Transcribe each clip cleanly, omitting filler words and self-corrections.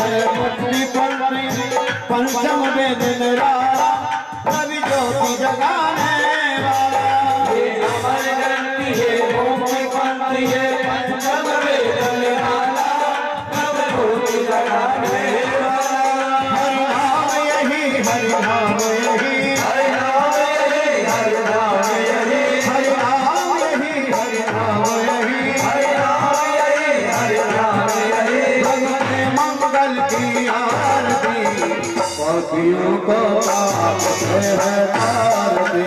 पंचम वेद निराला रवि ज्योति जगाने वाला ये अमर ग्रंथि है मुक्ति पंथी है पंचम वेद निराला रवि ज्योति जगाने वाला हरि नाम यही हरि नाम यही हरि नाम यही हरि नाम यही हरि नाम यही हरि नाम यही हरि नाम यही हरि नाम यही भगवान मंगल की आरती पापियों को पाप से है तारती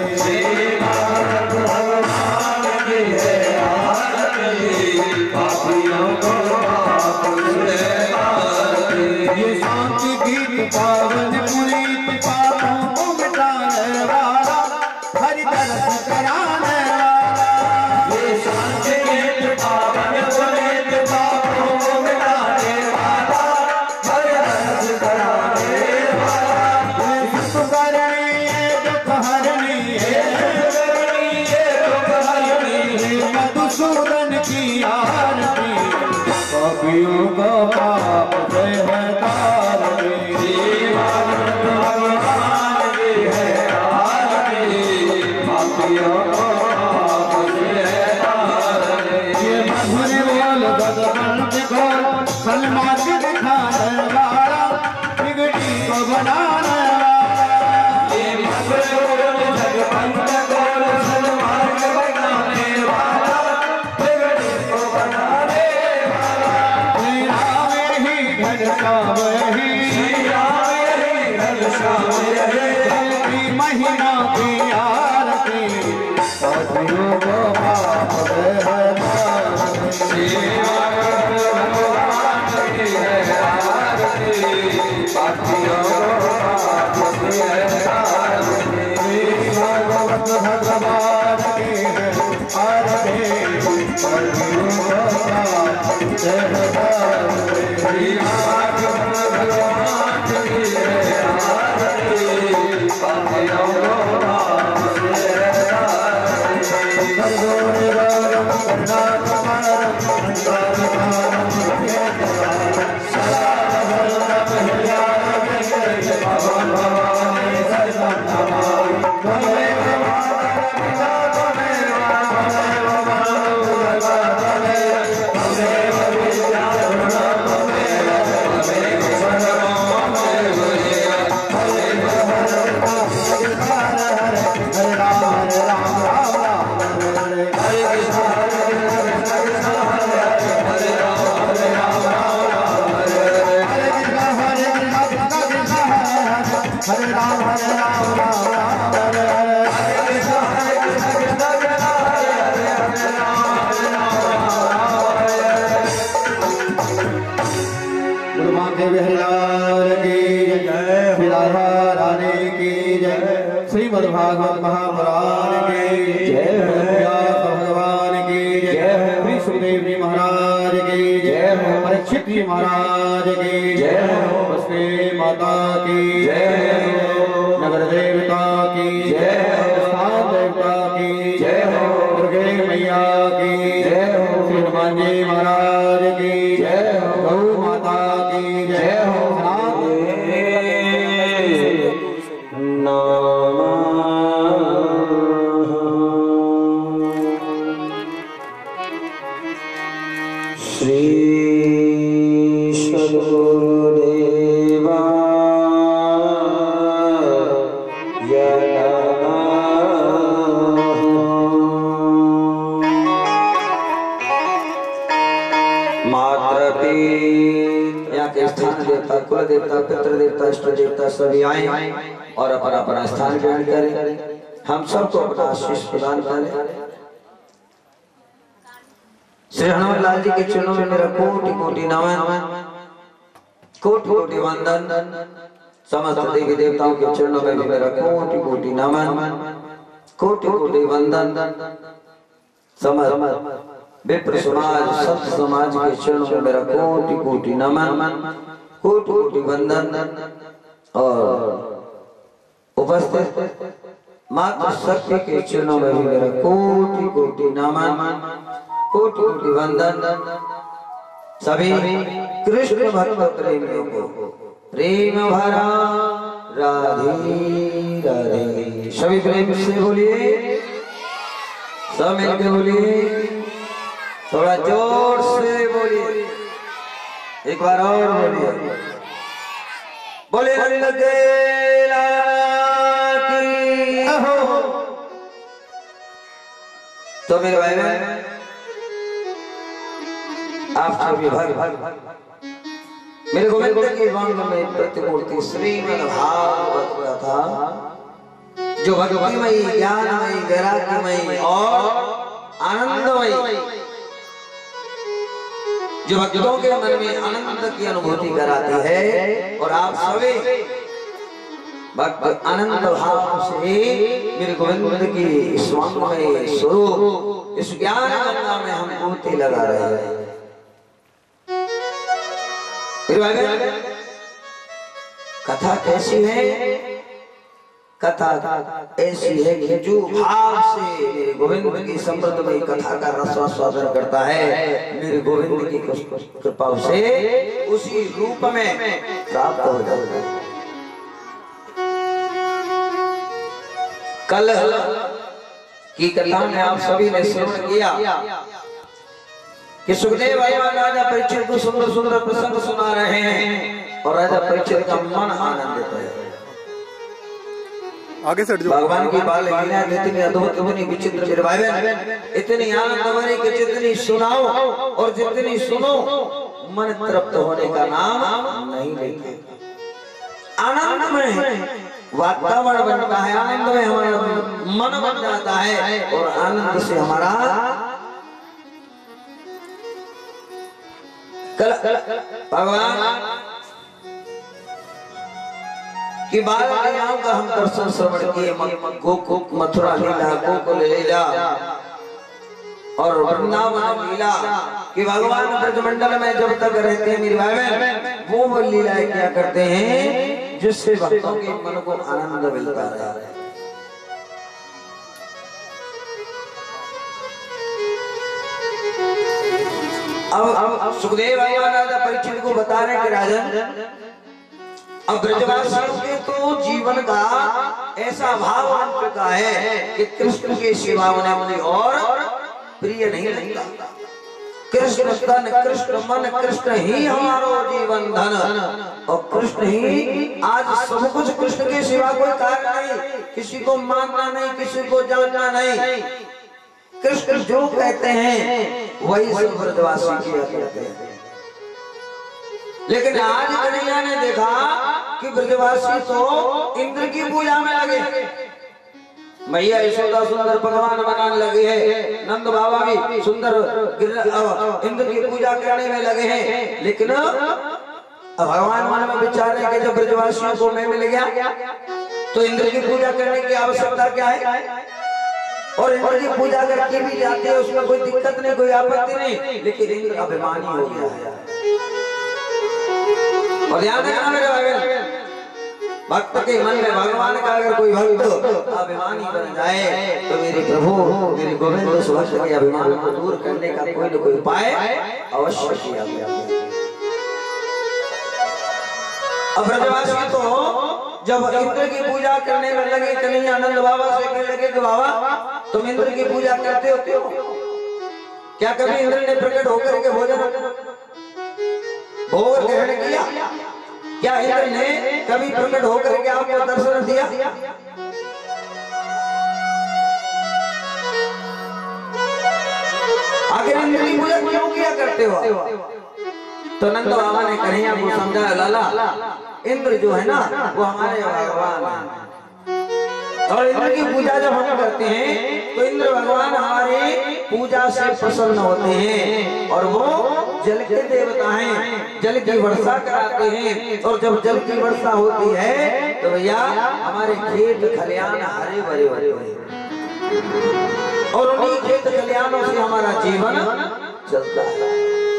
भगवान की है आरती पापियों को पाप से तारती ये शांति गीत पावन पुनीत पापों को मिटाने वाला हरि तरस कराने वाला ये शांति गीत पावन पुनीत पापों को मिटाने वाला हरि तरस कराने मधुसूदन की आरती पापियों को पाप से है तारती भगवान की है आरती पापियों को पाप से है तारती ये मधुर बोल गदगंत को सलमान दिखाने वाला बिगड़ी को बनाने वाला ये मधुर बोल जगवंत को सलमान बनाने वाला महिमा की आरती पापियों को पाप से है तारती भगवान की है आरती पापियों को पाप से है तारती भगवत भगवान की है आरती पापियों को पाप से है तारती भगवान की है आरती पापियों को पाप से है तारती सर्वोनिवारं करुणाकरं संसारकारं सदानवरं हृदयारविंदे भगवान् भवानी शरणं नमामि त्वमेव माता पिता त्वमेव मातरं त्वमेव विद्या गुणं त्वमेव सर्वं त्वमेव हरे राम राम राम हरे हरे कृष्ण हरे राम राम हरे हरे कृष्ण हरे राम राम हरे हरे कृष्ण कृष्ण हरे हरे गुरु महादेव हरिलाल की जय राधा रानी की जय श्रीमद् भागवत महापुराण की जय व्यास भगवान की जय श्री सुखदेव जी महाराज की जय परीक्षित जी महाराज की जय वसुदेव माता की जय नगर देवता की जय स्थान देवता की जय दुर्गे मैया की जय श्री हनुमान जी महाराज की जय गौ माता की जय श्री सद्गुरुदेवा यहाँ के स्थान देवता कुल देवता पितृ देवता इष्ट देवता सभी आए और अपना अपना स्थान ग्रहण करें। हम सबको अपना आशीष प्रदान करें। श्री हनुमान लाल जी के चरणों में मेरा कोटि कोटि नमन, कोटि कोटि वंदन। समस्त देवी देवताओं के चरणों में भी मेरा कोटि कोटि नमन, कोटि कोटि वंदन। समस्त विप्र समाज संत समाज के चरणों में मेरा कोटि कोटि नमन, कोटि कोटि वंदन। और उपस्थित माता शक्ति के चरणों में भी मेरा कोटि कोटि नमन, कोटि कोटि वंदन। सभी कृष्ण भक्त प्रेमियों को प्रेम भरा राधे राधे। सभी प्रेम से बोलिए, सब मिलकर बोलिए, थोड़ा जोर से बोलिए, एक बार और बोलिए, बोले नंद के लाल की हो। तो मेरे भाई बहन, आप सभी भाई मेरे गोविंद की वांग में प्रतिमूर्ति श्रीमद् भागवत कथा, जो भक्तिमयी, ज्ञानमयी, वैराग्यमयी और आनंदमयी, जो भक्तों के मन में आनंद की अनुभूति कराती है। और आप सभी भक्त आनंद भाव से मेरे गोविंद की इस वांगमय स्वरूप, इस ज्ञान गंगा में हम मोती लगा रहे हैं। कथा कैसी है? कथा ऐसी है कि जो भाव से मेरे गोविंद की समृद्धमयी कथा का रसास्वादन करता है, मेरे गोविंद की कृपा से उसी रूप में प्राप्त हो जाता है। कल की कथा में आप सभी ने श्रवण किया कि सुखदेव राजा परीक्षित को सुंदर सुंदर प्रसंग सुना रहे हैं और राजा परीक्षित का मन आनंदित है। आगे से भगवान की बाल लीला इतनी अद्भुत, इतनी विचित्र, मेरे भाई बहन, इतनी आनंद भरी कि जितनी सुनाओ और जितनी सुनो मन तृप्त होने का नाम नहीं लेते। आनंद में वातावरण बनता है, आनंद में हमारा मन बन जाता है और आनंद से हमारा भगवान की बाल लीलाओं का हम दर्शन श्रवण किए। गोकुल मथुरा लीला, गोकुल लीला और वृंदावन लीला कि भगवान ब्रजमंडल में जब तक रहते हैं मेरे भाई बहन, वो लीलाएं क्या करते हैं जिससे भक्तों के मन को आनंद मिलता है। अब सुखदेव राजा परीक्षित को बता रहे कि राजन, अब ब्रजवासियों के तो जीवन का ऐसा भाव बन चुका है कि कृष्ण के सिवा उन्हें और प्रिय नहीं लगता। कृष्ण तन, कृष्ण मन, कृष्ण ही हमारो जीवन धन, और कृष्ण ही आज सब कुछ। कृष्ण के सिवा कोई कार्य नहीं, किसी को मानना नहीं, किसी को जानना नहीं। कृष्ण जो कहते हैं वही सब ब्रजवासी किया करते हैं। लेकिन आज कन्हैया ने देखा कि ब्रजवासी तो इंद्र की पूजा में लगे, मैया यशोदा सुंदर पकवान बनाने लगे हैं, नंद बाबा भी सुंदर इंद्र की पूजा करने में लगे हैं। लेकिन भगवान मन में विचार है कि जब ब्रजवासियों को मैं मिल गया तो इंद्र की पूजा करने की आवश्यकता क्या है? और इंद्र की पूजा करके भी जाते हैं, उसमें कोई दिक्कत नहीं, कोई आपत्ति नहीं। लेकिन इंद्र अभिमानी हो गया है। और ध्यान रखना मेरे भाई, भक्त के मन में भगवान का अगर कोई भक्त अभिमानी बन जाए तो मेरे प्रभु, मेरे गोविंद उस भक्त के अभिमान को दूर करने का कोई न कोई उपाय अवश्य किया गया। अब ब्रजवासी तो जब इंद्र की पूजा करने में लगे, कन्हैया नंद बाबा से कहने लगे कि बाबा तुम इंद्र की पूजा करते हो क्यों? क्या कभी इंद्र ने प्रकट होकर के भोग ग्रहण किया? क्या इंद्र ने कभी प्रकट होकर के आपको दर्शन दिया? आखिर इंद्र की पूजा क्यों किया करते हो? तो नंद बाबा ने कन्हैया को समझाया, लाला इंद्र जो है ना वो हमारे भगवान हैं, और इंद्र की पूजा जब हम करते हैं तो इंद्र भगवान हमारी पूजा से प्रसन्न होते हैं और वो जल के देवता हैं, जल की वर्षा कराते हैं। और जब जल की वर्षा होती है तो भैया हमारे खेत खलियान हरे भरे भरे और उन्हीं खेत खलियानों से हमारा जीवन चलता है।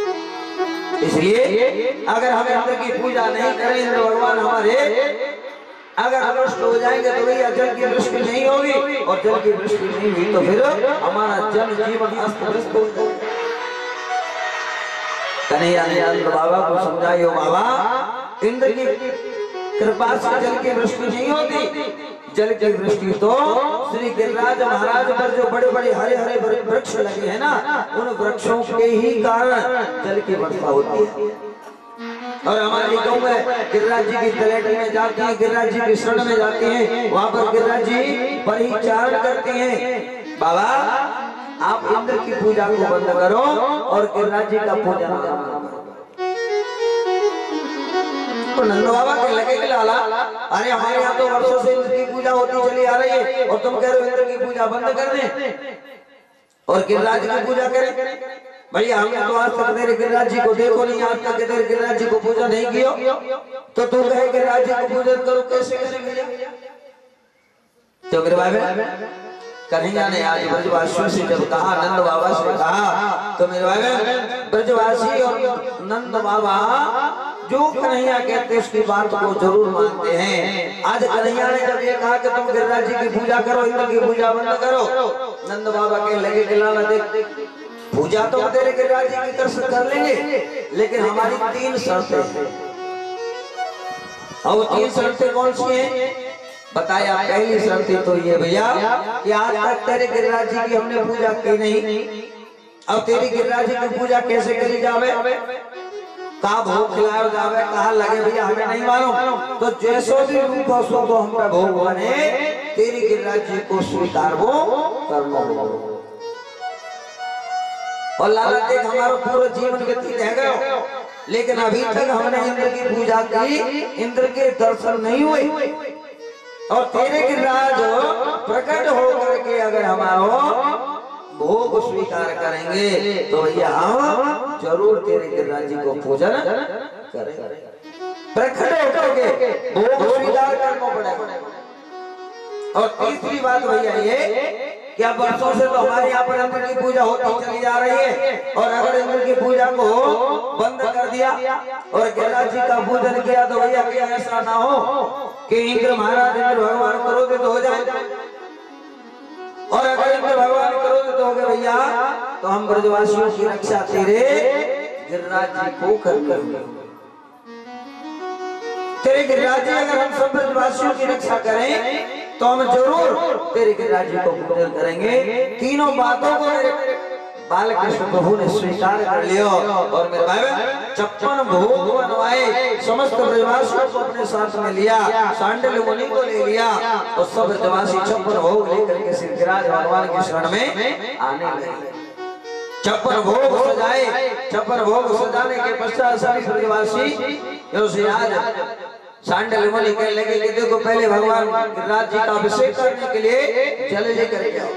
इसलिए अगर हम इंद्र की पूजा नहीं करें, इंद्र भगवान हमारे अगर अरुष्ट हो जाएंगे तो भैया जल की वृष्टि नहीं होगी, और जल की वृष्टि नहीं हुई तो फिर हमारा जन जीवन अस्त व्यस्त हो जाएगा। कन्हैया ने नंद बाबा को समझाइयो बाबा इंद्र की कृपा से जल की वृष्टि नहीं होती, जल की वृष्टि तो श्री गिरिराज महाराज पर जो बड़े बड़े हरे हरे वृक्ष लगे हैं ना, उन वृक्षों के ही कारण जल की वर्षा होती है। और हमारी गौ में गिरिराज जी की तलेटी में जाती है, गिरिराज जी की शरण में जाती है, वहां पर गिरिराज जी परिचारण करते हैं। बाबा आप इंद्र की पूजा को बंद करो और गिरिराज जी का पूजन करो। तो नंद बाबा के लगे कि लाला अरे हमारे यहाँ तो वर्षों से इंद्र की पूजा होती चली आ रही है और तुम कह रहे हो इंद्र की पूजा बंद कर दें और गिरिराज की पूजा करें। भैया हमने तो आज तक तेरे गिरिराज जी को देखो नहीं, आज तक तेरे गिरिराज जी को पूजा नहीं किया, तो तू कहे गिरिराज जी को पूजन करो, कैसे करेंगे? तो मेरे भाई कन्हैया ने आज ब्रजवासियों से जब कहा, नंद बाबा से कहा, तो मेरे भाई ब्रजवासी और नंद बाबा जो कन्हैया कहते हैं उसकी बात को जरूर मानते हैं। आज कन्हैया ने जब ये कहा कि तुम गिरिराज जी की पूजा करो, इंद्र की पूजा बंद करो, नंद बाबा के लगे कि लाला देख पूजा तो तेरे गिरिराज जी की तरफ कर लेंगे, लेकिन हमारी 3 शर्तें हैं। और 3 शर्तें कौन सी हैं बताया? पहली शर्त तो ये भैया कि आज तक तेरे गिरिराज जी की हमने पूजा की नहीं, अब तेरी गिरिराज जी की पूजा कैसे करी जावे, कहा भोग खिलाया जावे, कहा लगे भैया हमें नहीं मालूम, तो जैसो भी रूप हो सो हम पे भोग बने, तेरी गिरिराज जी को स्वीकार वो करना होगा। और लाला देख हमारा पूरा जीवन व्यतीत है गया, लेकिन अभी तक हमने इंद्र की पूजा की, इंद्र के दर्शन नहीं हुए, और तेरे गिरिराज प्रकट होकर के अगर हमारा भोग स्वीकार करेंगे तो भैया हम जरूर तेरे गिरिराज जी को पूजन करेंगे। प्रकट होकर के भोग स्वीकार करना पड़ेगा। और तीसरी बात भैया ये कि अब वर्षों से तो हमारे यहाँ पर इंद्र की पूजा होती चली जा रही है, और अगर इंद्र की पूजा को बंद कर दिया और गिरिराज जी का पूजन किया तो भैया क्या ऐसा ना हो कि इंद्र महाराज इंद्र भगवान करोगे तो हो जाए, और अगर इंद्र भगवान करोगे तो हो गए भैया, तो हम ब्रजवासियों की रक्षा तेरे गिरिराज जी को करेंगे। तेरे गिरिराज जी अगर हम सब ब्रजवासियों की रक्षा करें तो हम जरूर तेरे गिरिराज जी को पूजन करेंगे। तीनों बातों को मेरे बालकृष्ण प्रभु ने स्वीकार कर लिया, और मेरे भाई 56 भोग बनवाए, समस्त ब्रजवासियों को अपने साथ में लिया, सांडल्य मुनि को ले लिया, और सब ब्रजवासी 56 भोग लेकर के श्री गिरिराज भगवान की शरण में आने लगे। 56 भोग सजाए, 56 भोग सजाने के पश्चात सभी ब्रजवासी आज सांडल्य मुनि कहने लगे कि देखो पहले भगवान गिरिराज जी का अभिषेक करने के लिए जल लेकर जाओ।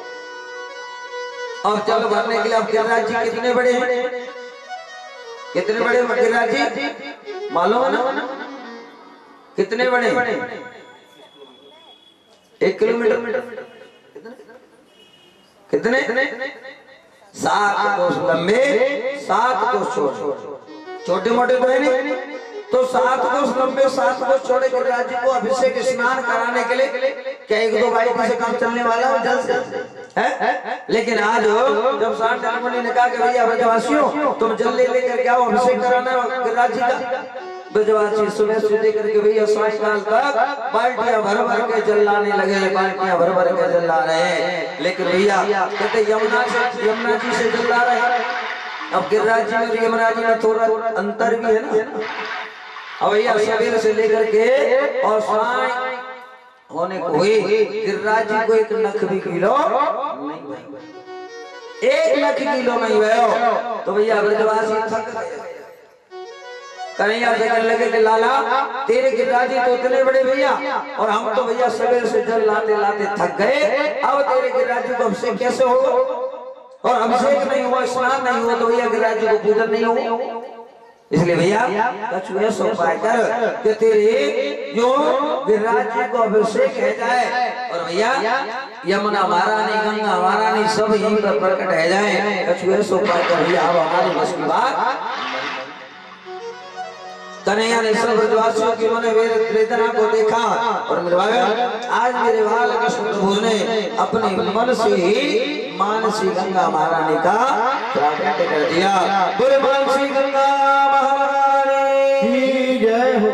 और जल भरने के लिए अब गिरिराज जी कितने बड़े हैं, कितने बड़े गिरिराज जी मालूम है ना? कितने बड़े? 1 किलोमीटर कितने? 7 कोस लंबे, 7 कोस छोटे मोटे तो है नहीं, तो 7 कोस लंबे 7 कोस छोटे गिरिराज जी को अभिषेक स्नान कराने के लिए क्या 1-2 बाइक से काम चलने वाला है जल से है? लेकिन आज जब सांडल्य मुनि ने कहा कि भैया ब्रजवासियों तुम जल ले लेकर के आओ, अभिषेक कराना है गिरिराज जी का, ब्रजवासी सुबह से लेकर के भैया सायंकाल तक बाल्टियां भर भर के जल लाने लगे, बाल्टियां भर भर के जल ला रहे हैं। लेकिन भैया कहते यमुना जी से जल ला रहे हैं। अब गिरिराज जी और यमुना जी में थोड़ा अंतर भी है ना। अब भैया सवेरे से लेकर के और साय होने को हुई, गिरिराज जी को 1 नख भी किलो नहीं भाई, 1 नख किलो नहीं भयो, तो भैया ब्रजवासी थक गए। कन्हैया से कहने लगे कि लाला तेरे गिरिराज जी तो इतने बड़े भैया, और हम तो भैया सवेरे से जल लाते लाते थक गए, अब तेरे गिरिराज जी को अभिषेक कैसे होगा? और अभिषेक नहीं हुआ, स्नान नहीं हुआ, तो भैया गिरिराज जी को पूजन नहीं होगा। इसलिए भैया कछु ऐसा उपाय कर कि तेरे जो गिरिराज जी को अभिषेक है जाए, और भैया यमुना महारानी गंगा महारानी सब यहीं पर प्रकट है जाए। कछु ऐसा उपाय कर भैया, अब हमारी बस की बात। कन्हैया ने सब ब्रजवासियों की मन वेदना को देखा और मिलवाया। आज मेरे बालकृष्ण प्रभु ने अपने मन से ही मानसी गंगा महारानी का प्राकट्य कर दिया। बोले मानसी गंगा महारानी की जय हो।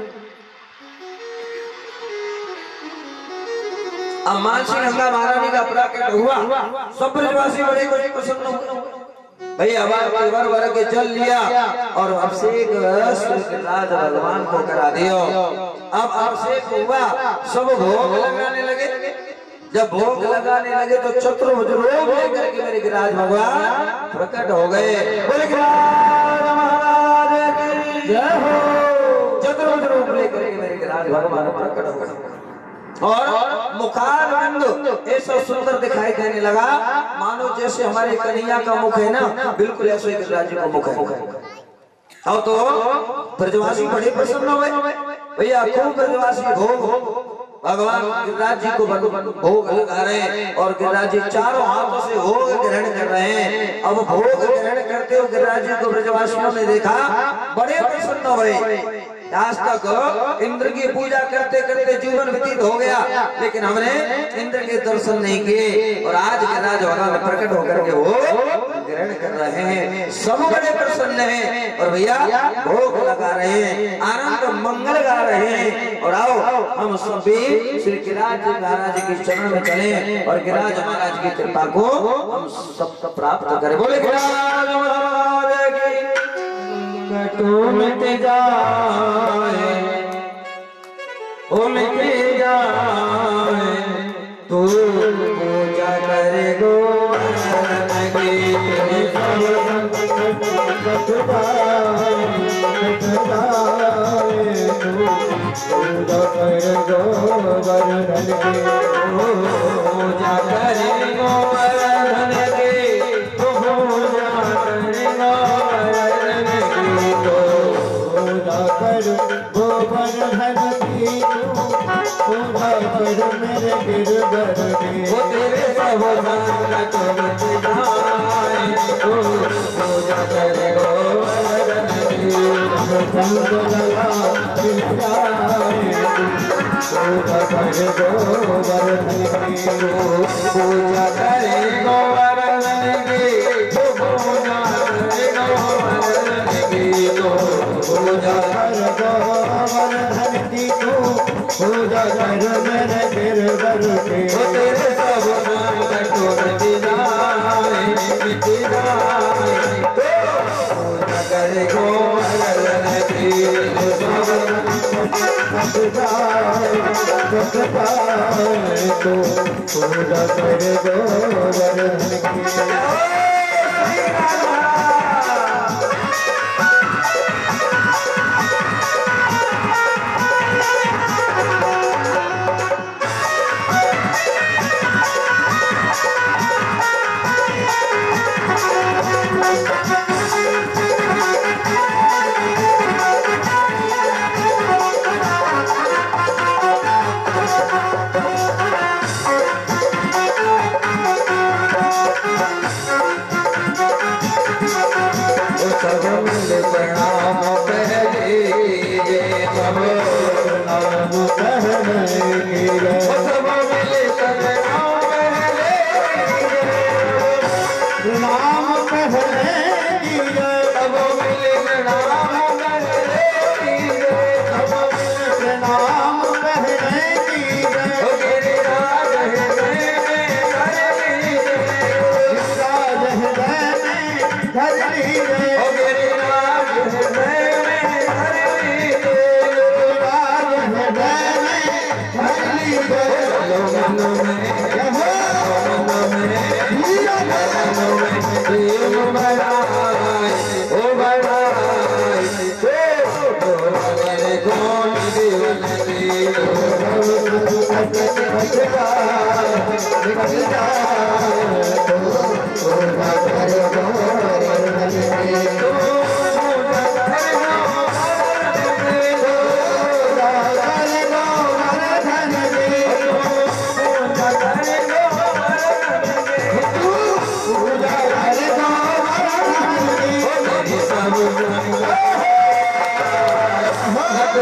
अब मानसी गंगा महारानी का प्राकट्य हुआ, सब ब्रजवासी बड़े बड़े प्रसन्न हुए। भैया वर वर के जल लिया और अभिषेक राज भगवान को करा दियो। अब अभिषेक हुआ, सब भोग लगाने लगे। जब भोग लगाने लगे तो चतुर्भुज रूप लेकर के मेरे गिरिराज भगवान प्रकट हो गए। बोले गिरिराज महाराज की जय हो। चतुर्भुज रूप लेकर के मेरे गिरिराज भगवान प्रकट हो गए और मुखारविंद ऐसा सुंदर दिखाई देने लगा, मानो जैसे हमारे कन्हैया का मुख है ना, बिल्कुल ऐसे ही गिरिराज जी का मुख है। और तो ब्रजवासी बड़े प्रसन्न हुए। भैया खूब ब्रजवासी भोग भगवान गिरिराज जी को भोग लगा रहे हैं और गिरिराज जी चारों हाथों से भोग ग्रहण कर रहे हैं। अब भोग ग्रहण करते हुए गिरिराज जी को ब्रजवासियों ने देखा, बड़े प्रसन्न हुए। आज तक इंद्र की पूजा करते करते जीवन व्यतीत हो गया, लेकिन हमने इंद्र के दर्शन नहीं किए और आज गिरिराज भगवान प्रकट होकर के वो ग्रहण कर रहे हैं। सब बड़े प्रसन्न हैं और भैया भोग लगा रहे हैं, आनंद मंगल गा रहे हैं। और आओ हम सभी श्री गिरिराज महाराज के चरण में चले और गिरिराज महाराज की कृपा को हम सब प्राप्त करें। बोले गिरिराज महाराज की तो मिट जाए, ओ मिट जाए, तू पूजा करे गोवर्धन की। पूजा करे गोवर्धन की, मेरे गिरधर के वो तेरे सब संकट मिट जाए, पूजा करे गोवर्धन की। संग लगा मिल जाए, पूजा करे गोवर्धन की। पूजा करे गोवर्धन की, पूजा करे गोवर्धन की। पूजा कर गोवर्धन की, पूजा कर मेरे गिरधर के। वो तेरे सब संकट मिट जाए, मिट जाए, पूजा करे गोवर्धन की। तो पूजा कर गोवर्धन की।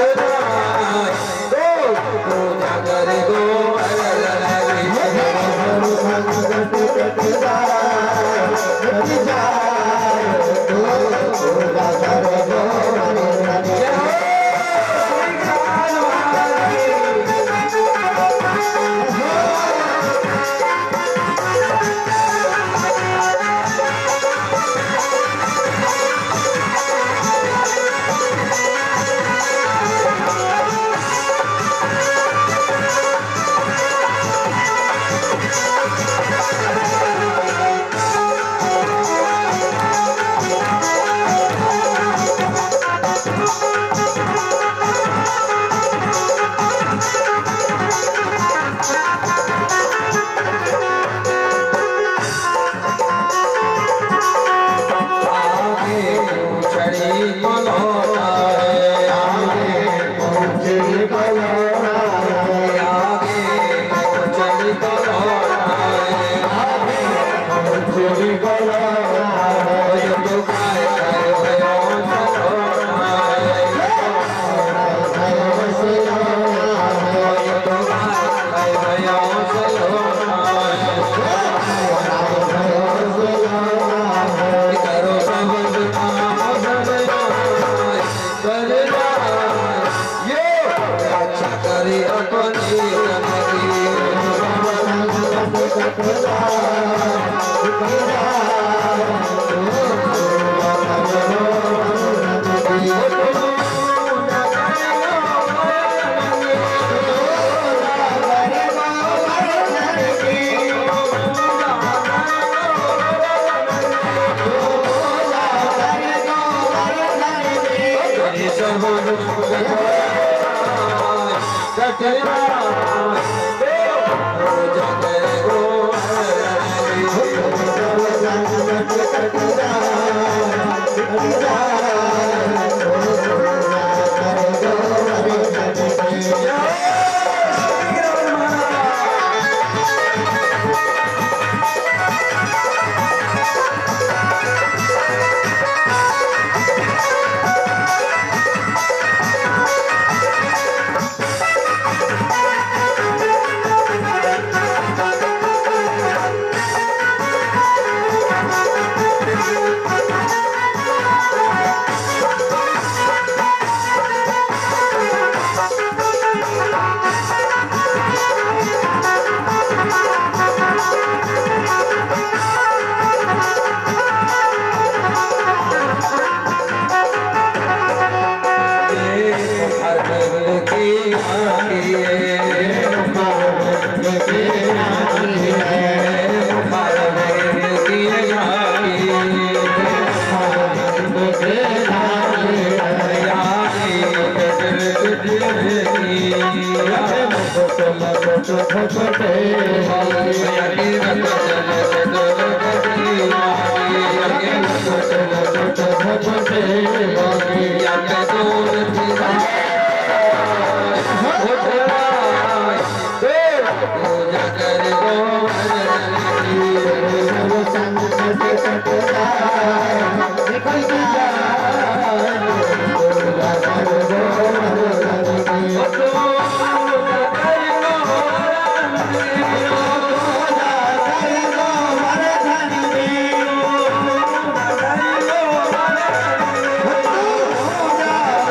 Oh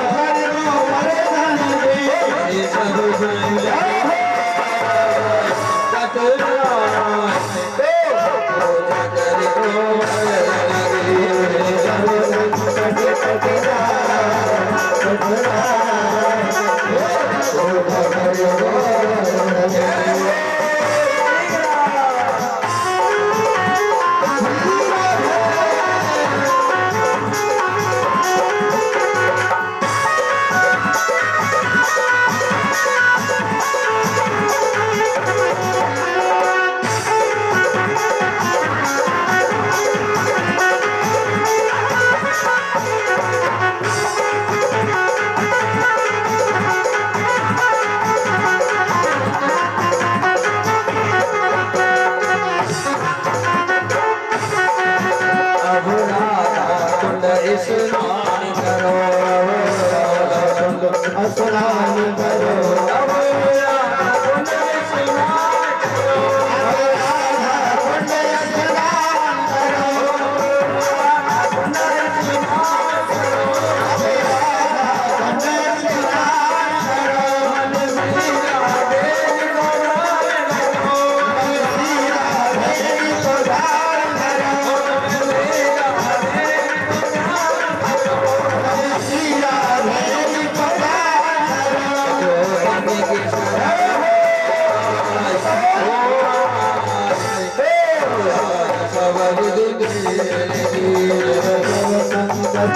स्नान करो अब राधा कुंड स्नान करो राधा कुंड स्नान करो राधा कुंड स्नान करो अब राधा कुंड स्नान करो मन मीरा देवी को धारण करो मन मीरा देवी को धारण करो मन मीरा देवी को धारण करो मन मीरा देवी को धारण करो रानी की शरण सब दुख संकट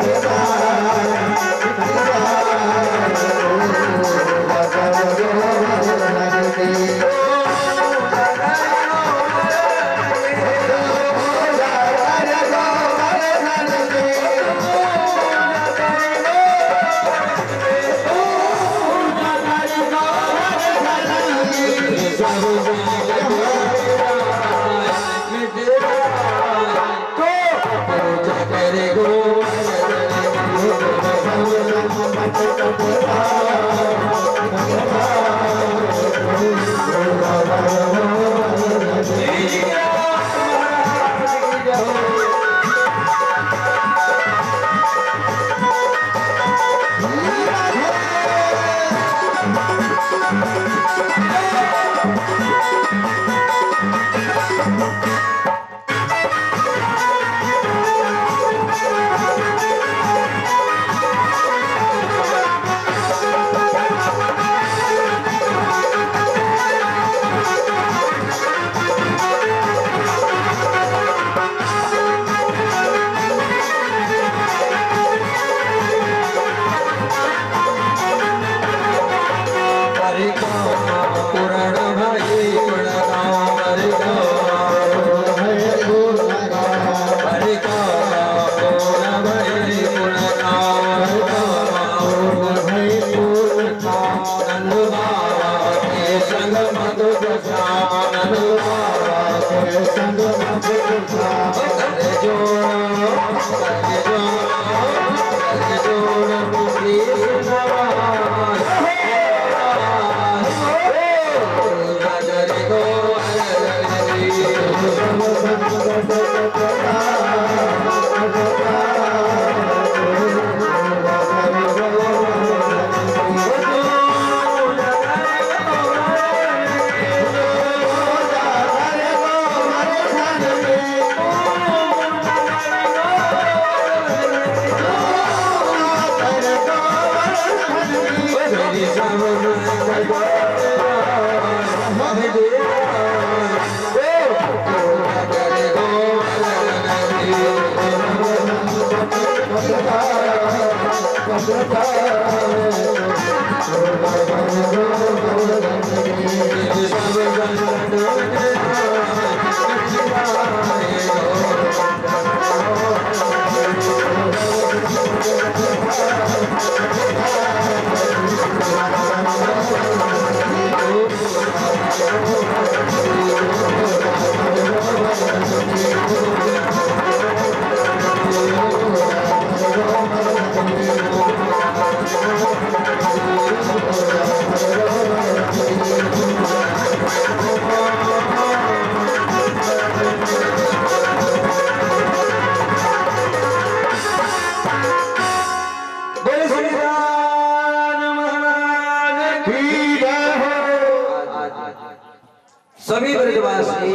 सभी ब्रजवासी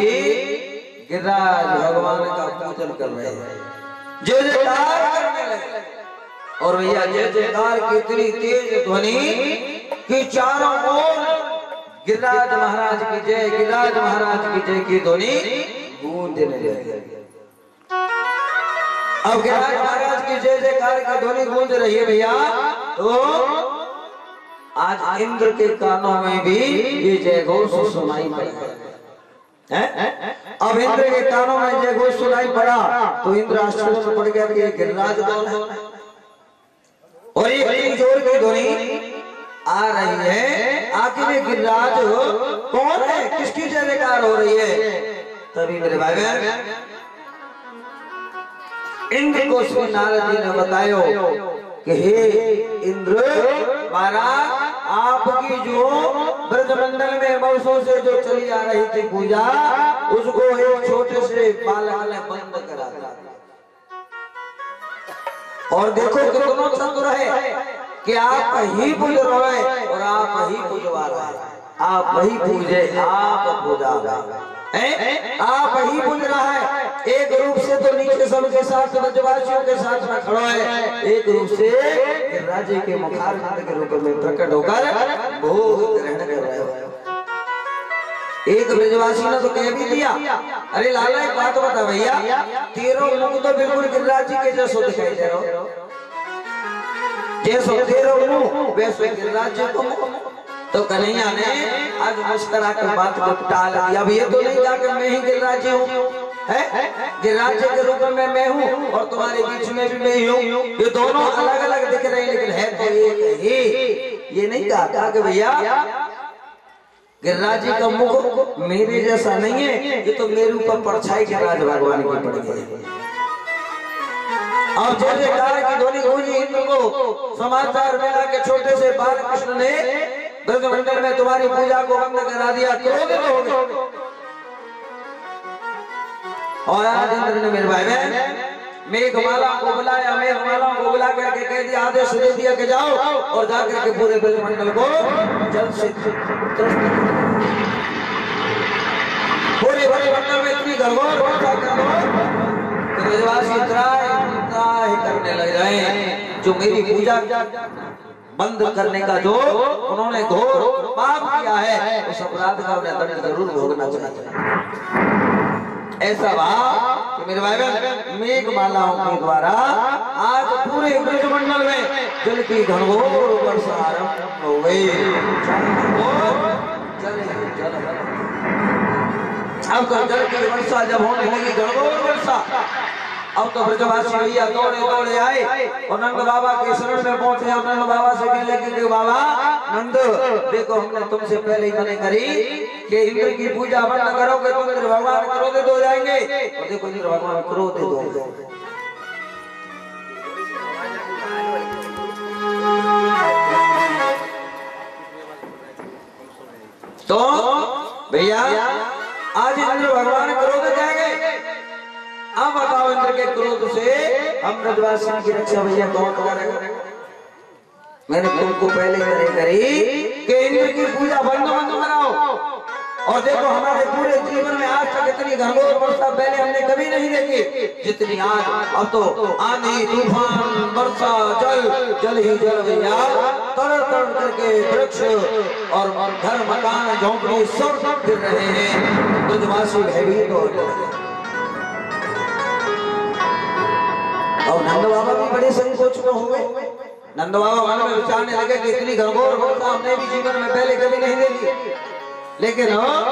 गिरिराज भगवान का पूजन कर रहे हैं, जय जयकार करने लगे। और भैया जय जयकार की इतनी तेज ध्वनि कि चारों ओर गिरिराज महाराज की जय, गिरिराज महाराज की जय की ध्वनि गूंजने लगी। अब गिरिराज महाराज की जय जयकार की ध्वनि गूंज रही है भैया, तो आज इंद्र के कानों में भी ये जय घोष सुनाई पड़ा है। अब इंद्र के कानों में जय घोष सुनाई पड़ा तो इंद्र आश्चर्य में पड़ गया कि ये गिरिराज कौन है, और ये जोर की ध्वनि आ रही है, आखिर ये गिरिराज कौन है, किसकी जय जयकार हो रही है। तभी मेरे भाई इंद्र को श्री नारद जी ने बतायो कि हे इंद्र, महाराज आपकी जो ब्रजमंडल में वर्षों से जो चली आ रही थी पूजा, उसको एक छोटे से बालक ने बंद करा दिया। और देखो कितना चतुर है कि आप ही पूज रहे और आप ही पूजवा रहे, आप वही पूजे, आप पूजा आप ही पूज रहा है। एक रूप से तो नीचे सबके साथ ब्रजवासियों के साथ में खड़ा है, एक रूप से राजे के मुखारविंद के रूप में प्रकट होकर भोग ग्रहण कर रहे हो। एक ब्रजवासी ने तो कह भी दिया, अरे लाला एक बात बता भैया, तेरो मुख तो बिल्कुल गिरिराज जी के जैसो दिखाई दे रहा हो, जैसो तेरो मुंह वैसे गिरिराज जी को मुख। तो कन्हैया ने आज मुस्कुरा कर बात को टाल दिया। अब ये तो नहीं कहा कि मैं ही गिरिराज जी हूँ, गिरिराज जी के रूप में मैं हूँ और तुम्हारे बीच में भी मैं ही हूँ। ये दोनों अलग अलग दिख रहे हैं लेकिन है तो एक ही। ये नहीं कहा कि भैया गिरिराज जी का मुख मेरे जैसा नहीं है, ये तो मेरे ऊपर परछाई गिरिराज भगवान की पड़ गई। और जैसे कार की ध्वनि गूंजी, इंद्र को समाचार मिला के छोटे से बाल कृष्ण ने ब्रजमंडल में तुम्हारी पूजा को बंद करा दिया, क्रोधित हो गए। और आज इंद्र ने मेरे भाई मेघमाला को बुलाया, मेघमाला को बुला करके कह दिया, आदेश दे दिया कि जाओ और जाकर के पूरे ब्रजमंडल को जल से पूरे ब्रजमंडल में इतनी गड़बड़ ब्रजवासी त्राही करने लग जाए। जो मेरी पूजा बंद करने का जो उन्होंने घोर पाप किया है, उस अपराध का उन्हें दंड जरूर भोगना चाहिए। ऐसा भाव कि मेरे भाई बहन मेघमालाओं के द्वारा आज पूरे ब्रजमंडल में जल की घनघोर वर्षा आरंभ हो गई। अब तो जल की वर्षा जब होने लगी, घनघोर वर्षा, अब तो ब्रजवासी भैया दौड़े दौड़े आए और नंद बाबा के शरण में पहुंचे। और नंद बाबा से कहने लगे कि बाबा नंद, देखो हमने तुमसे पहले ही मना करी कि इंद्र की पूजा बंद करोगे तो इंद्र भगवान क्रोधित हो जाएंगे। और देखो इंद्र भगवान क्रोधित हो गए। तो भैया आज इंद्र भगवान क्रोधित जाएंगे। अब बताओ इंद्र के क्रोध से हम ब्रजवासियों की रक्षा भैया कौन करेगा? मैंने तुमको पहले करी कि इंद्र की पूजा बंद कराओ। और देखो हमारे पूरे जीवन में आज तक इतनी घनघोर वर्षा पहले हमने कभी नहीं देखी जितनी आज। अब तो आंधी तूफान वर्षा जल ही जल भैया तर तर करके वृक्ष और घर मकान झोंपड़ी सब गिर रहे हैं। ब्रजवासी भयभीत हो गए। और नंद बाबा भी बड़े संकोच में हो गए। नंद बाबा मन में विचारने लगे कि इतनी घनघोर वर्षा हमने भी जीवन में पहले कभी नहीं देखी। लेकिन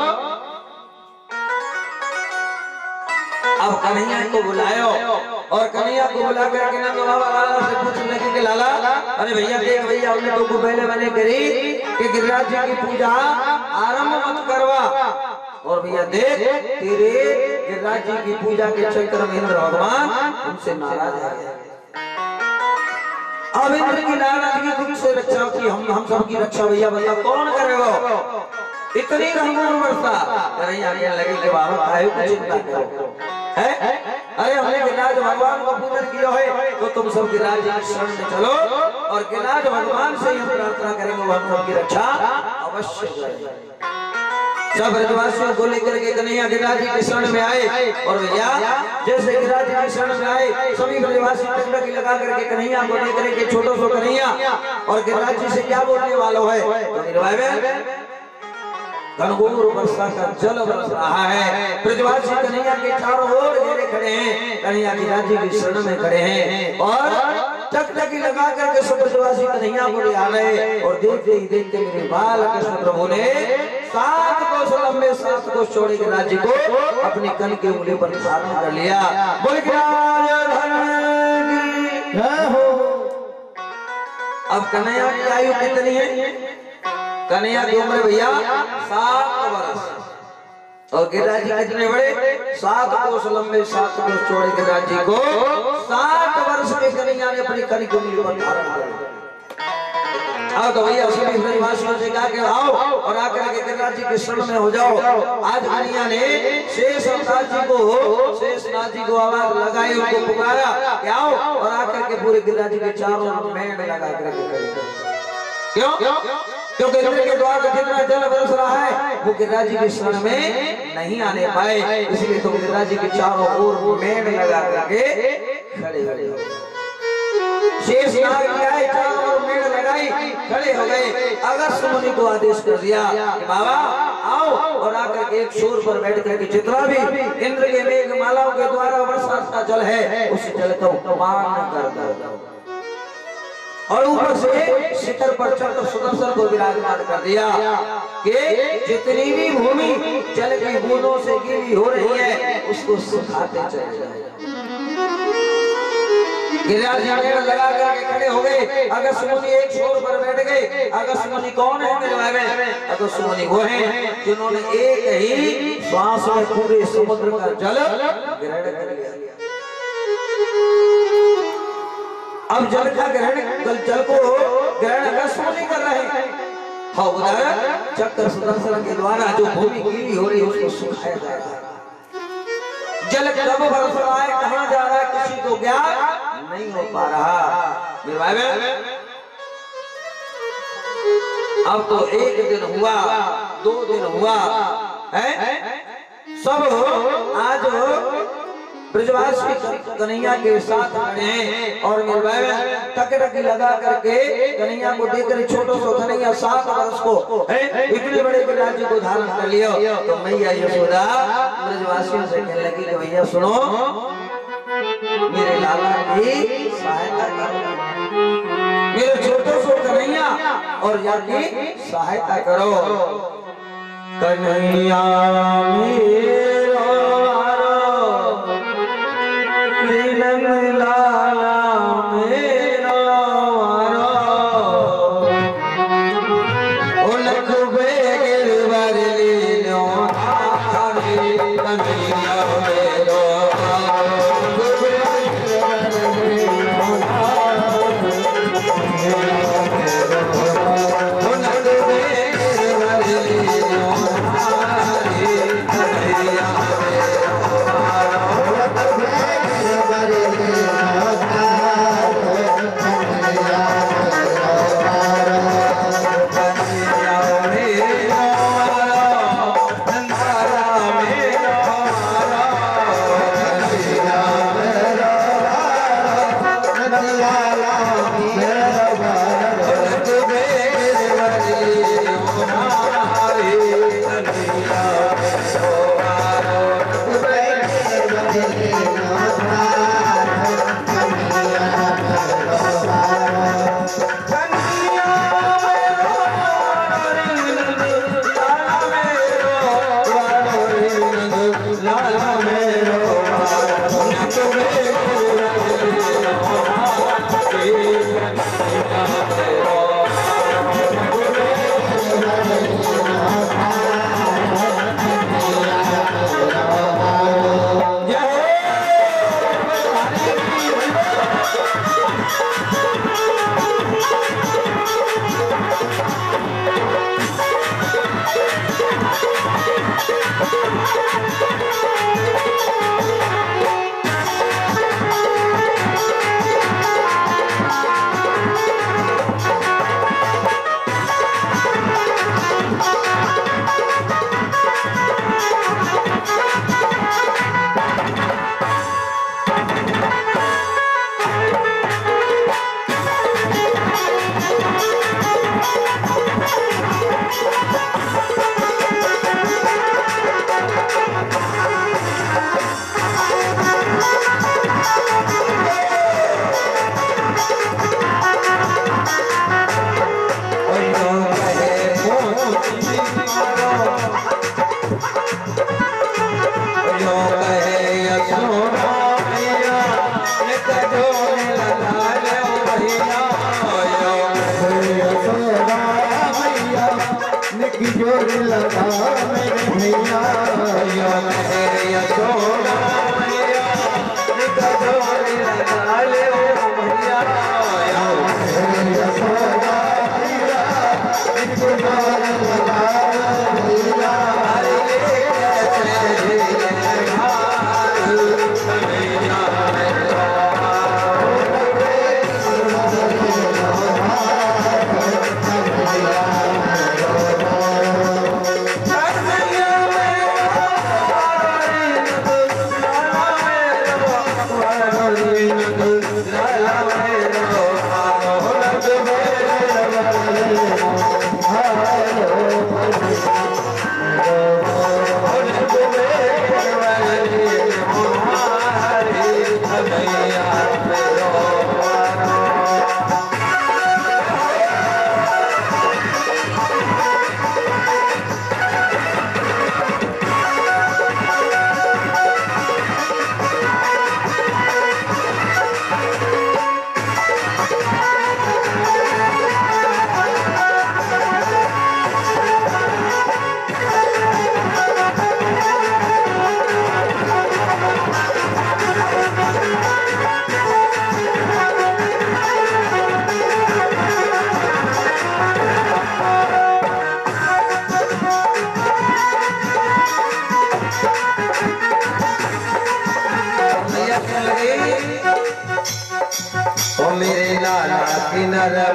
अब कन्हैया को बुलायो और कन्हैया को बुला करके नंद बाबा लाला से पूछने लगे कि लाला, अरे भैया देख भैया हमने तुमको पहले मने करी कि गिरिराज जी की पूजा आरंभ मत करवा। और भैया देख तेरे गिरिराज जी की पूजा के चक्कर में इंद्र भगवान उनसे नाराज है। अब इंद्र की नाराजगी तुमसे रक्षा की हम सबकी रक्षा भैया भैया कौन करेगा? इतनी घनघोर वर्षा। कन्हैया लगे कि बाबा काहे को चिंता करो, है? अरे हमने गिरिराज भगवान का पूजन किया है तो तुम सब गिरिराज जी की शरण में चलो और गिरिराज भगवान से हम प्रार्थना करेंगे, वो हम सबकी रक्षा अवश्य करेंगे। सब ब्रजवासियों को लेकर के कन्हैया गिरिराज जी के शरण में आए। और भैया जैसे गिरिराज जी के शरण में आए सभी ब्रजवासी टकटकी लगा करके कन्हैया को लेकर के छोटो सो कन्हैया और गिरिराज जी से क्या बोलने वालों है? तो मेरे भाई बहन घनघोर वर्षा का जल बरस रहा है। ब्रजवासी कन्हैया के चारों ओर घेरे खड़े हैं, कन्हैया गिरिराज जी की शरण में खड़े हैं और टकटकी लगा करके सब ब्रजवासी कन्हैया को ले आ रहे। और देखते ही देखते मेरे बाल कृष्ण प्रभु ने 7 कोस लंबे 7 कोस चौड़े गिरिराज जी को अपनी कन की उंगली पर धारण कर लिया। बोल अब कन्हैया की आयु कितनी है? कन्हैया की उम्र भैया 7 वर्ष। और गिरिराज जी कितने बड़े? 7 कोस लंबे 7 कोस चौड़े गिरिराज जी को 7 वर्ष के कन्हैया ने अपनी कन की उंगली पर धारण कर लिया। आओ तो भैया सभी ब्रजवासियों से कहा कि आओ और आकर के गिरिराज जी के शरण में हो जाओ। आज दुनिया ने शेष अवतार जी को, शेषनाथ जी को आवाज लगाई, उनको पुकारा कि आओ और आकर के पूरे गिरिराज जी के चारों मेड़ लगा करके क्यों? क्योंकि इंद्र के द्वार पर जितना जल बरस रहा है वो गिरिराज जी के शरण में नहीं आने पाए, इसलिए तो गिरिराज जी के चारों ओर मेड़ लगा करके खड़े खड़े शेषनाग लगाए, चारों ओर मेड़ लगाई, खड़े हो गए। अगस्त्य मुनि को आदेश कर दिया कि बाबा आओ और आकर के एक शोर पर बैठ करके जितना भी इंद्र के मेघ मालाओं के द्वारा बरसात का जल है उस जल को पान कर दो और ऊपर से शिखर पर चढ़कर सुदर्शन को विराजमान कर दिया कि जितनी भी भूमि जल की बूंदों से गीली हो रही है उसको सुखाते चले जाए। गिरिराज जी लगा करके खड़े हो गए। अगस्त्य मुनि एक छोर पर बैठ गए। अगस्त्य मुनि कौन है मेरे भाई बहन? अगस्त्य मुनि वो हैं जिन्होंने एक ही श्वास में पूरे समुद्र का जल ग्रहण कर लिया। अब जल का ग्रहण, जल को ग्रहण अगस्त्य मुनि कर रहे हैं। हाँ उधर चक्र सुदर्शन के द्वारा जो भूमि गीली हो रही है उसको सुखाया जाएगा। जल कब बरस रहा है, कहां जा रहा है, किसी को ज्ञान नहीं हो पा रहा। मेरे भाई बहन अब तो एक दिन हुआ, 2 दिन हुआ है, सब आज ब्रजवासी कन्हैया के साथ खड़े हैं और मेरे भाई बहन टकटकी लगा करके कन्हैया को देखकर छोटो सो कन्हैया 7 वर्ष को इतने बड़े राज्य को धारण कर लिया। तो मैया यशोदा ब्रजवासियों से कहने लगी कि भैया सुनो, मेरे लाला की सहायता करो, मेरे छोटो सो कन्हैया और यानी सहायता करो। कन्हैया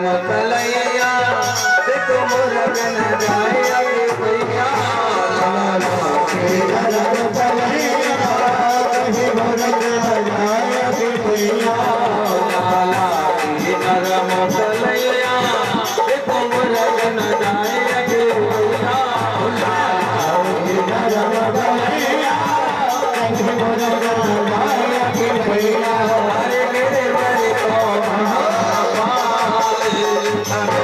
कलैया देखो मुरग न जाए आगे भैया लाला के नरम कलैया कहीं मुरग न जाए आगे भैया लाला के नरम कलैया देखो मुरग न जाए आगे भैया लाला के नरम कलैया कहीं मुरग न जाए आगे भैया हमारे मेरे बड़े को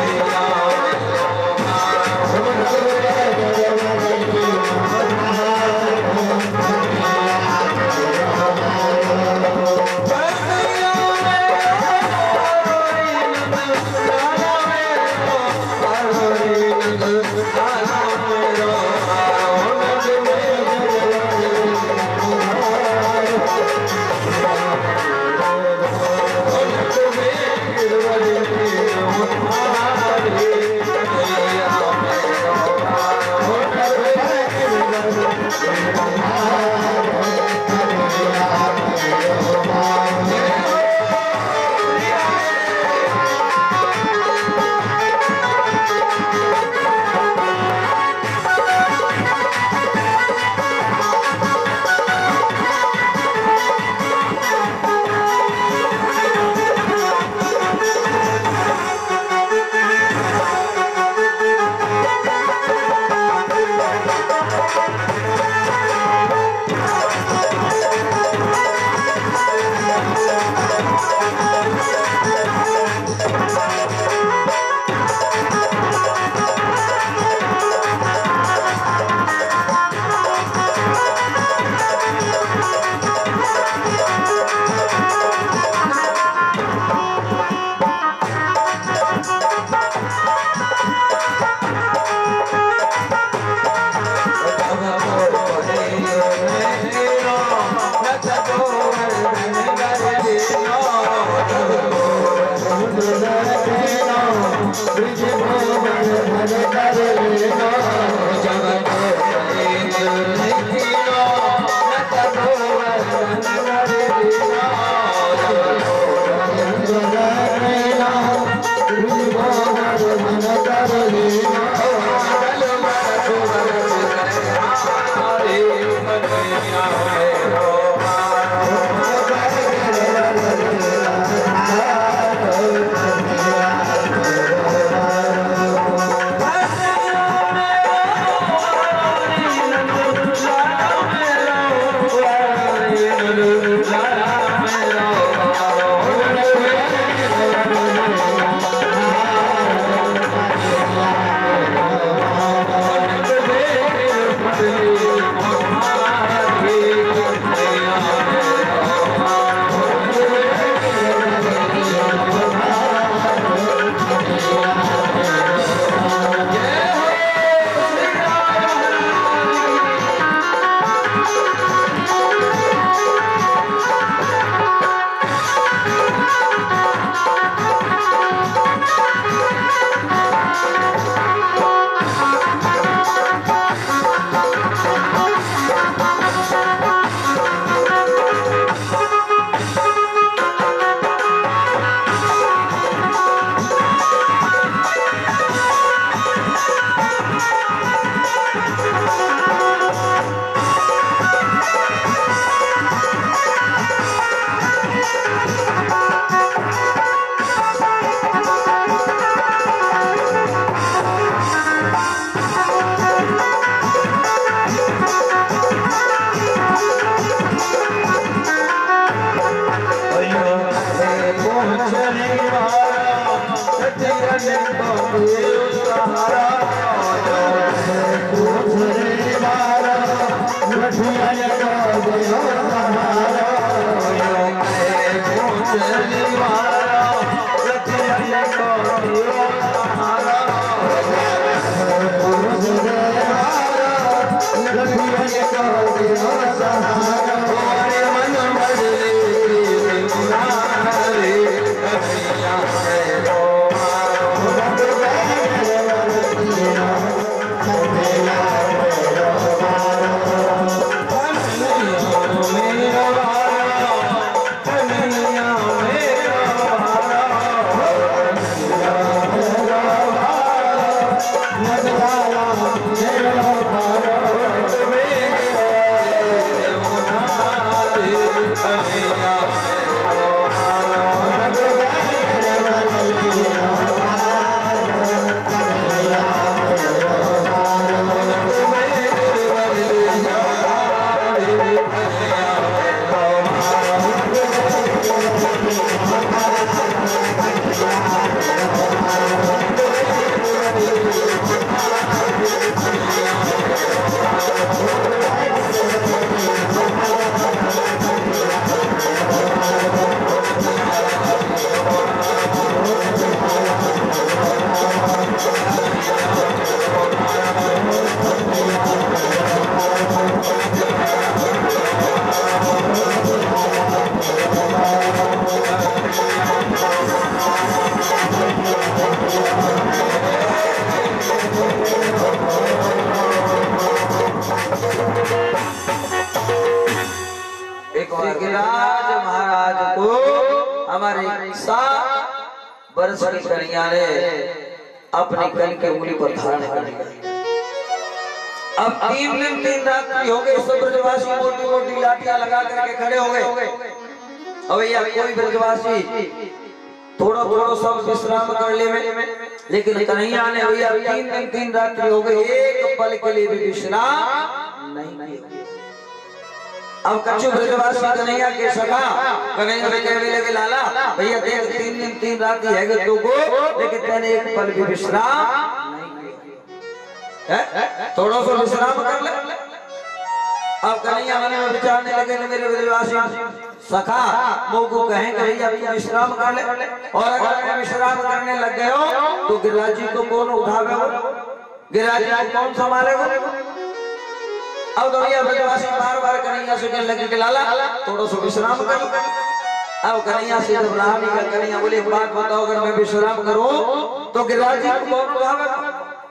वर्ष की कन्या ने अपनी कल की उंगली पर धारण कर लिया। अब 3 दिन 3 रात्रि हो गए, सब ब्रजवासी मोटी मोटी लाठियां लगा करके खड़े हो गए। अब भैया कोई ब्रजवासी थोड़ा थोड़ा सब विश्राम कर ले में, लेकिन कन्हैया ने भैया 3 दिन 3 रात्रि हो गए, एक पल के लिए भी विश्राम नहीं किया। अब कछु ब्रजवासी कन्हैया के सखा कन्हैया में कहने लगे लाला भैया देख 3 दिन 3 रात्रि है तो को, लेकिन तेने एक पल भी विश्राम नहीं किया, थोड़ा सा विश्राम कर ले। अब कन्हैया मन में विचारने लगे मेरे ब्रजवासी सखा मोको कहें कि भैया तू विश्राम कर ले, और अगर मैं विश्राम करने लग गए हो तो गिरिराज जी को कौन उठावे हो, गिरिराज जी को कौन संभालेगा। अब तो भैया ब्रजवासी बार बार कन्हैया से कहने लगे कि लाला थोड़ा सा विश्राम कर ले। अब कन्हैया से जब रहा नहीं कर, कन्हैया बोले एक बात बताओ अगर मैं विश्राम करूं तो गिरिराज जी को कौन उठावेगा।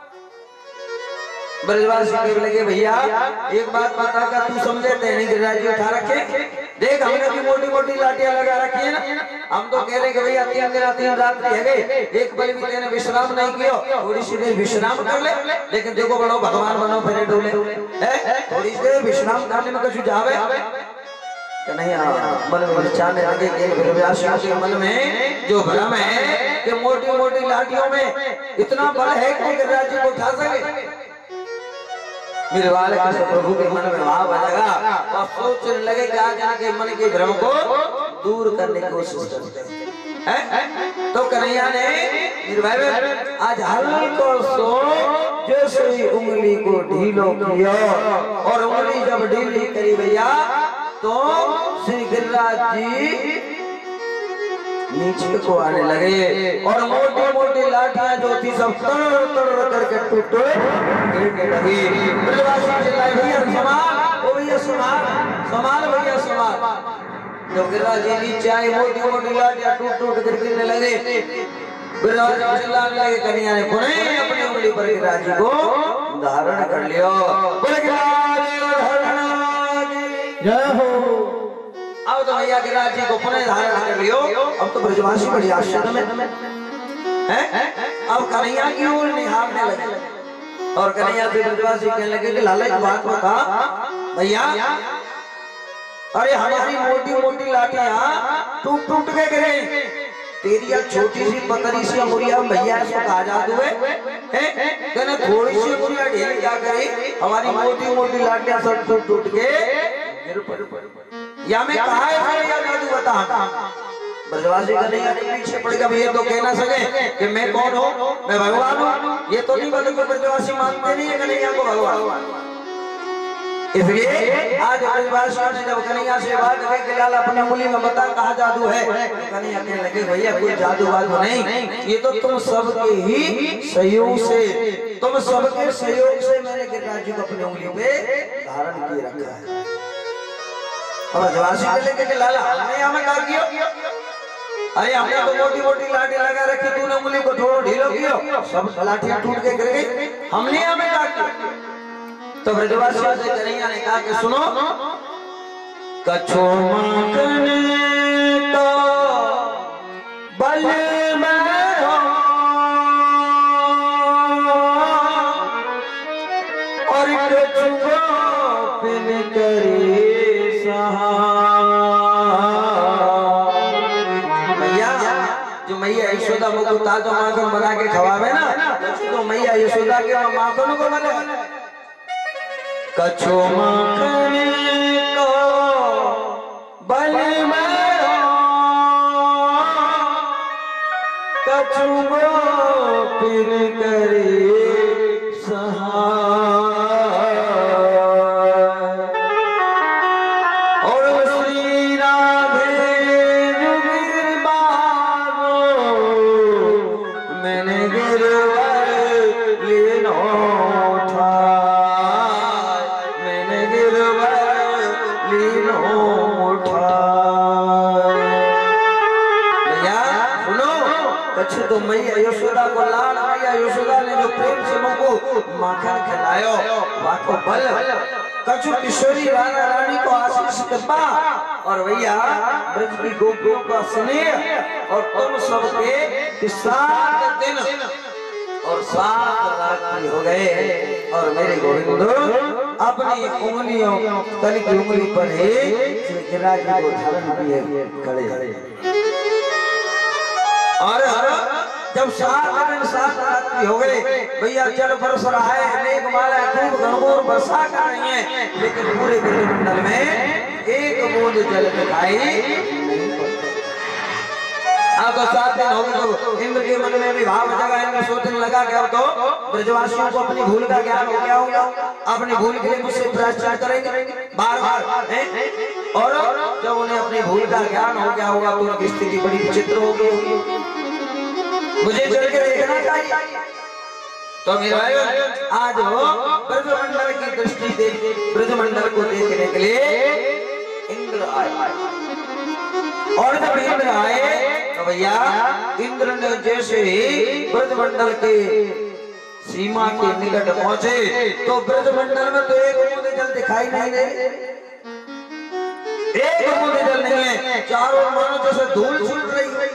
ब्रजवासी कहने लगे भैया एक बात बता कर तू समझे नहीं गिरिराज जी उठा रखे, देख हमने भी मोटी मोटी लाठियां लगा रखी है ना, हम तो कह रहे कि भैया 3 दिन 3 रात्रि है गए, एक पल भी तेने विश्राम नहीं किया, थोड़ी सी देर विश्राम कर ले। लेकिन देखो बड़ो भगवान बनो फिर डोले थोड़ी देर विश्राम करने में कुछ जावे कन्हैया मन में विचारने लगे कि ब्रजवासियों के मन में जो भ्रम है कि मोटी मोटी लाठियों में इतना बल है कि गिरिराज जी को उठा सके। मेरे वाले प्रभु के मन में भाव आएगा और सोचने लगे कि आज इनके मन के भ्रम को दूर करने की कोशिश करते हैं। तो कन्हैया ने निर्भय आज हल्को सो जैसे उंगली को ढीलो किया, और उंगली जब ढीली करी भैया तो श्री गिरिराज जी नीचे को आने लगे, और मोटी मोटी लाठियां जो थी सब तड़ तड़ करके टूट गिरने लगी। ब्रजवासी चिल्लाए भैया संभाल, ओ भैया संभाल संभाल भैया संभाल। जब गिरिराज जी नीचे आए मोटी मोटी लाठियां टूट टूट कर गिरने लगे, ब्रजवासी चिल्लाने लगे कन्हैया ने पुनः अपनी उंगली पर गिरिराज जी को धारण कर लिया। जय हो। अब तो भैया गिरिराज जी को पुनः धारण कर लियो। अब तो ब्रजवासी बड़ी आश्चर्य में हैं, अब कन्हैया की ओर निहारने लगे, और कन्हैया से ब्रजवासी कहने लगे कि लाला एक बात बता भैया, अरे हमारी मोटी मोटी लाठियां टूट टूट के गिरे, तेरी छोटी सी पतली सी अंगुलियां भैया इसको कहा जादू है, कहने थोड़ी सी अंगुलियां ढीली क्या करे, हमारी मोटी मोटी लाठियां सब टूट टूट के गिर पड़, या मैं कहा है या जादू बता। ब्रजवासी कन्हैया के पीछे पड़ गया, ये तो कह ना सके कि मैं कौन हूँ, मैं भगवान हूँ, ये तो नहीं बल्कि ब्रजवासी मानते नहीं है कन्हैया को भगवान। इसलिए आज ब्रजवासियों ने जब कन्हैया से बात की कि लाल अपनी उंगली में बता कहा जादू है, कन्हैया कहने लगे भैया कोई जादू वादू नहीं, ये तो तुम सबके ही सहयोग से, तुम सबके सहयोग से मैंने गिरिराज जी को अपनी उंगली पे धारण किए रखा है। और ब्रजवासी कहने लगे कि लाला हमने यहाँ में क्या किया, अरे हमने तो मोटी मोटी लाठी लगा रखी, तूने उंगली को थोड़ा ढीलो किया, सब लाठियां टूट के गिर गई, हमने यहाँ में क्या किया। तो ब्रजवासियों से कन्हैया ने कहा कि सुनो, कछु माखने का बल में हो, और कछु गोपिन करे जो मैया यशोदा को ताजा माखन बना के खवावे ना, तो मैया यशोदा के माखन को बने कछु माखन को बल में हो, कछु गोपिन करे सहाय, और श्री राधे जुगिर बारो मैंने गिरवर लेनो था, मैंने गिरवर लेनो उठा। भैया सुनो, कछु तो मैया यशोदा को लाल, मैया यशोदा ने जो प्रेम से मुझको माखन खिलायो वाको बल, कछु किशोरी राधा रानी को आशीष कृपा, और भैया ब्रज की गोपियों का स्नेह, और तुम सबके कि 7 दिन और 7 रात्रि हो गए और मेरे गोविंद अपनी उंगलियों तल की उंगली पर ही श्री गिरिराज जी को धारण किए खड़े। और जब 7 दिन 7 रात्रि हो गए भैया, जल बरस रहा है, मेघमाला खूब घनघोर वर्षा कर रही है, लेकिन पूरे ब्रह्मंडल में एक बूंद जल दिखाई नहीं पड़ता। तो 7 दिन हो गए तो इंद्र के मन में भी भाव जगा, इंद्र सोचने लगा क्या तो ब्रजवासियों को अपनी भूल का ज्ञान हो गया होगा, अपनी भूल के लिए मुझसे प्रायश्चित करेंगे बार बार। और जब उन्हें अपनी भूल का ज्ञान हो गया होगा तो उनकी स्थिति बड़ी विचित्र हो गई होगी, मुझे चल के देखना चाहिए। तो मेरे भाई आज वो ब्रजमंडल की दृष्टि से ब्रजमंडल को देखने के लिए इंद्र आए। और जब इंद्र आए तो भैया इंद्र ने जैसे ही ब्रजमंडल के सीमा के निकट पहुंचे तो ब्रजमंडल में तो एक बूंद जल दिखाई नहीं दे, एक बूंद जल नहीं है, चारों मानो जैसे धूल छूट रही है।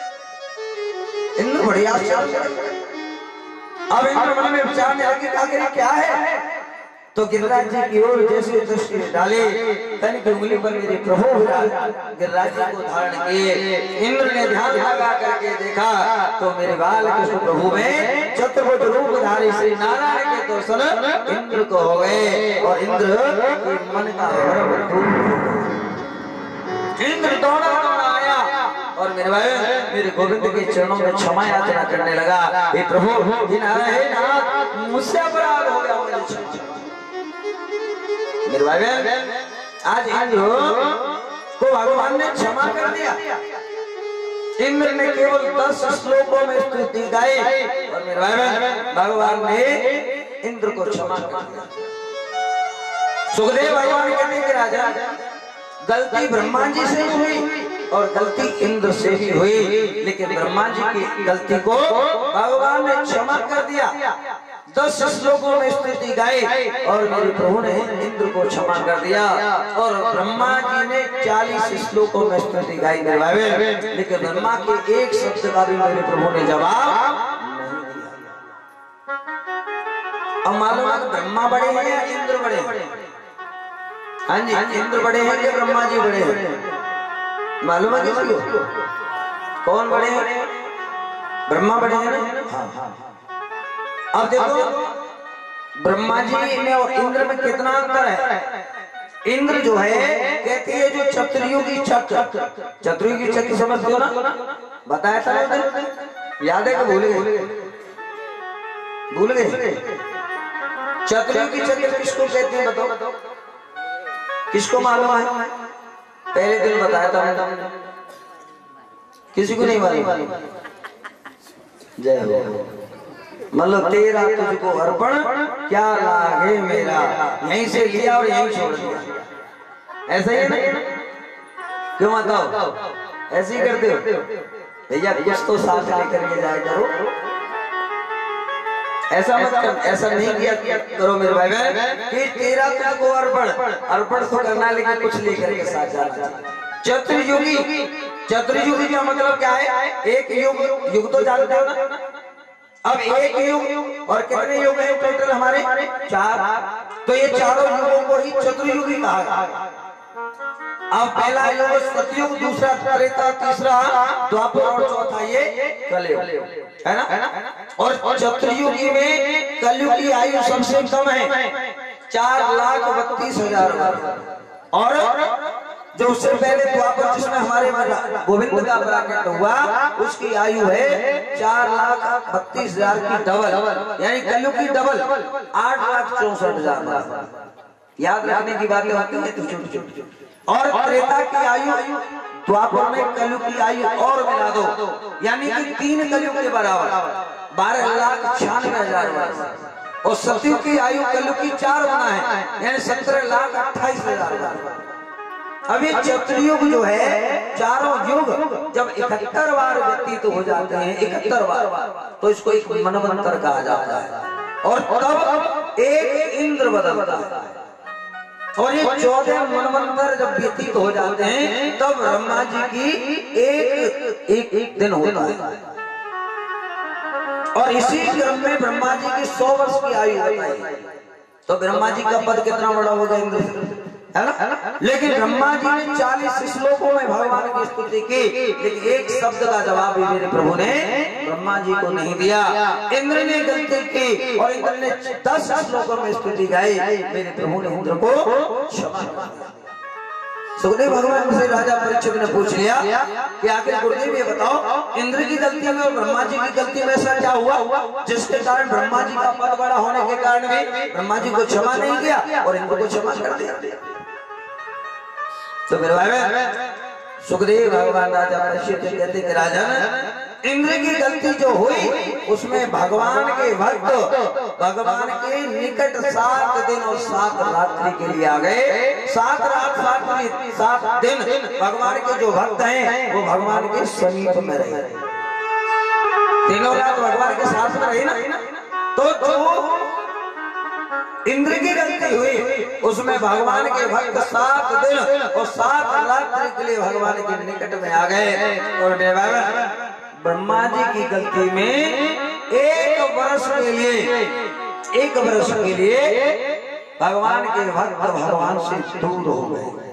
इंद्र बड़ी आश्चर्य। अब इंद्र मन में विचारने लगे आखिर क्या है, तो गिरिराज जी की ओर जैसे दृष्टि डाले, तनिक उंगली पर मेरे प्रभु गिरिराज जी को धारण किए। इंद्र ने ध्यान लगा करके देखा तो मेरे बाल कृष्ण प्रभु में चतुर्भुज रूपधारी श्री नारायण के दर्शन इंद्र को हो गए। और इंद्र के मन का इंद्र दौड़ा आया और मेरे भाई मेरे गोविंद के चरणों में क्षमा याचना करने लगा, हे प्रभु हे नारायण मुझसे अपराध हो गया, मेरे भाई आज इंद्र को भगवान ने क्षमा कर दिया। इंद्र ने केवल 10 श्लोकों में स्तुति गाई और मेरे भाई भगवान ने इंद्र को क्षमा कर दिया। सुखदेव भगवान कहते हैं कि राजा गलती ब्रह्मा जी से हुई और गलती इंद्र से भी हुई, लेकिन ब्रह्मा जी की गलती को भगवान ने क्षमा कर दिया। 10 श्लोकों में स्तुति गाई और मेरे प्रभु ने इंद्र को क्षमा कर दिया। और ब्रह्मा जी ने 40 श्लोकों में स्तुति गाई मेरे भाई, लेकिन ब्रह्मा के एक शब्द का भी मेरे प्रभु ने जवाब नहीं दिया। अब मालूम है ब्रह्मा बड़े हैं या इंद्र बड़े हैं? हाँ जी, इंद्र बड़े हैं या ब्रह्मा जी बड़े हैं? मालूम है किसी को? कौन बड़े हैं? ब्रह्मा बड़े हैं। अब देखो ब्रह्मा जी में और इंद्र में कितना अंतर है। इंद्र जो है कहती है जो चतुर्युगी चक्र, चतुर्युगी चक्र समझते हो ना, बताया था उधर, याद है कि भूल गए? भूल गए? चतुर्युगी चक्र किसको कहते हैं बताओ, किसको मालूम है? पहले दिन बताया था, किसी को नहीं मालूम? जय हो। मतलब तेरा तुझको अर्पण क्या लागे मेरा, यहीं से लिया और यहीं छोड़ दिया, ऐसा ही नहीं? क्यों बताओ ऐसे ही करते हो भैया? कुछ तो साथ लेकर के जाया करो, ऐसा मत कर, ऐसा नहीं किया करो मेरे भाई कि तेरा तुझको अर्पण, अर्पण तो करना लेकिन कुछ लेकर के साथ जाना। चतुर्युगी, चतुर्युगी का मतलब क्या है? एक युग, युग तो जानते हो ना। अब एक युग और कितने युग हैं टोटल हमारे? 4। तो ये चारों युगों को ही चतुर्युगी कहा गया। अब पहला युग सतयुग, दूसरा त्रेता, तीसरा द्वापर और चौथा ये कलयुग, है ना? और चतुर्युगी में कलयुग की आयु सबसे कम है 4,32,000। और जो उससे पहले द्वापर जिसमें हमारे गोविंद का प्राकट हुआ उसकी आयु है 4,32,000 की डबल, यानी कलयुग की डबल 8,64,000। याद रखने की बातें होती है तो छोटी छोटी। और त्रेता की आयु द्वापर में कलयुग की आयु और मिला दो, यानी कि 3 कलयुग के बराबर 12,96,000 वर्ष। और सतयुग की आयु कलयुग की 4 गुना है, यानी 17,28,000। अभी चतुर्युग जो है, चारों युग जब 71 बार व्यतीत हो जाते हैं, 71 बार, तो इसको एक मनवंतर कहा जाता है। और तब एक इंद्र बदलता है। और ये 14 मनवंतर जब व्यतीत हो जाते हैं तब ब्रह्मा जी की एक दिन होता है। और इसी क्रम में ब्रह्मा जी की 100 वर्ष की आयु बताई। तो ब्रह्मा जी का पद कितना बड़ा होगा इंद्र से, है ना? लेकिन ब्रह्मा जी ने 40 श्लोकों में भगवान की स्तुति की, लेकिन एक शब्द का जवाब भी मेरे प्रभु ने ब्रह्मा जी को नहीं दिया। इंद्र ने गलती की और इंद्र ने 10 श्लोकों में स्तुति गाई, मेरे प्रभु ने इंद्र को क्षमा कर दिया। सुखदेव भगवान से राजा परीक्षित ने पूछ लिया कि आखिर गुरुदेव ये बताओ, इंद्र की गलती में और ब्रह्मा जी की गलती में ऐसा क्या हुआ जिसके कारण ब्रह्मा जी का पद बड़ा होने के कारण भी ब्रह्मा जी को क्षमा नहीं किया और इंद्र को क्षमा कर दिया? तो मेरे भाई सुखदेव भगवान राजा परीक्षित कहते कि राजन, इंद्र की गलती जो हुई उसमें भगवान के भक्त भगवान के निकट 7 दिन और 7 रात्रि के लिए आ गए। 7 रात 7 दिन भगवान के जो भक्त हैं वो भगवान के समीप में रहे, तीनों रात भगवान के साथ में रहे ना। तो जो इंद्र की गलती हुई उसमें भगवान के भक्त 7 दिन और 7 रात्रि के लिए भगवान के निकट में आ गए। और ब्रह्मा जी की गलती में 1 वर्ष के लिए भगवान के भक्त भगवान से दूर हो गए।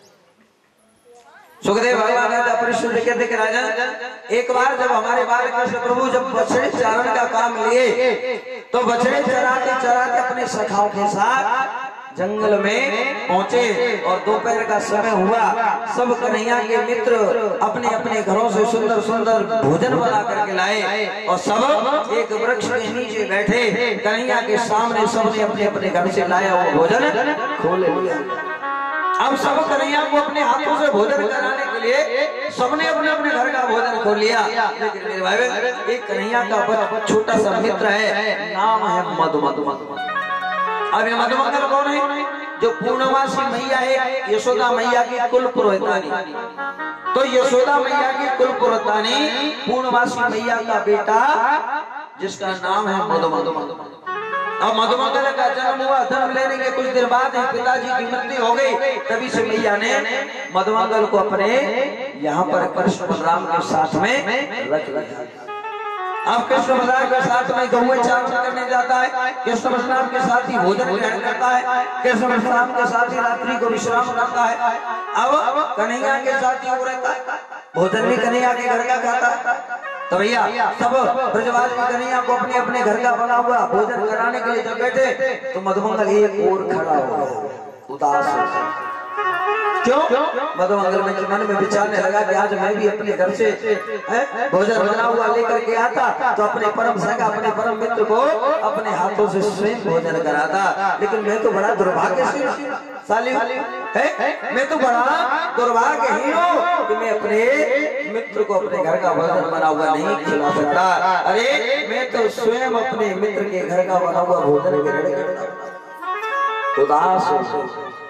सुखदेव भगवान राजा परीक्षित कहते कि राजन, एक बार जब हमारे बालकृष्ण प्रभु जब बछड़े चारण का काम लिए तो बछड़े चराते चराते अपने सखाओं के साथ जंगल में पहुंचे और दोपहर का समय हुआ। सब कन्हैया के मित्र अपने अपने घरों से सुंदर सुंदर भोजन बना करके लाए और सब एक वृक्ष के नीचे बैठे। कन्हैया के सामने सबने अपने अपने घर से लाया वो भोजन खोल लिया। अब सब कन्हैया को अपने हाथों से भोजन कराने के लिए सबने अपने अपने घर का भोजन खोल लिया। लेकिन मेरे भाई एक कन्हैया का छोटा सा मित्र है, नाम है मधुमंगल। अब ये मधुमंगल कौन है? जो पूर्णवासी मैया है, यशोदा मैया की कुल पुरोहितानी। तो यशोदा मैया की कुल पुरोहितानी पूर्णवासी मैया का बेटा जिसका नाम है मधुमंगल। अब मधुमंगल का जन्म हुआ, जन्म लेने के कुछ देर बाद पिताजी की मृत्यु हो गई। तभी से मैया ने मधुमंगल को अपने यहाँ पर कृष्ण बलराम के साथ में रख लिया। अब कृष्ण बलराम के साथ में गौवे चारण करने जाता है, कृष्ण बलराम के साथ ही भोजन ग्रहण करता है, कृष्ण बलराम के साथ ही रात्रि को विश्राम करता है। अब कन्हैया के साथ ही वो रहता है, भोजन भी कन्हैया के घर का खाता है। तो भैया सब ब्रजवासी कन्हैया को अपने अपने घर का बना हुआ भोजन कराने के लिए जब बैठे तो मधुमंगल एक ओर खड़ा हो गया उदास। क्यों? मधुमंगल में मन में विचारने लगा कि आज मैं भी अपने घर से भोजन बना हुआ लेकर के आता तो अपने परम सखा अपने परम मित्र को अपने हाथों से स्वयं भोजन कराता। लेकिन मैं तो बड़ा दुर्भाग्यशाली है, मैं तो बड़ा दुर्भाग्यहीन हूँ कि मैं अपने मित्र को अपने घर का भोजन बना हुआ नहीं खिला सकता। अरे मैं तो स्वयं अपने मित्र के घर का बना हुआ भोजन ग्रहण करता। उदास हो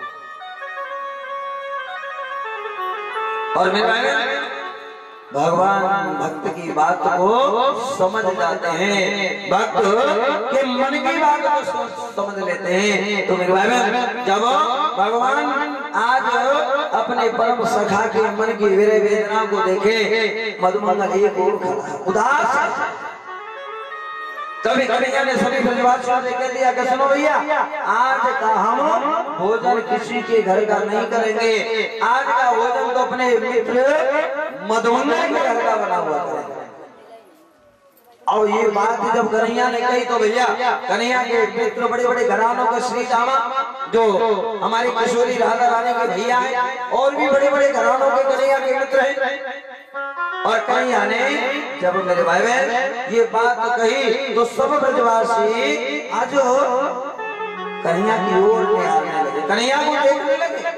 और मेरे भगवान भक्त की बात को समझ जाते हैं, भक्त के मन की बात को समझ लेते हैं। तो मेरे भाई जब भगवान आज अपने परम सखा के मन की वेदना को देखे, मधुमंगल एक ओर खड़ा उदास। तभी कन्हैया ने सभी ब्रजवासियों से कह दिया कि सुनो भैया, आज का हम भोजन किसी के घर का नहीं करेंगे, आज का भोजन तो अपने मित्र मधुमंगल के घर का बना हुआ करेंगे। और ये बात जब कन्हैया ने कही तो भैया कन्हैया के मित्र बड़े बड़े घरानों के श्री रामा जो हमारी किशोरी राधा रानी के भैया है और भी बड़े बड़े घरानों के कन्हैया के मित्र हैं। और कन्हैया ने जब मेरे भाई बहन ये बात कही तो सब ब्रजवासी आज कन्हैया की ओर आने लगे, कन्हैया को देखने लगे।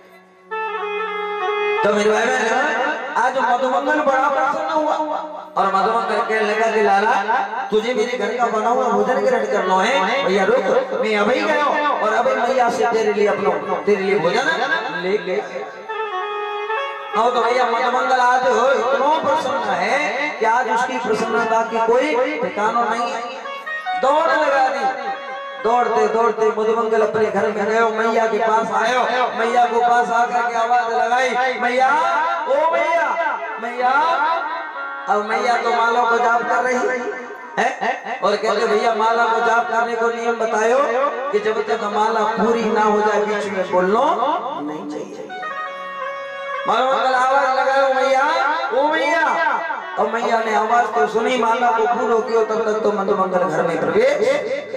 तो मेरे भाई बहन आज मधुमंगल बड़ा प्रसन्न हुआ और मधुमंगल कहने लगा कि लाला तुझे मेरे घर का बना हुआ भोजन ग्रहण करना है। भैया रुक, मैं अभी गया और अभी मैया से तेरे लिए भोजन ले। तो भैया मधुमंगल आज इतना प्रसन्न है कि आज उसकी प्रसन्नता की कोई ठिकाना नहीं है। दौड़ लगा दी, दौड़ते दौड़ते मधुमंगल अपने घर में गए, मैया के पास आयो, मैया को पास आकर के आवाज लगाई, मैया ओ मैया मैया। अब मैया तो मालों को जाप कर रही है। और कहते भैया माला को जाप करने को नियम बतायो कि जब तक माला पूरी ना हो जाए बीच में बोलना नहीं चाहिए। मानो अंकल आवाज लगाओ मैया, ओ मैया। और मैया ने आवाज तो सुनी, माला को पूरा किया, तब तक तो मधुमंगल घर में प्रवेश।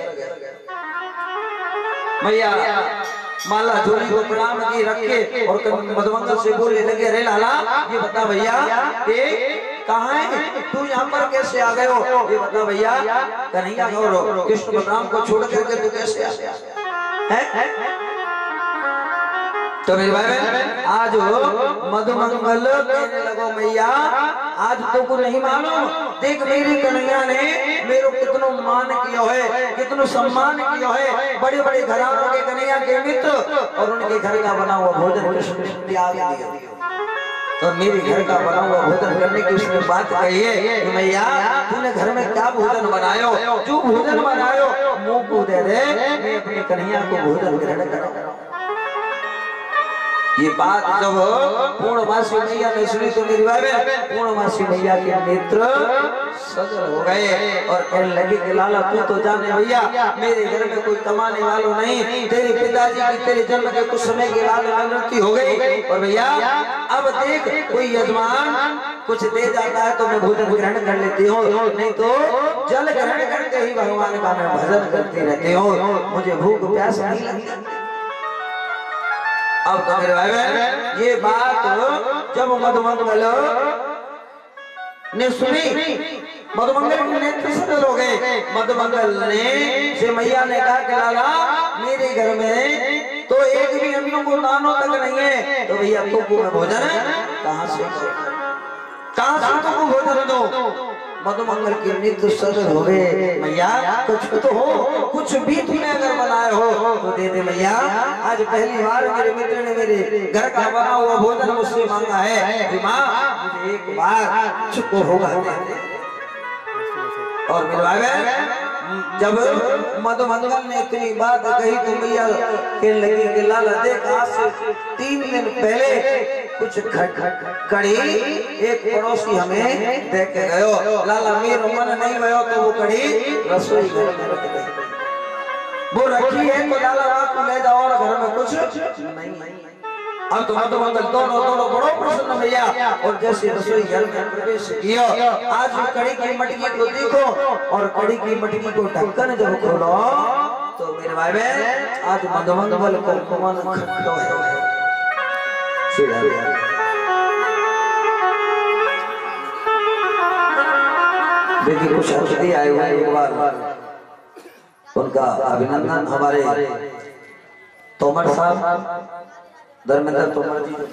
मैया माला झोली को प्रणाम की रख के और मधुमंगल से बोलने लगे, अरे लाला ये बता भैया ये कहाँ है, तू यहाँ पर कैसे आ गए हो? ये बता भैया कन्हैया और कृष्ण बलराम को छोड़ करके तू कैसे आ गया? तो मेरे भाई बहन आज मधुमंगल कहने लगो मैया आज तो को नहीं मालूम, देख मेरी कन्हैया ने मेरे कितनो मान किया है, कितनो सम्मान किया है, बड़े बड़े घरानों के कन्हैया के मित्र और उनके घर का बना हुआ भोजन कृष्ण त्याग दिया। तो मेरे घर का बना हुआ भोजन करने की उसने बात कही है कि मैया तूने घर में क्या भोजन बनायो, जो भोजन बनायो मुंह को दे दे, मैं अपने कन्हैया को भोजन ग्रहण करूं। ये बात जब पूर्णमासी मैया ने सुनी तो मेरी बहन पूर्णमासी मैया के नेत्र सजल हो गए और कहने लगे कि लाला तू तो जाने भैया मेरे घर में कोई कमाने वालों नहीं, तेरे पिताजी की तेरे जन्म के कुछ समय के बाद मृत्यु हो गई और भैया अब देख कोई यजमान कुछ दे जाता है तो मैं भोजन ग्रहण कर लेती हूँ, नहीं तो जल ग्रहण करके ही भगवान का मैं भजन करती रहती हूँ, मुझे भूख प्यास नहीं लगती। अब तो मेरे भाई बहन ये बात जब मधुमंगल ने सुनी, मधुमंगल के नेत्र सजल हो गए। मधुमंगल ने से मैया ने कहा कि लाला मेरे घर में तो एक भी अन्नों को दानों तक नहीं है, तो भैया तुमको मैं भोजन कहाँ से तुमको भोजन दो? मधुमंगल के नेत्र सजल हो गए, मैया कुछ तो हो, कुछ भी तुमने अगर बनाए हो तो दे दे मैया। आज पहली बार मेरे मित्र ने मेरे घर का बना हुआ भोजन मुझसे मांगा है, माँ मुझे एक बार चुप होगा दे दे। और मेरे भाई जब मधुमंगल ने इतनी बात कही तो मैया कहने लगी कि लाला देख आज से 3 दिन पहले कुछ कड़ी एक पड़ोसी हमें दे के गयो, लाला मेरा मन नहीं गयो तो वो कड़ी रसोई घर में रख दे, वो रखी है तो लाला रात को ले जाओ और घर में कुछ नहीं। अब तो मधुमंगल दोनों बड़ो प्रसन्न भैया और जैसे रसोई घर में प्रवेश किया, आज कड़ी की मटकी को देखो और कड़ी की मटकी को ढक्कन जब खोलो तो मेरे भाई बहन आज मधुमंगल को मन खट्टो है। देखिए कुछ अतिथि आए हुए एक बार उनका अभिनंदन हमारे तोमर साहब धर्मेंद्र तोमर जी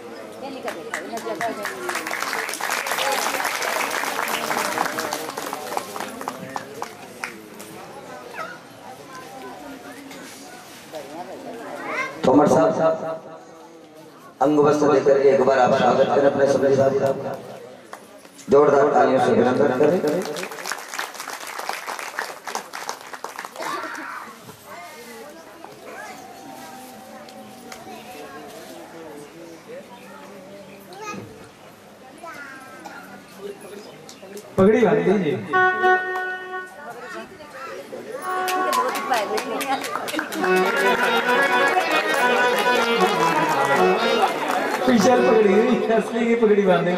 तोमर साहब अंग वस्त्र देकर एक बार आप स्वागत करें अपने सभी साहब का, जोरदार तालियों से अभिनंदन करें। पगड़ी बांध दीजिए। स्पेशल पगड़ी असली की पगड़ी बांधे।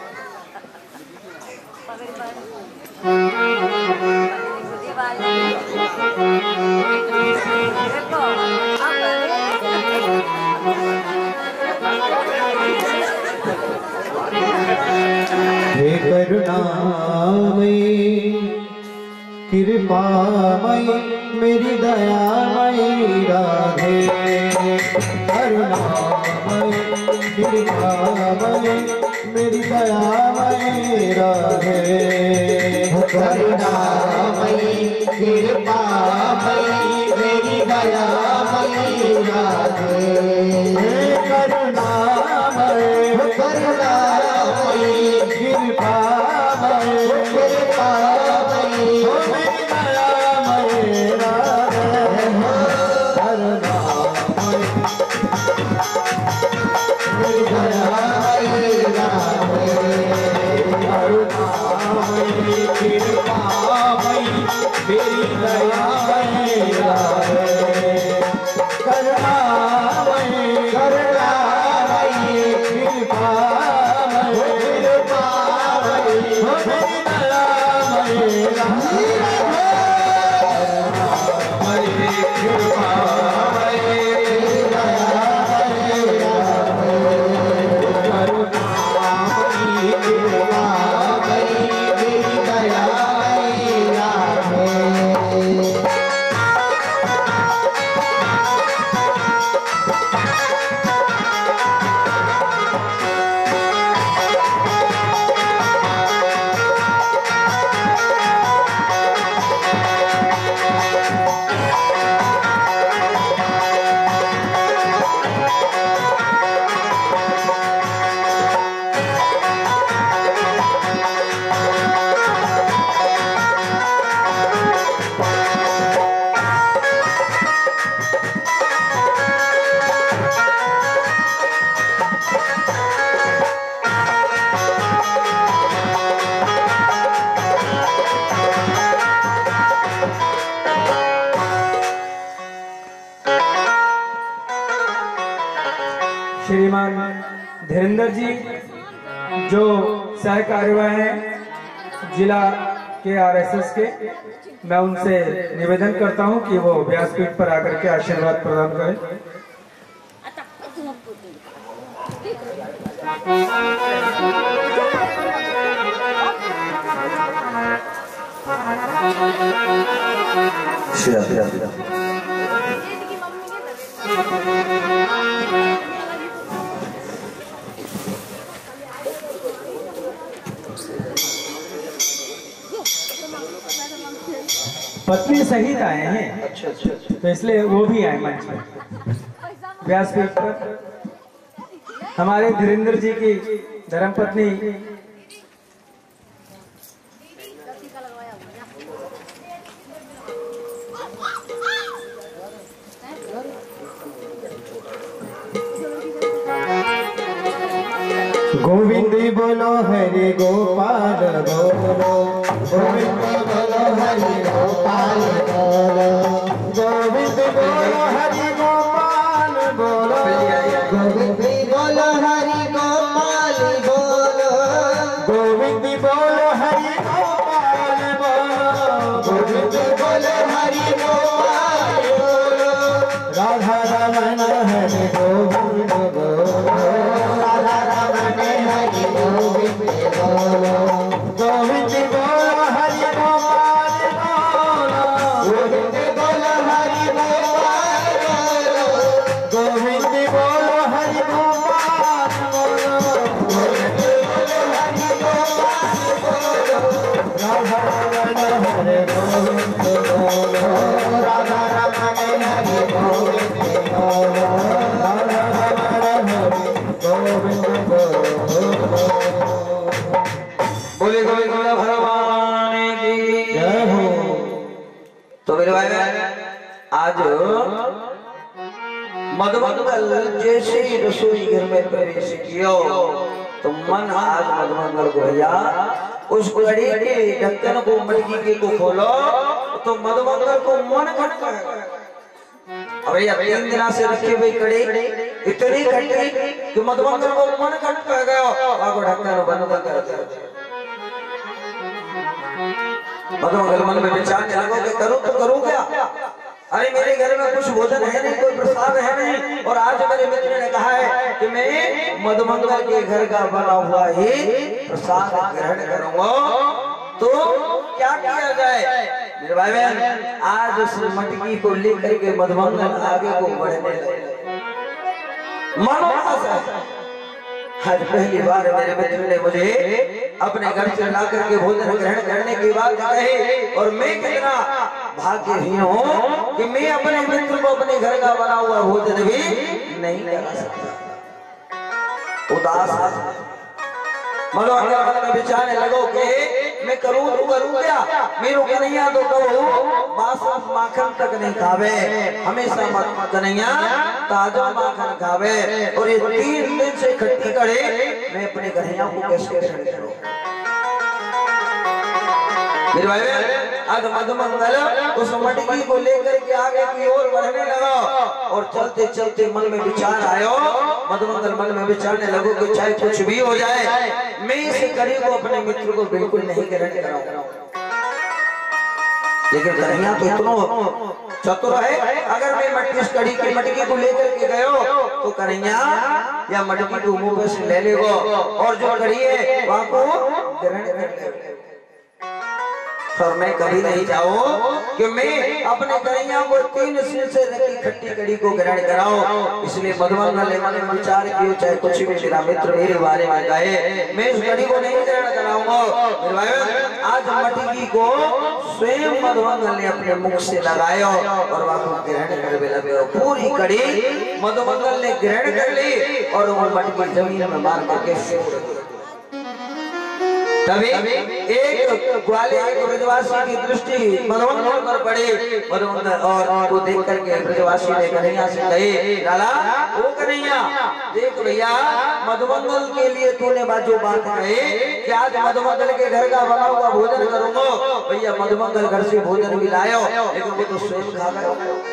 हे करुणामयी कृपामयी मेरी दयामयी राधे, करुणामयी कृपामयी मेरी दयामयी राधे, करुणामयी कृपामयी मेरी दयामयी राधे, करुणामयी कृपा श्रीमान धीरेन्द्र जी जो सह कार्यवाह हैं जिला के आरएसएस के, मैं उनसे निवेदन करता हूं कि वो व्यासपीठ पर आकर के आशीर्वाद प्रदान करें। पत्नी सहित आए हैं। अच्छा अच्छा अच्छा। तो इसलिए वो भी आए मंच पर व्यासपीठ पर। हमारे धीरेन्द्र जी की धर्मपत्नी गोविंद बोलो हरि गोपाल बोलो, गोविंद बोलो हरि गोपाल बोलो, गोविंद बोलो हरि गोपाल बोलो, गोविंद बोलो हरि गोपाल बोलो, गोविंद बोलो हरि गोपाल बोलो, गोविंद बोलो हरि गोपाल बोलो, राधा रमन हरि गोविंद बोलो, राधा रमन हरि गोविंद बोलो, गोविंद बोलो हरि गोपाल बोलो, गोविंद बोलो हरि गोपाल बोलो, गोविंद बोलो हरि गोपाल बोलो, गोविंद बोलो हरि गोपाल बोलो, राधा रमन हरि गोविंद बोलो, राधा रमन हरि गोविंद बोलो, राधा रमन हरि गोविंद बोलो। बोले गोविंद भगवान की जय हो। तो मेरे भाई आज मधुमंगल जैसे ही रसोई घर में प्रवेश किया तो मन आज मधुमंगल को भैया उस कड़ी के ढक्कन को मटकी के को खोलो तो मधुमंगल को मन खटका। अब भैया 3 दिन से रखी हुई कड़ी इतनी खटी कि मधुमंगल को मन खटका गया। आगो ढक्कन बंद कर दिया। मधुमंगल मन में विचारने लगो कि करूं तो करूं क्या? अरे मेरे घर में कुछ भोजन है नहीं, कोई प्रसाद है नहीं, और आज मेरे मित्र ने कहा है कि मैं मधुमंगल के घर का बना हुआ ही प्रसाद ग्रहण करूंगा। तो क्या किया जाए मेरे भाई बहन? आज उस मटकी को लेकर के मधुमंगल आगे को बढ़ने लगे। आज पहली बार मेरे मित्र ने मुझे अपने घर से ला करके भोजन ग्रहण करने की बात कही, और मैं कितना भाग्यहीन हूँ कि मैं अपने मित्र को अपने घर का बना हुआ भोजन भी नहीं करा सकता। उदास मधुमंगल में विचारने लगो कि मैं करूं तो करूं क्या? मेरे कन्हैया तो कहूं बासुर माखन तक नहीं खावे, हमेशा कन्हैया ताजा माखन खावे, और ये 3 दिन से खट्टी कड़े मैं अपने कन्हैया को कैसे ग्रहण करूं? मेरे भाई आज मधुमंगल उस मटकी को लेकर के आगे की ओर बढ़ने लगा, और चलते चलते मन में विचार आयो। मधुमंगल मन में विचारने लगो कि चाहे कुछ भी हो जाए मैं इस कड़ी को अपने मित्र को बिल्कुल नहीं ग्रहण कराऊंगा। लेकिन कन्हैया तो इतना चतुर है, अगर मैं मटकी इस कड़ी की मटकी को लेकर के गयो तो कन्हैया या मटकी को मुंह पे से ले लेगो और जो कड़ी है वहां को ग्रहण कर ले। पर मैं कभी नहीं चाहूं कि मैं अपने कन्हैया को 3 सिर से रखी खट्टी कड़ी को ग्रहण कराऊं। इसलिए मधुमंगल ने मन में विचार किया, चाहे कुछ भी मेरा मित्र मेरे बारे में कहे, मैं इस कड़ी को नहीं ग्रहण कराऊंगा। मेरे भाई आज मटकी को स्वयं मधुमंगल ने अपने मुख से लगाया और वहां को ग्रहण करने लगे। पूरी कड़ी मधुमंगल ने ग्रहण कर ली और वो मटकी जमीन में मार करके तभी एक ग्वाले एक ब्रजवासी की दृष्टि मधुमंगल पर पड़ी। मधुमंगल और वो देख करके ब्रजवासी ने कन्हैया से कहे, लाला वो कन्हैया देख भैया, मधुमंगल के लिए तूने जो बात कही कि आज मधुमंगल के घर का बना हुआ भोजन करूंगा, भैया मधुमंगल घर से भोजन भी लायो, लेकिन वो तो स्वयं खा गयो।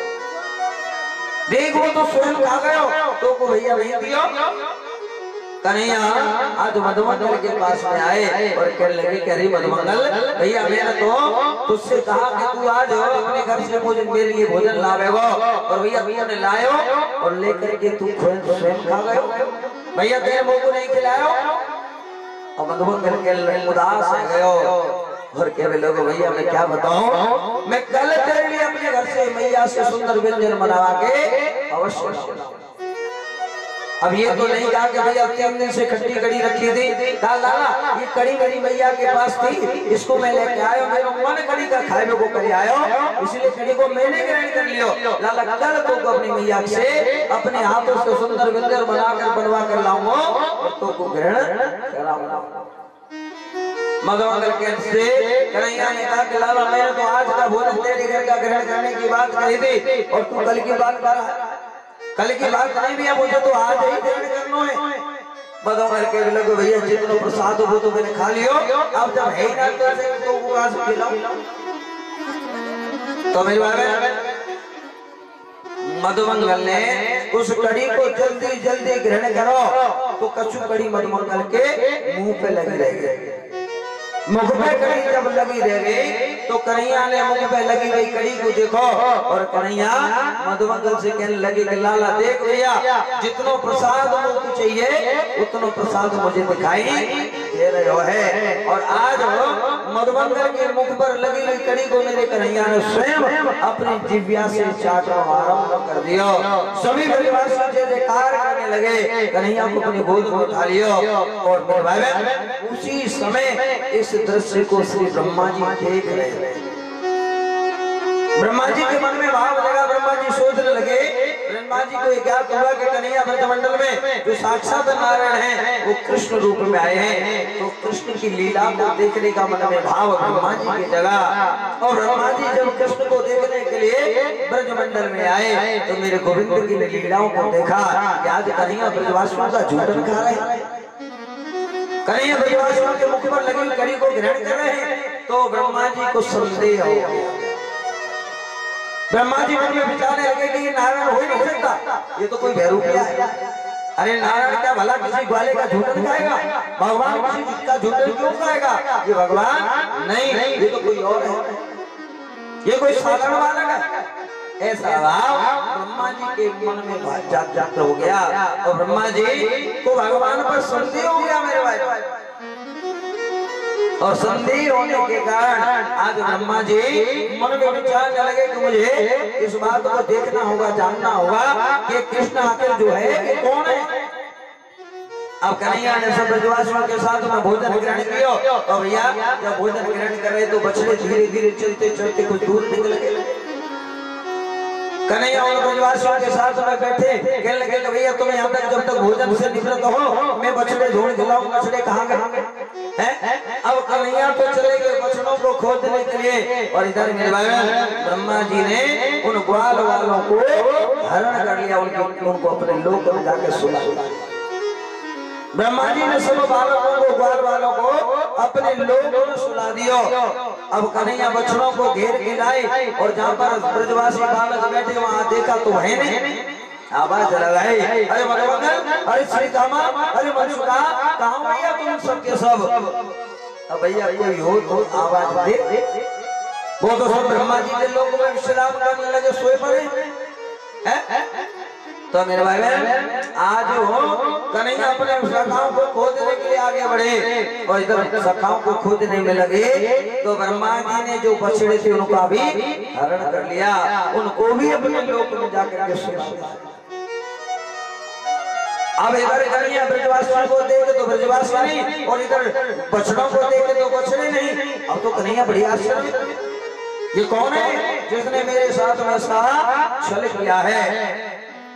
देख वो तो स्वयं खा गयो, तो को भैया नहीं दियो। कन्हैया आज मधुमंगल के पास में आए और कहने लगे, कह रही मधुमंगल भैया मैंने तो तुझसे कहा कि तू आज अपने घर से मुझे मेरे लिए भोजन लावेगो, और भैया भैया ने लायो और लेकर के तू स्वयं खा गयो, भैया तेरे मुंह को नहीं खिलायो। और मधुमंगल के उदास है गयो और कह लोगो भैया मैं क्या बताऊं, मैं कल तेरे लिए अपने घर से मैया से सुंदर व्यंजन बनवा के अवश्य। अब ये तो नहीं कहा कि भैया 3 दिन से खट्टी कड़ी रखी थी, कहा लाला ये कड़ी मेरी मैया के पास थी, इसको मैं लेके आयो, मेरा मन कड़ी का खाए को कर आयो, इसलिए कड़ी को मैंने ग्रहण कर लियो। लाला कल तो अपनी मैया से अपने हाथों से सुंदर व्यंजन बनाकर बनवा कर लाऊंगा और तो को ग्रहण कराऊंगा। मधुमंगल के से कन्हैया ने कहा कि लाला मैंने तो आज का भोजन तेरे घर का ग्रहण करने की बात कही थी और तू कल की बात कर रहा है, कल की बात नहीं भैया, मुझे तो आज ही ग्रहण करना है। मधुमंगल के लगे भैया जितना प्रसाद हो तो मैंने खा लियो, अब जब है ना तो कहां से खिलाऊं। तो मेरे भाई मधुमंगल ने उस कड़ी को जल्दी जल्दी ग्रहण करो तो कछु कड़ी मधुमंगल के मुंह पे लगी रह गई। मुख पे कड़ी जब लगी रह गई तो कन्हैया ने मुख पे लगी हुई कड़ी को देखो और कन्हैया मधुमंगल से कहने लगे कि लाला देख भैया जितना प्रसाद मुझे चाहिए उतना प्रसाद मुझे दिखाई दे रहे हो है, और आज मधुमंगल के मुख पर लगी हुई कड़ी को मेरे कन्हैया ने स्वयं अपनी जिह्वा से चाटना आरंभ कर दिया। सभी ब्रजवासी जयकार करने लगे, कन्हैया को अपनी गोद में उठा लिया और मेरे भाई उसी समय इस दृश्य को श्री ब्रह्मा जी देख रहे थे। ब्रह्मा जी के मन में भाव लगा, ब्रह्मा जी सोचने लगे, ब्रह्मा जी को ज्ञात हुआ कि कन्हैया ब्रजमंडल में जो साक्षात नारायण हैं वो कृष्ण रूप में आए हैं, तो कृष्ण की लीला को देखने का मन में भाव ब्रह्मा जी की जगह। और ब्रह्मा जी जब कृष्ण को देखने के लिए ब्रजमंडल में आए तो मेरे गोविंद की लीलाओं को देखा कि आज कन्हैया ब्रजवासियों का झूठन खा रहे हैं, कन्हैया ब्रजवासियों के मुख पर लगी कड़ी को ग्रहण कर रहे हैं। तो ब्रह्मा जी को संदेह हो गया। ब्रह्मा जी मन में विचारने लगे कि ये नारायण हो ही नहीं सकता, ये तो कोई भैरूपिया है। अरे नारायण क्या भला किसी ग्वाले का झूठन खाएगा, भगवान किसी का झूठन क्यों खाएगा, ये भगवान नहीं, ये तो कोई और है, ये कोई साधारण बालक है। ऐसा भाव ब्रह्मा जी के मन में जागृत हो गया और ब्रह्मा जी को भगवान पर संदेह हो गया मेरे भाई, और संदेह होने के कारण आज ब्रह्मा जी मन में विचारने लगे कि मुझे इस बात को देखना होगा, जानना होगा कि कृष्ण आखिर जो है ये कौन है। अब कन्हैया ने सब ब्रजवासियों के साथ में भोजन ग्रहण किया और भैया जब भोजन ग्रहण कर रहे तो बछड़े धीरे धीरे चलते चलते कुछ दूर निकल गए। कन्हैया और ब्रजवासियों के साथ में बैठे कहने लगे कि भैया तुम यहाँ तक जब तक भोजन से निवृत्त हो मैं बछड़े ढूंढ दिलाऊं, बछड़े कहाँ गए हैं। अब कन्हैया तो चले गए बछड़ों को खोजने के लिए, और इधर मेरे भाई ब्रह्मा जी ने उन ग्वाल वालों को हरण कर लिया, उनको अपने लोक में जाके सुला। ब्रह्मा जी ने सब बालकों को ग्वाल वालों को अपने लोक में सुला दिया। अब कन्हैया बछड़ों को घेर के लाए और जहाँ पर ब्रजवासी बालक बैठे वहाँ देखा तो है नहीं, आवाज लगाई, अरे मधुमंगल, अरे श्रीधामा, अरे मनसुखा, कहाँ भैया तुम सबके सब। अब भैया कोई हो तो आवाज दे। वो तो सब ब्रह्मा जी के लोग में विश्राम करने लगे, सोए पड़े हैं। तो मेरे भाई बहन आज हो कन्हैया अपने शाखाओं को खोदने के लिए आगे बढ़े और इधर शाखाओं को खोदने में लगे तो ब्रह्मा जी ने जो बछड़े थे उनका भी हरण कर लिया, उनको भी अपने लोक में जाकर के सुना। अब इधर कन्हैया ब्रजवासियों को देखे तो ब्रजवासी नहीं और इधर बछड़ों को देखे तो बछड़े नहीं। अब तो कन्हैया बड़ी आश्चर्य, ये कौन है जिसने मेरे साथ में ऐसा छल किया है।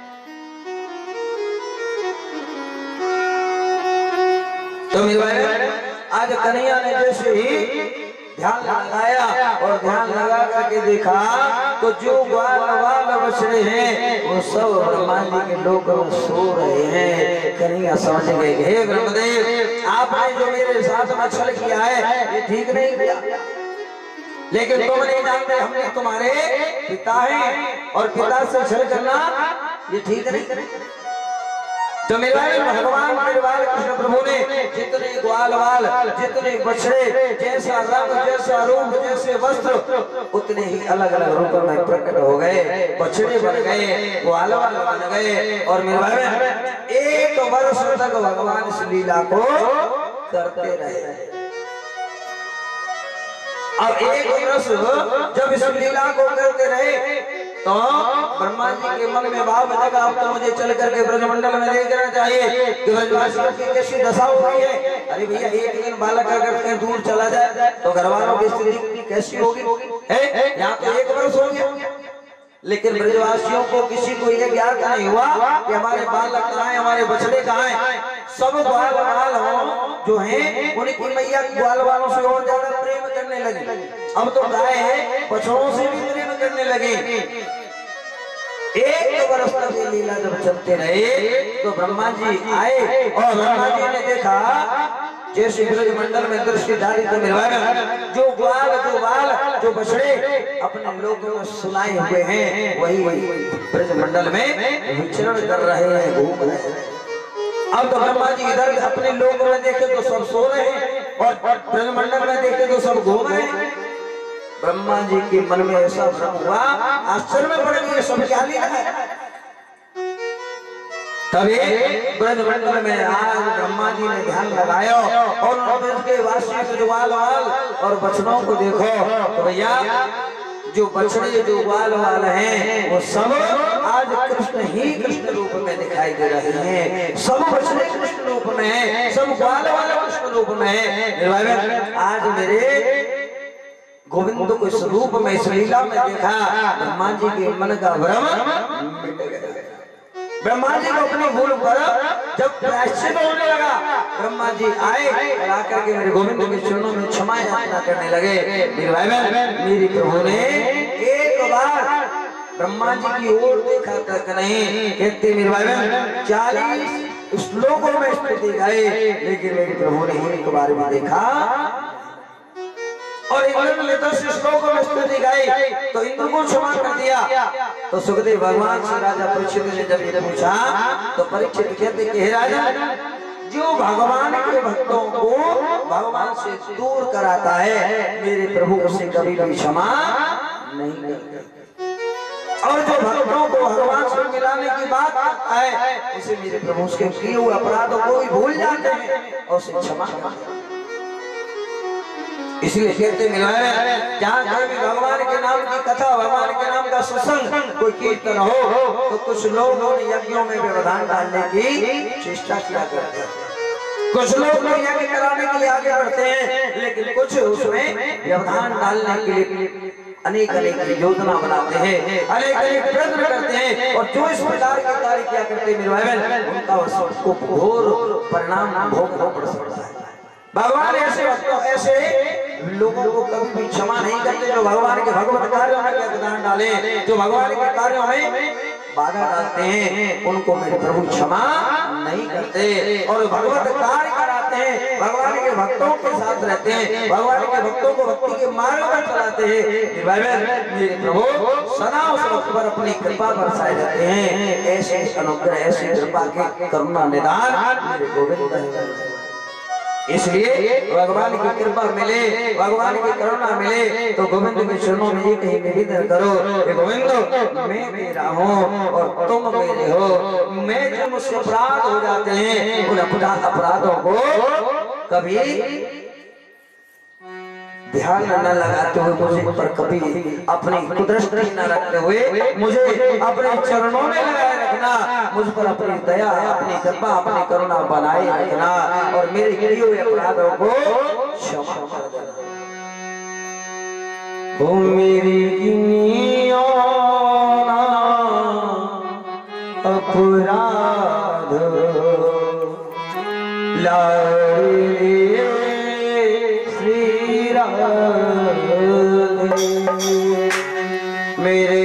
तो मेरे भाई आज कन्हैया ने जैसे ही ध्यान लगाया और ध्यान लगा करके देखा तो जो ग्वाल वाल बछड़े हैं वो सब ब्रह्मा जी के लोक में सो रहे हैं। कन्हैया समझ गए, हे ब्रह्मदेव आपने जो मेरे साथ में छल किया है ये ठीक नहीं किया, लेकिन तुम नहीं जानते हमने तुम्हारे पिता हैं और पिता से छल करना ये ठीक नहीं। तो मेरे भाई भगवान मेरे कृष्ण प्रभु ने जितने ग्वाल वाल जितने बछड़े जैसा रंग जैसा रूप जैसे वस्त्र उतने ही अलग अलग रूप में प्रकट हो गए, बछड़े बन गए, ग्वाल वाल बन गए। और मेरे भाई एक वर्ष तक भगवान इस लीला को करते रहे। अब एक वर्ष जब इस लीला को करते रहे तो ब्रह्मा जी के मन में भाव बनेगा अब तो मुझे चल करके ब्रजमंडल में ले जाना चाहिए कि ब्रजवासियों की कैसी दशा हो गई है। अरे भैया एक दिन बालक अगर कहीं दूर चला जाए तो घर वालों की स्थिति कैसी होगी। यहाँ तो एक वर्ष हो गया लेकिन ब्रजवासियों को किसी को ये ज्ञात नहीं हुआ कि हमारे बालक कहाँ है, हमारे बछड़े कहाँ हैं। सब ग्वाल वाल हो जो हैं उनकी मैया ग्वाल वालों से और ज्यादा प्रेम करने लगे। अब तो गाय है बछड़ों से भी प्रेम करने लगे। एक वर्ष तक ये लीला जब चलते रहे तो ब्रह्मा जी आए और ब्रह्मा जी ने देखा जैसे ब्रजमंडल में दृष्टि डाली तो मेरे जो ग्वाल जो वाल जो बछड़े अपने लोगों में सुनाए हुए हैं वही ब्रजमंडल में विचरण कर रहे हैं, घूम रहे हैं। अब तो ब्रह्मा जी इधर अपने लोगों में देखे तो सब सो रहे हैं और ब्रजमंडल में देखे तो सब घूम रहे हैं। ब्रह्मा जी के मन में ऐसा भ्रम हुआ, आश्चर्य में पड़ गए सब क्या लीला है। तभी ब्रजमंडल में आज ब्रह्मा जी ने ध्यान लगाया और उसके वासी ग्वाल वाल और बछड़ों को देखो तो भैया जो बछड़े जो ग्वाल वाल हैं वो सब आज कृष्ण ही कृष्ण रूप में दिखाई दे रहे हैं। सब बछड़े कृष्ण रूप में हैं, सब ग्वाल वाले कृष्ण रूप में हैं। आज मेरे गोविंद को इस रूप में इस लीला में देखा, ब्रह्मा जी के मन का भ्रम मिट गया। ब्रह्मा जी को अपनी भूल पर जब प्रायश्चित होने लगा ब्रह्मा जी आए और आकर के मेरे गोविंद के चरणों में क्षमा याचना करने लगे। मेरे भाई बहन मेरी प्रभु ने एक बार ब्रह्मा जी की ओर देखा तक नहीं, कहते मेरे भाई बहन 40 श्लोकों में स्तुति गाए लेकिन मेरे प्रभु ने एक बार भी देखा और इंद्र ने 10 श्लोकों में स्तुति गाई तो इंद्र को क्षमा कर दिया। तो सुखदेव भगवान से राजा परीक्षित ने जब ये पूछा तो परीक्षित कहते कि हे राजा जो भगवान के भक्तों को भगवान से दूर कराता है मेरे प्रभु उसे कभी भी क्षमा नहीं करते और जो भक्तों को भगवान से मिलाने की बात करता है उसे मेरे प्रभु उसके किए हुए अपराधों को भी भूल जाते हैं और उसे क्षमा करते हैं। इसलिए कहते मिलवाए जहाँ कहीं भी भगवान के नाम की कथा भगवान के नाम का सत्संग कोई कीर्तन हो तो कुछ लोग यज्ञों में व्यवधान डालने की चेष्टा किया करते हैं। कुछ लोग यज्ञ कराने के लिए आगे बढ़ते हैं लेकिन कुछ उसमें व्यवधान डालने के लिए अनेक अनेक योजना बनाते हैं, अनेक अनेक प्रयत्न करते हैं और जो इस प्रकार के कार्य किया करते हैं उनका सबको घोर परिणाम भोगना पड़ सकता है। भगवान ऐसे लोगों को कभी भी क्षमा नहीं करते जो भगवान के भगवत कार्यों में योगदान डाले, जो भगवान के कार्यों में बाधा डालते हैं उनको मेरे प्रभु क्षमा नहीं करते और भगवत कार्य कराते हैं, भगवान के भक्तों के साथ रहते हैं, भगवान के भक्तों को भक्ति के मार्ग पर चलाते हैं। मेरे प्रभु सदा उस वक्त पर अपनी कृपा बरसाए जाते हैं। ऐसे अनुग्रह ऐसी कृपा के करुणा निदान मेरे गोविंद। इसलिए भगवान की कृपा मिले, भगवान की करुणा मिले तो गोविंद के चरणों में ये कहीं निवेदन करो कि गोविंद मैं तेरा हूँ और तुम मेरे हो। मैं जो मुझसे अपराध हो जाते हैं उन अपराधों को कभी ध्यान न लगाते हुए मुझे पर कभी अपनी कुदरती न रखते हुए मुझे अपने चरणों में लगाए रखना, मुझ पर अपनी दया अपनी कृपा अपनी करुणा बनाए रखना और मेरे किए हुए अपराधों को क्षमा कर देना। ओ मेरी अपराध मेरे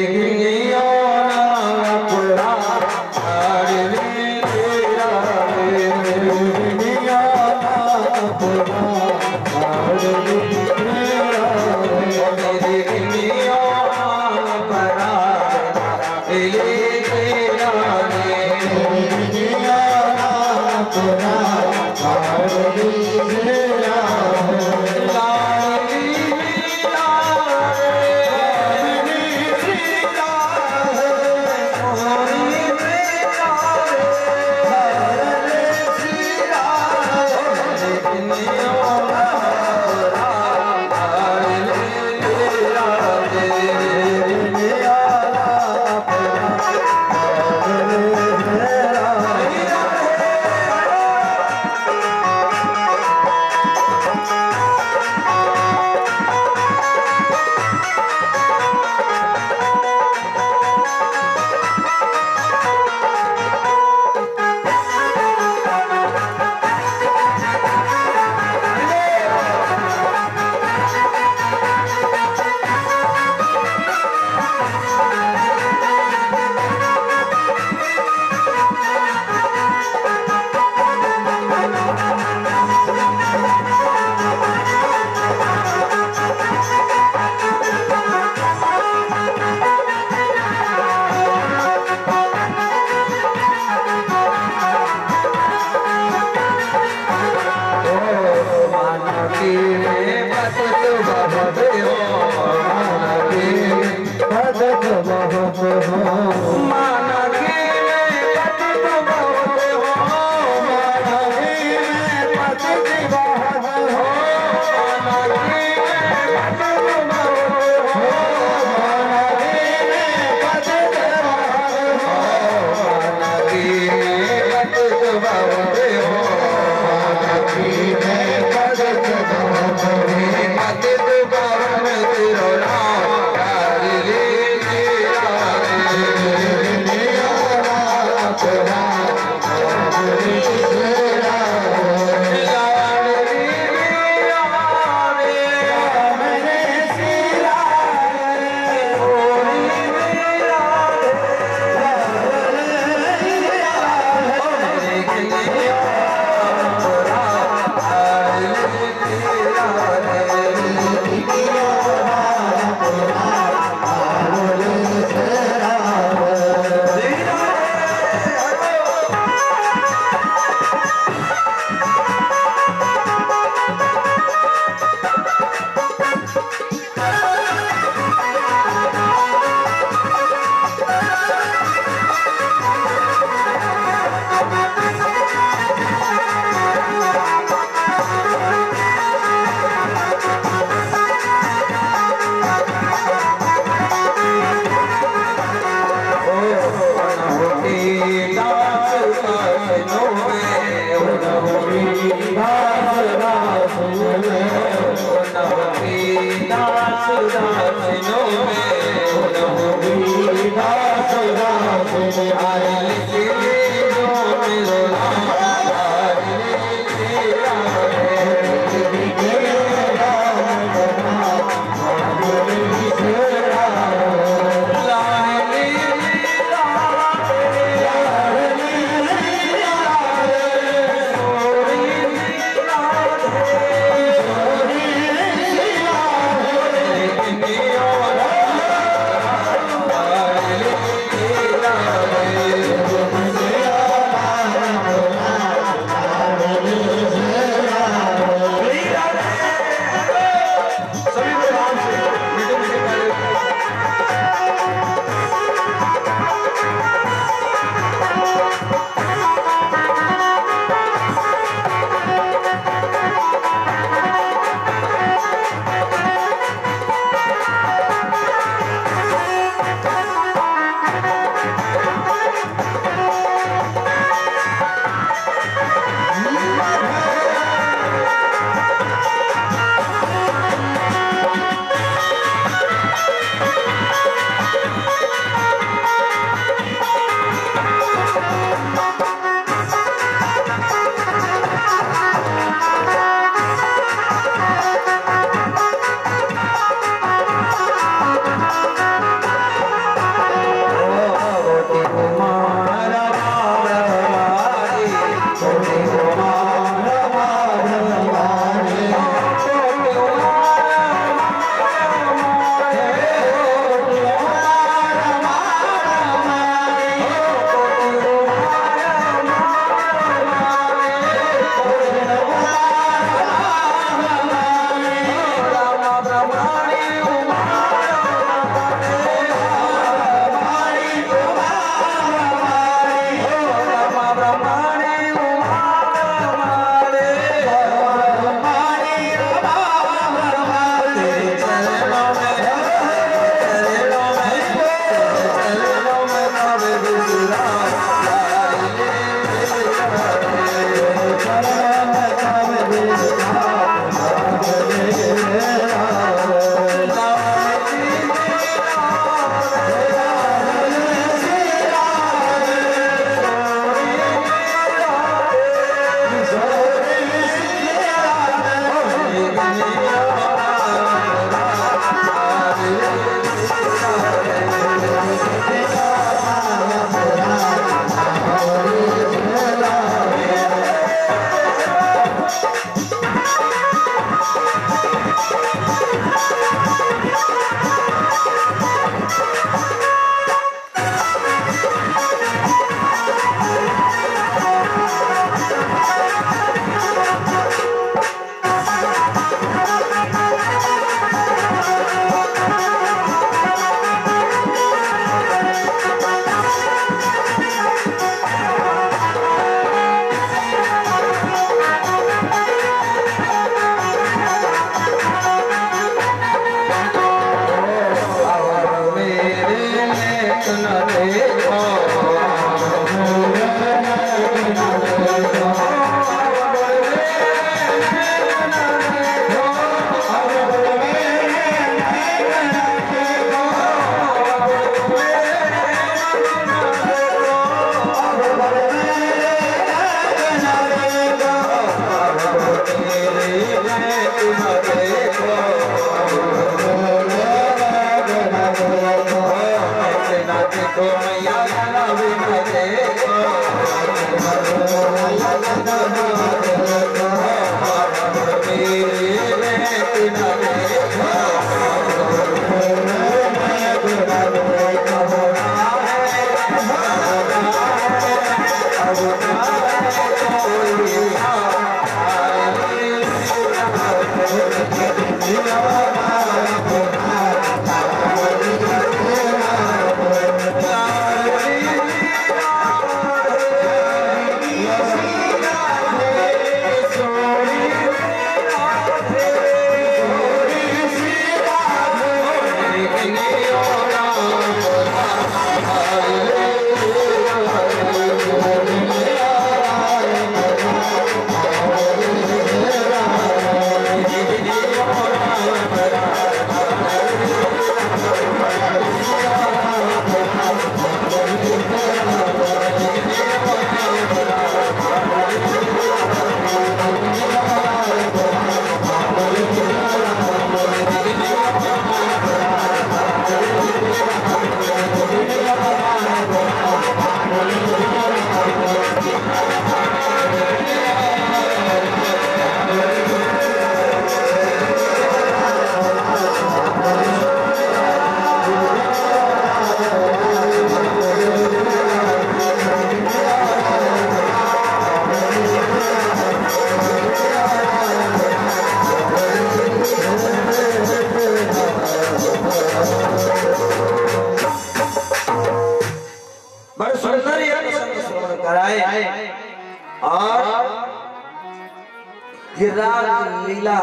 गिरिराज लीला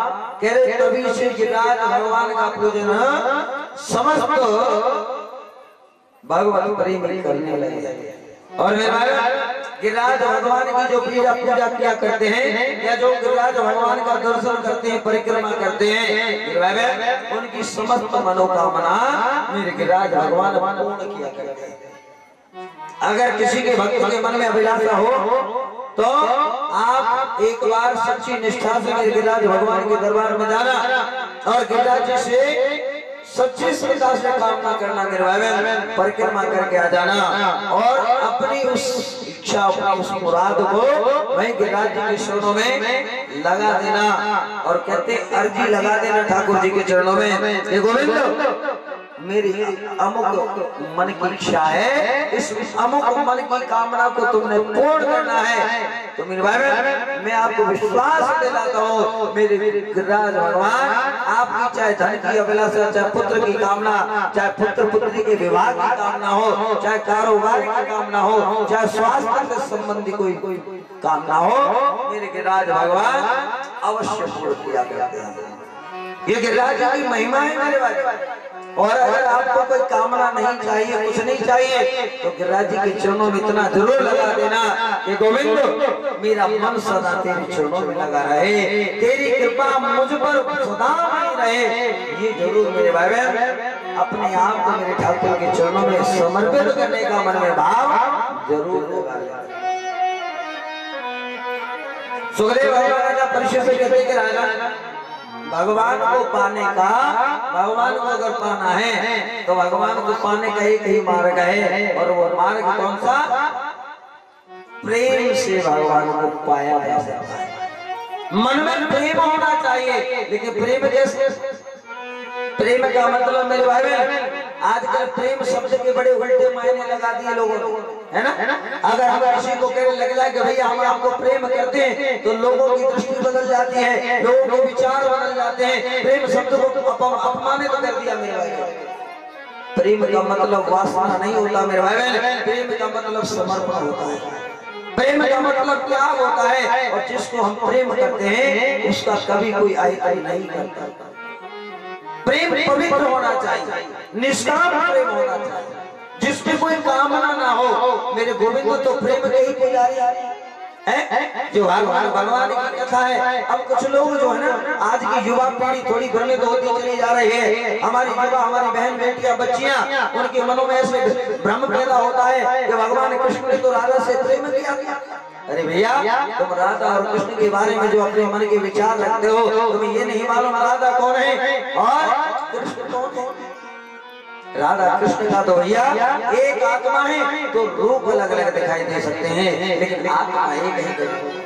कह रहे तभी से गिरिराज भगवान का पूजन समस्त भगवान प्रेम करने लगे। और गिरिराज भगवान की जो पूजा किया करते हैं या जो गिरिराज भगवान का दर्शन करते हैं परिक्रमा करते हैं उनकी समस्त मनोकामना मेरे गिरिराज भगवान पूर्ण किया करते हैं। अगर किसी के भक्त के मन में अभिलाषा हो तो आप एक बार सच्ची निष्ठा से गिरिराज भगवान के दरबार में जाना और गिरिराज जी से सच्ची श्रद्धा से कामना करना मेरे भाई, परिक्रमा करके आ जाना और अपनी उस इच्छा अपनी उस मुराद को वहीं गिरिराज जी के चरणों में लगा देना और कहते अर्जी लगा देना ठाकुर जी के चरणों में, ये गोविंद मेरी अमुक मन की इच्छा है, इस अमुक मन की कामना को तुमने पूर्ण करना है। तो मेरे भाई मैं आपको विश्वास दिलाता हूँ मेरे गिरिराज भगवान, आपकी चाहे धन की अभिलाषा, चाहे पुत्र की कामना, चाहे पुत्र पुत्री के विवाह की कामना हो, चाहे कारोबार की कामना हो, चाहे स्वास्थ्य से संबंधी कोई कामना हो, मेरे गिरिराज भगवान अवश्य पूर्ण किया करते हैं। ये गिरिराज की महिमा है मेरे भाई। और अगर आपको कोई कामना नहीं चाहिए, कुछ नहीं चाहिए, तो गिरिराज जी के चरणों में इतना जरूर लगा देना कि गोविंद मेरा मन सदा तेरे चरणों में लगा रहे, तेरी कृपा मुझ पर सदा बनी रहे। ये जरूर मेरे भाई अपने आप को मेरे ठाकुर के चरणों में समर्पित करने का मन में भाव जरूर लगा। सुखदेव राजा परिषद से कहते कि राजा भगवान को पाने का, भगवान को अगर पाना है तो भगवान को पाने का एक ही मार्ग है, और वो मार्ग कौन सा? प्रेम से भगवान को पाया जा सकता है। मन में प्रेम होना चाहिए, लेकिन प्रेम जैसे प्रेम का मतलब मेरे भाई आजकल प्रेम शब्द के बड़े उल्टे मायने लगा दिए लोगों ने, है ना? अगर हम किसी को कहने लग जाए कि भैया हम आपको प्रेम करते हैं, तो लोगों की दृष्टि बदल जाती है, लोगों के विचार बदल जाते हैं। प्रेम शब्द को अपमानित कर दिया मेरे भाई। प्रेम का मतलब वासना नहीं होता मेरे भाई, प्रेम का मतलब समर्पण होता है, प्रेम का मतलब त्याग होता है। और जिसको हम प्रेम करते हैं उसका कभी कोई आयत नहीं करता। प्रेम पवित्र होना चाहिए, निष्काम प्रेम होना चाहिए, जिसमें कोई कामना ना हो। मेरे गोविंद तो प्रेम के ही पुजारी है, जो भगवान की कथा है। अब कुछ लोग जो है ना, आज की युवा पीढ़ी थोड़ी भ्रमित होती चली जा रही है। हमारी युवा, हमारी बहन बेटियां, बच्चियां, उनके मनों में ऐसे भ्रम पैदा होता है कि भगवान कृष्ण ने तो राधा से प्रेम किया। अरे भैया, तुम राधा और कृष्ण के बारे में जो अपने मन के विचार रखते हो, तुम्हें ये नहीं मालूम राधा कौन है और कृष्ण कौन है? राधा कृष्ण का तो भैया एक आत्मा है, तो रूप अलग अलग दिखाई दे सकते हैं, लेकिन आत्मा एक ही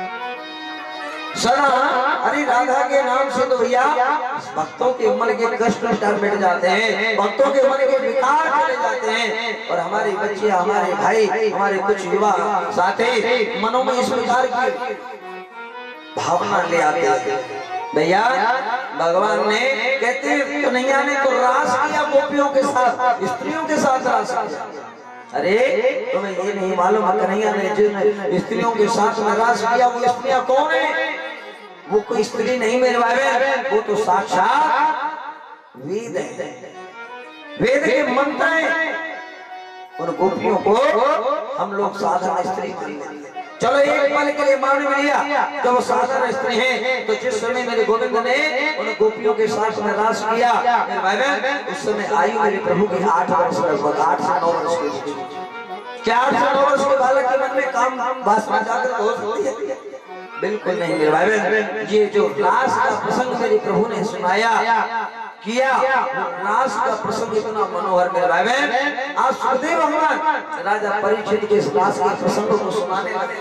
सदा। अरे राधा के नाम से तो भैया भक्तों के मन के कष्ट मिट जाते हैं, भक्तों के मन के विकार चले जाते हैं। और हमारे बच्चे, हमारे भाई, हमारे कुछ युवा साथी मनों में इस प्रकार की भावना ले आते हैं। भैया भगवान ने कहते कन्हैया ने तो रास किया गोपियों के साथ, स्त्रियों के साथ रास किया। अरे तुम्हें ये नहीं मालूम कन्हैया ने जिन स्त्रियों के साथ में रास किया वो स्त्रियां कौन है? वो कोई स्त्री नहीं मेरे भाई, वो तो साक्षात वेद है, वेद के मंत्र हैं। उन गोपियों को हम लोग साधारण स्त्री मान लेते हैं। चलो एक पल के लिए मान लिया जब वो साधारण स्त्री है, तो जिस समय मेरे गोविंद ने उन गोपियों के साथ में रास किया मेरे भाई, उस समय आयु मेरे प्रभु की 8 वर्ष लगभग 8 से 9 वर्ष की। क्या 8 से 9 वर्ष के बालक के मन में काम वासना जागृत हो सकती है? बिल्कुल नहीं मेरे भाई। ये जो रास का प्रसंग मेरे प्रभु ने सुनाया किया, रास का प्रसंग इतना मनोहर मेरे भाई। आज सुखदेव भगवान राजा परीक्षित के रास के प्रसंग को सुनाने लगे।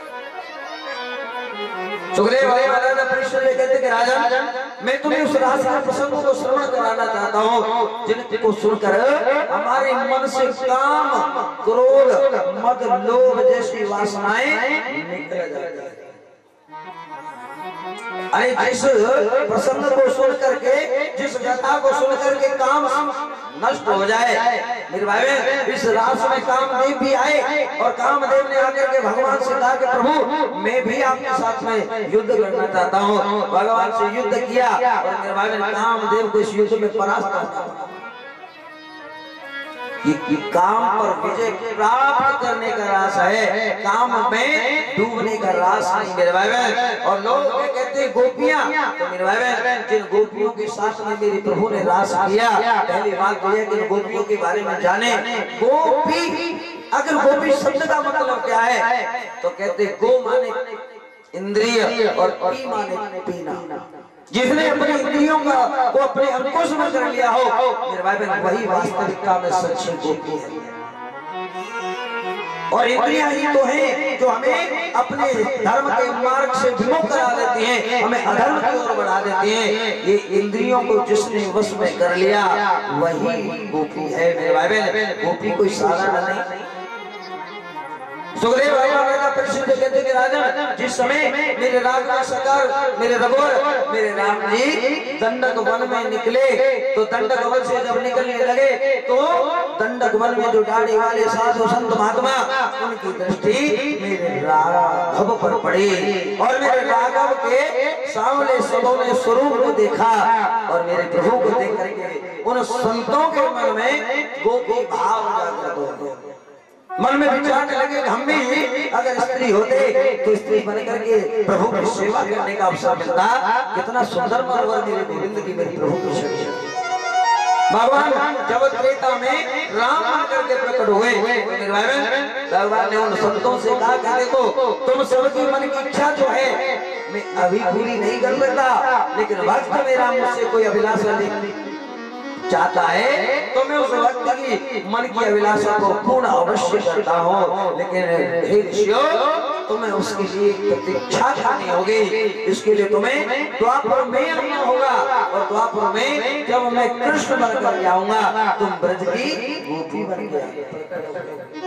सुखदेव राजा परीक्षित ने कहते कि राजा मैं तुम्हें उस रास के प्रसंग को श्रवण कराना चाहता हूँ, जिनको सुनकर हमारे मन से काम, क्रोध, मद, लोभ जैसी वासनाएं निकल जाती। अरे जिस प्रसंग को सुन करके, जिस कथा को सुन करके काम नष्ट हो जाए मेरे भाई, इस रास में कामदेव भी आए और कामदेव ने आकर के भगवान से कहा कि प्रभु मैं भी आपके साथ में युद्ध करना चाहता हूँ। भगवान से युद्ध किया और मेरे भाई कामदेव को इस युद्ध में परास्त करता। कि काम पर विजय प्राप्त करने का रास है, काम में डूबने का रास नहीं मेरे भाई। और लोग कहते हैं गोपियां, तो मेरे भाई जिन गोपियों के साथ में मेरे प्रभु ने रास किया, पहली बात तो यह कि गोपियों के बारे में जाने। गोपी, अगर गोपी शब्द का मतलब क्या है, तो कहते गो माने इंद्रिय और पी माने पीना। जिसने अपनी इंद्रियों को अपने अंकुश में कर लिया हो मेरे भाई बहन, वही वास्तविकता में सच्ची गोपी है। और इंद्रियां ही तो हैं जो हमें अपने धर्म के मार्ग से विमुख करा देती हैं, हमें अधर्म की ओर बढ़ा देती हैं। ये इंद्रियों को जिसने वश में कर लिया वही गोपी है मेरे भाई बहन। गोपी कोई साधारण नहीं। सुखदेव राजा परिषद कहते कि राजन, जिस समय मेरे राजा सरकार, मेरे रघुवर, मेरे राम जी दंडक वन में निकले तो दंडक वन से जब निकलने लगे तो दंडक वन में जो दाढ़ी वाले साधु संत महात्मा उनकी दृष्टि मेरे राघव पर पड़ी और मेरे राघव के सामने सबों स्वरूप को देखा और मेरे प्रभु को देख करके उन संतों के मन में गोपी भाव जागृत हो गया। मन में विचार लगे हम भी अगर स्त्री होते तो स्त्री बन करके प्रभु की सेवा करने का अवसर मिलता। कितना सुंदर मनोवर मेरे गोविंद की, मेरे प्रभु की शक्ति। भगवान जब त्रेता में राम बन करके प्रकट हुए भगवान ने उन संतों से कहा कि देखो तुम सबकी मन की इच्छा जो है मैं अभी पूरी नहीं कर सकता, लेकिन भक्त मेरा मुझसे कोई अभिलाषा नहीं चाहता है तो मैं उस भक्त की मन की अभिलाषा को पूर्ण अवश्य करता हूँ। लेकिन हे ऋषियों तुम्हें उसके लिए प्रतीक्षा करनी होगी। इसके लिए तुम्हें द्वापर में आना होगा और द्वापर में जब मैं कृष्ण बनकर जाऊंगा तुम ब्रज की गोपी बन गए।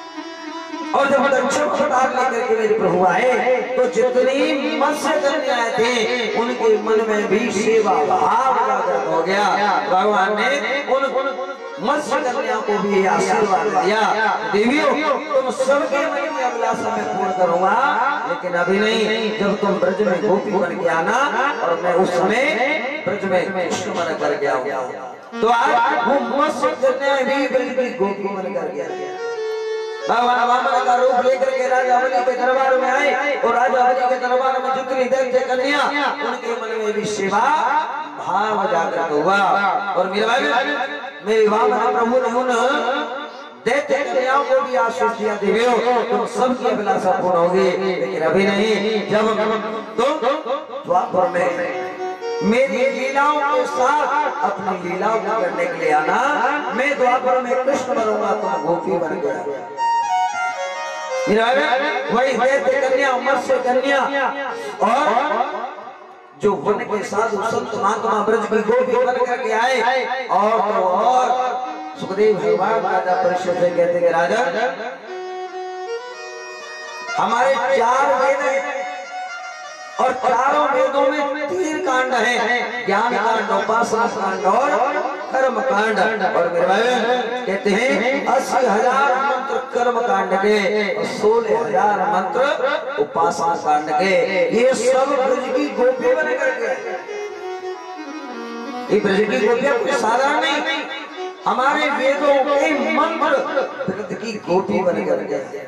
और जब दक्षिण अवतार लेकर के मेरे प्रभु आए तो जितनी मत्स्य कन्याएं थे उनके मन में भी सेवा भाव जागृत हो गया। भगवान ने उन मत्स्य कन्याओं को भी आशीर्वाद दिया, देवियों तुम सबके मन की अभिलाषा मैं पूर्ण करूंगा, लेकिन अभी नहीं, जब तुम ब्रज में गोपी बन के आना और मैं उस समय ब्रज में कृष्ण बन कर के आऊंगा। तो आज वो मत्स्य कन्याएं भी ब्रज की गोपी बन कर के भगवान वामन का रूप लेकर के राजा बलि के दरबार में आए और राजा बलि के दरबार में जितनी दैत्य कन्या उनके मन में भी सेवा भाव जागृत हुआ। और मेरे वामन प्रभु ने उन दैत्य कन्याओं को भी आशीष दिया, देवियों तुम सबकी अभिलाषा पूर्ण होगी, लेकिन अभी नहीं, जब तुम द्वापर में मेरी लीलाओं के साथ अपनी लीलाओं को करने के लिए आना, मैं द्वापर में कृष्ण बनूंगा तुम गोपी बन गया। वही दैत्य कन्या मत्स्य कन्या और जो वन के साधु संत महात्मा ब्रज की गोपी बन करके आए और सुखदेव भगवान राजा परिषद से कहते कि राजा हमारे 4 वेद हैं और चारों वेदों में 3 कांड हैं, ज्ञान कांड, उपासना कांड और कर्म कांड। और मेरे भाई कहते हैं 80,000 मंत्र कर्म कांड के और 16,000 मंत्र उपासना कांड के। ये सब ब्रज की गोपी बन करके, ये ब्रज की गोपियां कोई साधारण नहीं, हमारे वेदों के मंत्र ब्रज की गोपी बन करके।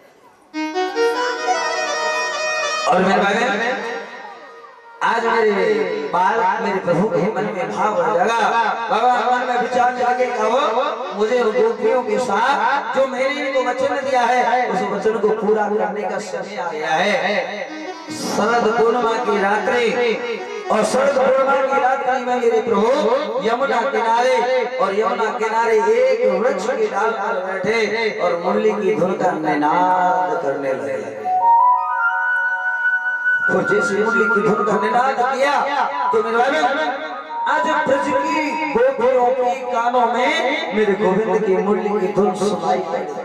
और मेरे भाई आज मेरे प्रभु के मन में भाव लगा, भगवान मन में विचार लगे वो मुझे गोपियों के साथ जो मैंने इनको वचन दिया है उस वचन को पूरा करने का समय आ गया है। शरद पूर्णिमा की रात्रि और शरद पूर्णिमा की रात्रि में मेरे प्रभु यमुना किनारे और यमुना किनारे एक वृक्ष की डाल पर बैठे और मुरली की धुन का निनाद करने लगे। तो जैसे मुरली की धुन का निनाद किया तो मेरे भाई आज ब्रज की गोपियों के कानों में मेरे गोविंद की मुरली की धुन सुनाई पड़ी।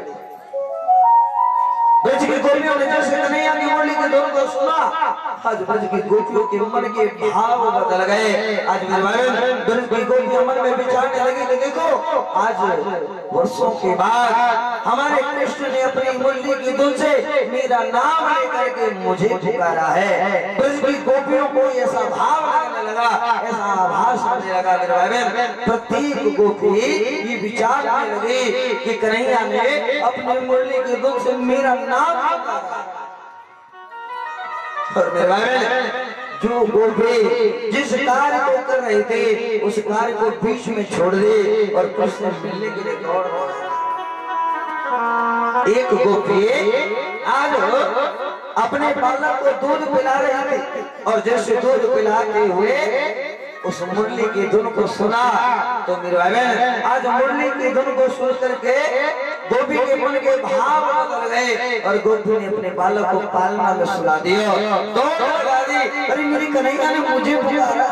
ब्रज की गोपियों ने जैसे कन्हैया की मुरली की धुन को सुना, आज ब्रज की गोपियों के मन के भाव बदल गए। आज मेरे भाई ब्रज की गोपियां मन में विचारने लगी कि देखो आज वर्षों के बाद हमारे कृष्ण ने अपनी मुरली की धुन से मेरा नाम लेकर के मुझे पुकारा है। ब्रज की गोपियों को ऐसा भाव लगने लगा, ऐसा आभास होने लगा मेरे भाई, प्रत्येक गोपी ये विचार करने लगी कि कन्हैया ने अपनी मुरली की धुन से मेरा नाम पुकारा। और मेरे भाई जो गोपी जिस कार्य को कर रहे थे उस कार्य को बीच में छोड़ दे और कृष्ण मिलने के लिए दौड़ रहा। एक गोपी आज अपने बालक को दूध पिला रही थी और जैसे दूध पिलाते हुए उस मुरली की धुन को सुना तो मेरे भाई बहन आज मुरली की धुन को सुन करके गोपी के मन के भाव बदल गए और गोपी ने अपने बालक को पालना में सुला दिया। तो अरे मेरी कन्हैया ने मुझे पुकारा।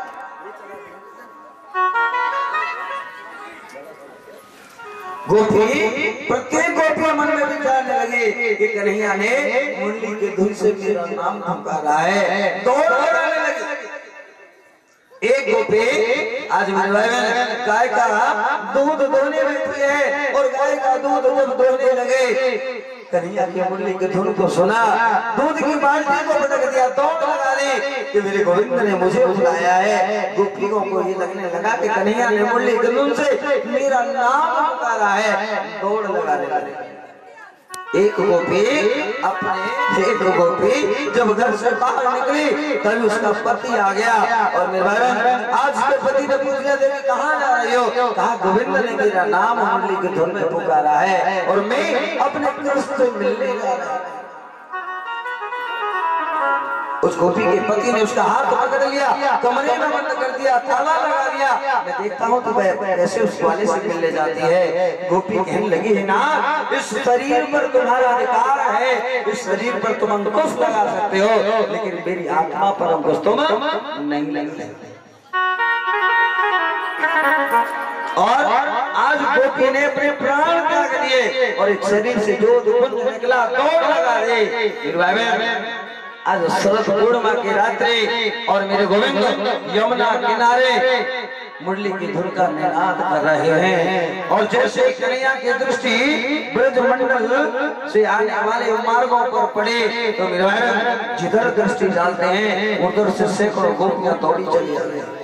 गोपी प्रत्येक गोपी मन में विचारने लगे कि कन्हैया ने मुरली के धुन से मेरा नाम पुकारा है। दौड़ लगाने लगे। एक गोपी आज मेरे भाई बहन गाय का दूध दोहने बैठी है और गाय का दूध जब दोहने लगे कन्हैया की मुरली के धुन को सुना, दूध की बाल्टी को पटक दिया, दौड़ लगा दी कि मेरे गोविंद ने मुझे बुलाया है। गोपियों को ये लगने लगा कि कन्हैया ने मुरली के धुन से मेरा नाम पुकारा है। दौड़ लगाने लगे। एक गोपी जब घर से बाहर निकली तभी उसका पति आ गया और मेरे भाई आज उसके पति ने पूछ लिया देवी कहाँ जा रही हो? कहा गोविंद ने मेरा नाम मुरली के धुन में पुकारा है और मैं अपने कृष्ण से मिलने जा रहा हूं। उस गोपी के पति ने उसका हाथ पकड़ लिया, कमरे में बंद कर दिया, ताला लगा दिया। मैं देखता हूँ तो कैसे उस वाले से मिलने जाती है। गोपी कहने लगी है ना इस शरीर पर तुम्हारा अधिकार है, इस शरीर पर तुम अंकुश लगा सकते हो लेकिन मेरी आत्मा पर अंकुश तुम नहीं लगा सकते। और आज गोपी ने अपने प्राण त्याग दिए और एक शरीर से जो दुपुंज निकला दौड़ लगा दे। आज शरद पूर्णिमा की रात्रि और मेरे गोविंद यमुना किनारे मुरली की धुन का निनाद कर रहे हैं और जैसे कन्हैया की दृष्टि ब्रजमंडल से आने वाले मार्गों पर पड़े तो मेरे भाई जिधर दृष्टि डालते हैं उधर से सैकड़ों गोपियां दौड़ी चली जाती हैं।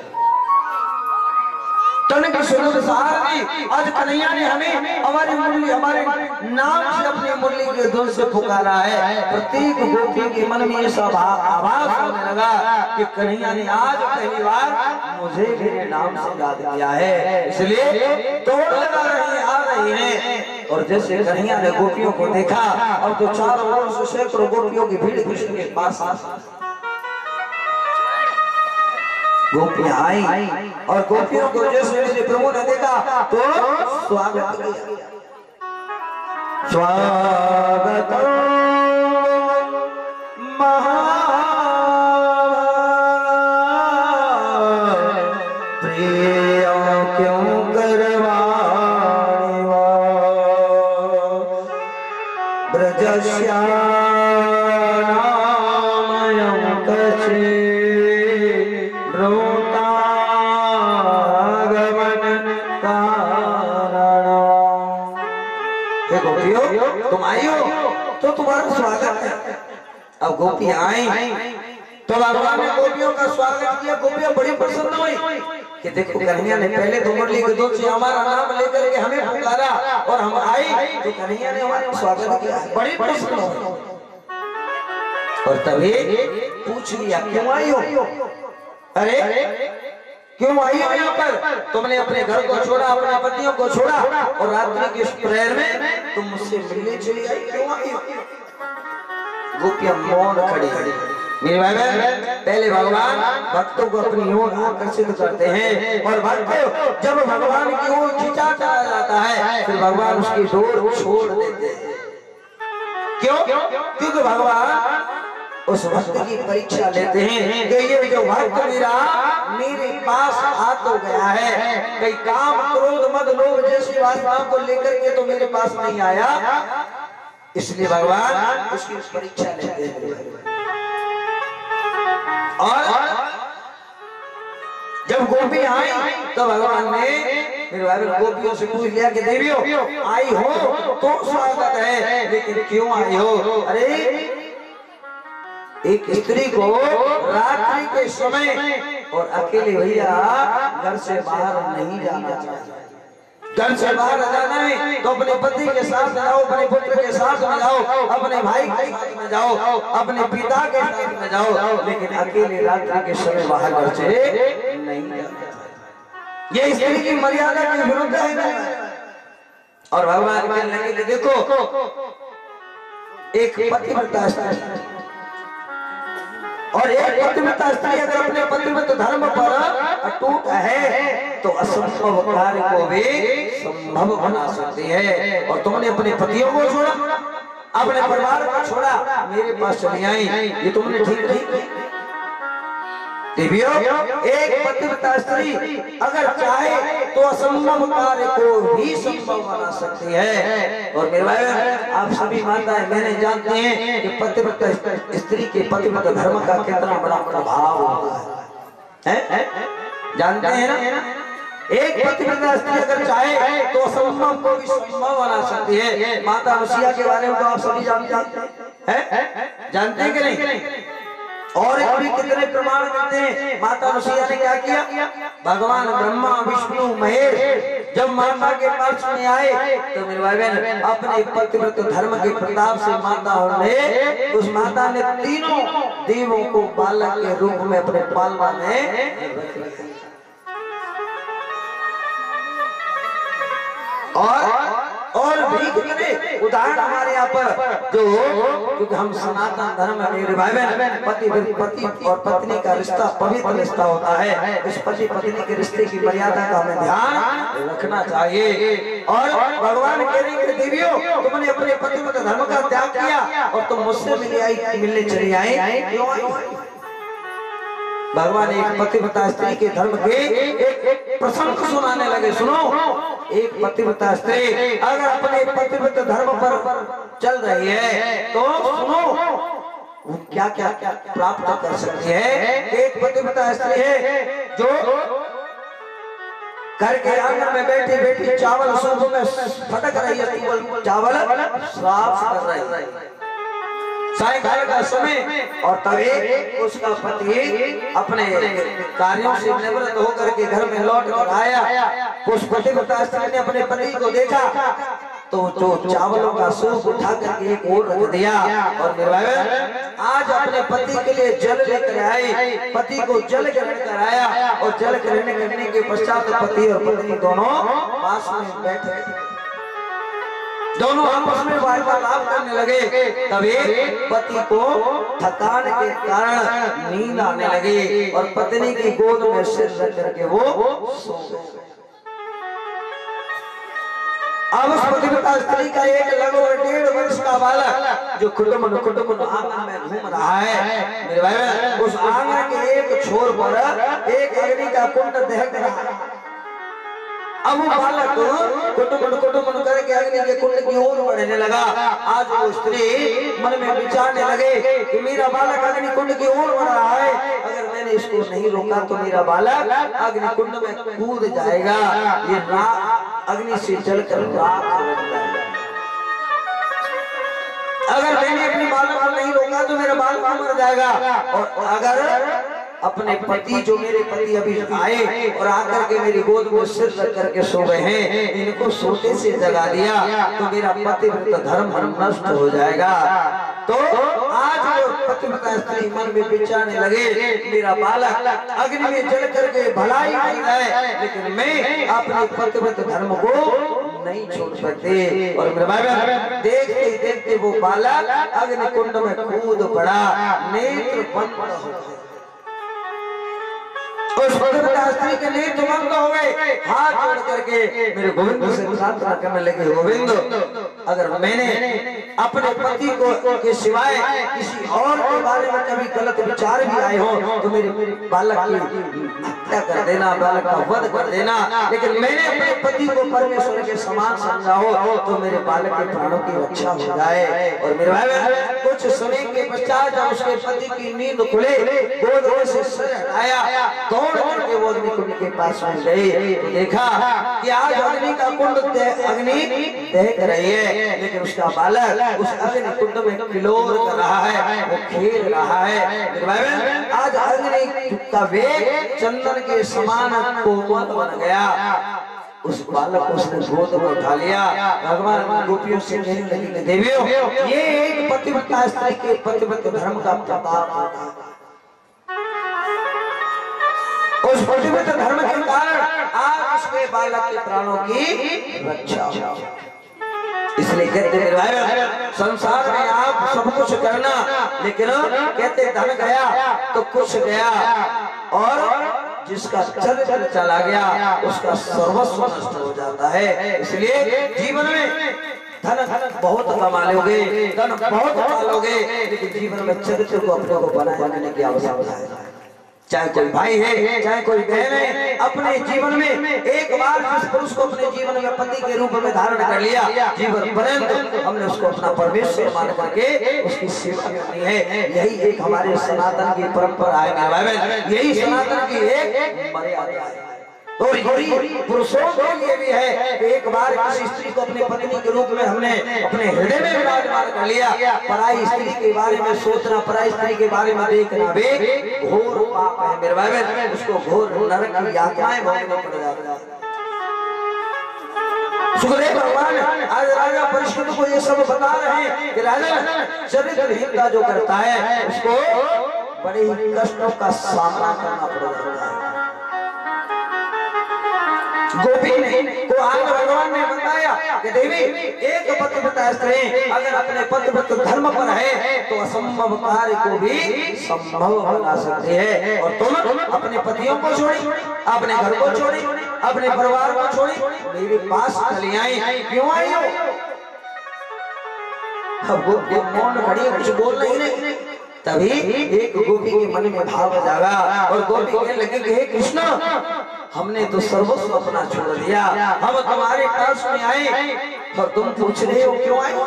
आज कन्हैया ने हमें हमारी मुरली हमारे नाम से अपनी मुरली के धुन से पुकारा है। प्रत्येक गोपी के मन में ऐसा आभास होने लगा कि कन्हैया ने आज पहली बार मुझे मेरे नाम से याद किया है, इसलिए दौड़ लगा रही आ रही है। और जैसे कन्हैया ने गोपियों को देखा अब तो चारों ओर से सैकड़ों गोपियों की भीड़ कृष्ण के पास गोपियां आई और गोपियों को जैसे मेरे प्रभु ने देखा तो स्वागत किया। स्वागत प्रिय क्यों करवाणी ब्रजश्याम कछे तुम आई हो तो तुम्हारा स्वागत है। अब गोपी आई तो भगवान ने गोपियों का स्वागत किया। गोपियां बड़ी प्रसन्न हुई कि देखो कन्हैया ने पहले तो मुरली के धुन से हमारा नाम लेकर के हमें पुकारा और हम आई तो कन्हैया ने हमारा स्वागत किया। बड़ी प्रसन्न हुई और तभी पूछ लिया क्यों आई हो? अरे क्यों आई हो यहाँ पर? तुमने अपने घर को छोड़ा, अपने पतियों को छोड़ा और रात्रि के प्रहर में तुम मुझसे मिलने चली आई, क्यों आई? गोपियां मौन खड़ी मेरे भाई बहन पहले भगवान भक्तों को अपनी ओर आकर्षित करते हैं और भक्त जब भगवान की ओर खींचा चला जाता है फिर भगवान उसकी डोर छोड़ देते हैं। क्यों? क्योंकि भगवान उस भक्त की परीक्षा लेते हैं कि ये जो भक्त मेरे पास आ तो गया है, कई काम क्रोध मद लोभ जैसी वासनाओं को लेकर के तो मेरे पास नहीं आया, इसलिए भगवान उसकी परीक्षा लेते हैं। और जब गोपी आई तो भगवान ने मेरे भाई गोपियों से पूछ लिया कि देवियों आई हो तो स्वागत है, लेकिन क्यों आई हो? अरे एक स्त्री को रात्रि के समय और अकेले भैया घर से बाहर नहीं जाना चाहिए। घर से बाहर जाना है तो अपने पति के साथ जाओ, अपने पुत्र के साथ में जाओ, अपने भाई के साथ में जाओ, अपने पिता के साथ में जाओ, लेकिन अकेले रात्रि के समय बाहर घर से नहीं जाना चाहिए। ये स्त्री की मर्यादा के विरुद्ध है। और भगवान कहने लगे कि देखो एक पतिव्रता स्त्री और एक पतिव्रता स्त्री अगर अपने पतिव्रत धर्म पर अटूट है तो असंभव कार्य को भी संभव बना सकती है। और तुमने अपने पतियों को छोड़ा, अपने परिवार को छोड़ा, मेरे पास चली आई, ये तुमने ठीक नहीं। देवियों, एक पतिव्रता स्त्री अगर चाहे तो असंभव कार्य को भी संभव बना सकती है। और मेरे भाई आप सभी माताएं मैंने जानते हैं कि पतिव्रता स्त्री के पतिव्रत धर्म का कितना बड़ा प्रभाव होता है, जानते हैं ना। एक पतिव्रता स्त्री अगर चाहे तो असंभव को भी संभव बना सकती है। माता अनुसुईया के बारे में तो आप सभी जानते हैं कि नहीं? और भी कितने प्रमाण मिलते हैं। माता अनुसुईया ने क्या किया? भगवान ब्रह्मा विष्णु महेश जब माता के पास में आए तो मेरे भाई बहन अपने पतिव्रत धर्म के प्रताप से उस माता ने तीनों देवों को बालक के रूप में अपने पालना में और भी कितने उदाहरण हमारे यहाँ पर जो, क्योंकि हम सनातन धर्म में मेरे भाई बहन पति और पत्नी का रिश्ता पवित्र रिश्ता होता है। इस पति पत्नी के रिश्ते की मर्यादा का हमें ध्यान रखना चाहिए। और भगवान कह रहे हैं देवियों, तुमने अपने पतिव्रत धर्म का त्याग किया और तुम मुझसे मिलने चली आई, क्यों आई? भगवान एक पतिव्रता स्त्री के धर्म के एक प्रसंग सुनाने लगे। सुनो, एक पतिव्रता स्त्री अगर अपने पतिव्रत धर्म पर चल रही है तो सुनो वो क्या क्या क्या प्राप्त कर सकती है। एक पतिव्रता स्त्री है जो घर के आंगन में बैठी बैठी चावल सूप में फटक रही है, चावल साफ कर रही है, सायंकाल का समय, और तभी उसका पति अपने कार्यों से निवृत्त होकर के घर में लौट कर आया। उस पतिव्रता स्त्री ने अपने पति को देखा तो जो चावलों का सूप उठा करके एक ओर रख दिया और मेरे भाई आज अपने पति के लिए जल लेकर आई, पति को जल ग्रहण कराया और जल ग्रहण करने के पश्चात पति और पत्नी दोनों पास में बैठे, दोनों आपस में वार्तालाप करने लगे। तभी पति को थकान के कारण नींद आने लगी और पत्नी की गोद में सिर रख करके वो सो गए। अब उस पतिव्रता स्त्री का एक लगभग 1.5 वर्ष का बालक जो कुटुंब आंगन में घूम रहा है, मेरे भाई उस आंगन के एक छोर पर एक अग्नि का कुंड दहक रहा है। अब वो बालक कुटुंब करके अग्नि के कुंड की ओर बढ़ने लगा। आज वो स्त्री मन में विचारने लगे कि मेरा बालक अग्नि कुंड की ओर बढ़ रहा है, अगर मैंने इसको नहीं रोका तो मेरा बालक अग्नि कुंड में कूद जाएगा, ये अग्नि से जलकर राख हो जाएगा। अगर मैंने अपने बालक को नहीं रोका तो मेरा बालक मर जाएगा। और अगर अपने पति जो मेरे पति अभी आए और आकर के मेरी गोद में सिर रख करके सो गए हैं, इनको सोते से जगा दिया तो मेरा पतिव्रत धर्म नष्ट हो जाएगा। तो आज वो पतिव्रता स्त्री मन में विचारने लगे मेरा बालक अग्नि में जल करके भलाई नहीं है, लेकिन मैं अपने पतिव्रत धर्म को नहीं छोड़ सकते। और मेरे भाई देखते देखते वो बालक अग्नि कुंड में कूद पड़ा, नेत्र बंद हो गए। उस पतिव्रता स्त्री के नेत्र बंद हो गए। हाथ जोड़ करके मेरे गोविंद से प्रार्थना करने लगे, गोविंद अगर मैंने अपने पति को के सिवाय किसी और के बारे में कभी गलत विचार भी आए हो तो मेरे बालक की हत्या कर देना, बालक का वध कर देना, लेकिन मैंने अपने पति को परमेश्वर के समान समझा हो तो मेरे बालक के प्राणों की रक्षा हो जाए। और मेरे भाई कुछ समय के पश्चात जब उसके पति की नींद खुले, गोद से सिर हटाया, दौड़ करके वो अग्नि कुंड के पास में गए तो देखा कि आज अग्नि का कुंड अग्नि दहक रही है, लेकिन उसका बालक उस अग्नि कुंड में किलोर कर रहा है, वो खेल रहा है। आज अग्नि का वेग चंदन के समान कोमल बन गया। उस बालक को उसने गोद में उठा लिया। भगवान गोपियों से कहने लगे देवियों, ये एक पतिव्रता स्त्री के पतिव्रत धर्म का प्रताप होता है। उस पतिव्रत धर्म के कारण आज उसके बालक के प्राणों की रक्षा हो। इसलिए कहते मेरे भाई संसार में आप सब कुछ करना, लेकिन कहते धन गया तो कुछ गया, और जिसका चरित्र चला गया उसका सर्वस्व नष्ट हो जाता है। इसलिए जीवन में धन बहुत कमा लोगे, धन बहुत पालोगे, लेकिन जीवन में चरित्र को अपने को बनाए रखने की आवश्यकता है। चाहे कोई भाई है, चाहे कोई बहन है, अपने जीवन में एक बार जिस पुरुष को अपने जीवन में पति के रूप में धारण कर लिया, जीवन पर्यंत हमने उसको अपना परमेश्वर मान करके उसकी सेवा करनी है। यही एक हमारे सनातन की परंपरा है, यही सनातन की एक मर्यादा है। और पुरुषों के लिए भी है कि एक बार किसी स्त्री को अपनी पत्नी के रूप में हमने अपने हृदय में विराजमान कर लिया, पराई स्त्री के बारे में सोचना, पराई स्त्री के बारे में देखना भी घोर पाप है मेरे भाई। उसको घोर नरक की यातनाएं भोगनी पड़ जाती है। सुखदेव भगवान आज राजा परीक्षित को ये सब बता रहे हैं कि राजा चरित्रहीनता जो करता है उसको बड़े ही कष्टों का सामना करना पड़ जाता है। गोपी को आज भगवान ने बताया कि देवी एक पतिव्रता स्त्री अगर अपने पतिव्रत धर्म पर है तो असंभव कार्य को भी संभव बना सकती है। और तुम अपने पतियों को छोड़ी, अपने घर को छोड़ी, अपने परिवार को छोड़ी मेरे पास चली आई, क्यों आई हो? अब गोपी मौन खड़ी कुछ बोल नहीं। तभी एक गोपी के मन में भाव जागा और गोपी कहने लगी कि हे कृष्ण, हमने तो सर्वस्व अपना छोड़ दिया, हम तुम्हारे पास में आए और तुम पूछ रहे हो क्यों आए?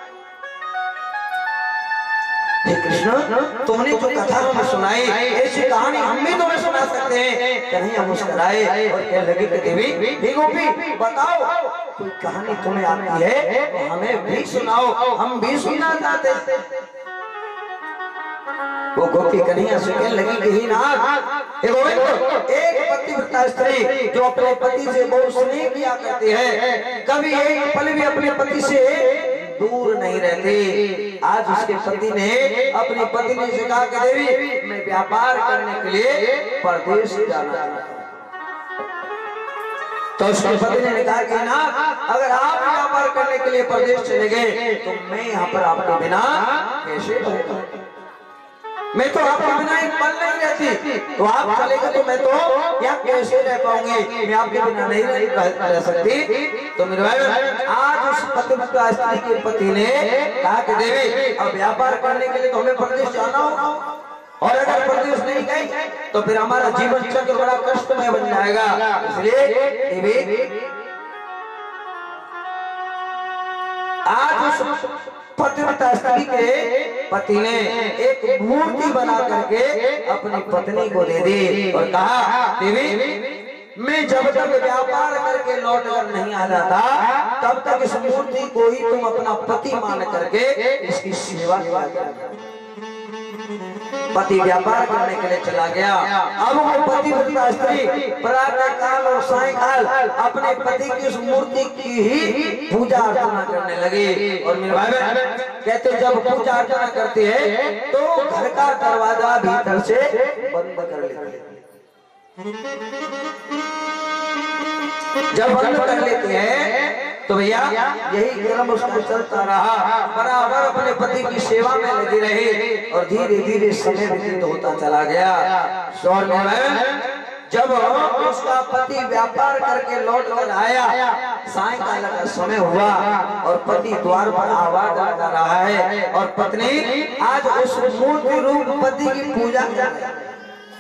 हे कृष्ण, तुमने जो कथा हमें सुनाई ऐसी कहानी हम भी तुम्हें सुना सकते हैं। कहीं हम मुस्कुराए और कहने लगे कि देवी हे गोपी बताओ कोई कहानी तुम्हें आती है तो हमें भी सुनाओ, हम भी सुनना चाहते हैं। वो गोपी कन्हैया से कहने लगी कि नाथ, एक पतिव्रता स्त्री जो अपने पति से बहुत स्नेह किया करती है, कभी एक पल भी अपने पति से दूर नहीं रहती। आज उसके पति ने अपनी पत्नी से कहा कि देवी मैं व्यापार करने के लिए परदेश जाना चाहता हूं। तो उसके पति ने कहा कि ना, अगर आप व्यापार करने के लिए परदेश चले गए तो मैं यहाँ पर आपके बिना कैसे रहूंगा? मैं तो आपके बिना एक पल नहीं रहती, तो आप चलेगा तो मैं तो यहाँ कैसे रह पाऊंगी? मैं आपके बिना नहीं रह सकती। तो मेरे भाई आज उस पतिव्रता स्त्री के पति ने कहा कि देवी अब व्यापार करने के लिए तो हमें परदेश जाना होगा, और अगर परदेश नहीं गए तो फिर हमारा जीवन चक्र बड़ा कष्टमय बन जाएगा। इसलिए देवी आज उस पतिव्रता स्त्री के पति ने एक मूर्ति बना करके अपनी पत्नी को दे दी और कहा देवी मैं जब तक व्यापार करके लौट कर नहीं आ जाता तब तक इस मूर्ति को ही तुम अपना पति मान करके इसकी सेवा किया करना। पति व्यापार करने के लिए चला गया। अब वो पतिव्रता स्त्री प्रातः काल और सायंकाल अपने पति की उस मूर्ति की ही पूजा अर्चना करने लगी। और मेरे भाई कहते जब पूजा अर्चना करती है तो घर का दरवाजा भीतर से बंद कर लेती है। जब बंद कर लेते हैं तो भैया यही क्रम उसका चलता रहा, बराबर अपने पति की सेवा में लगी रही और धीरे धीरे समय व्यतीत होता चला गया। और जब उसका पति व्यापार करके लौट कर आया, सायंकाल का समय हुआ और पति द्वार पर आवाज लगा रहा है और पत्नी आज उस मूर्ति रूप पति की पूजा कर रही है।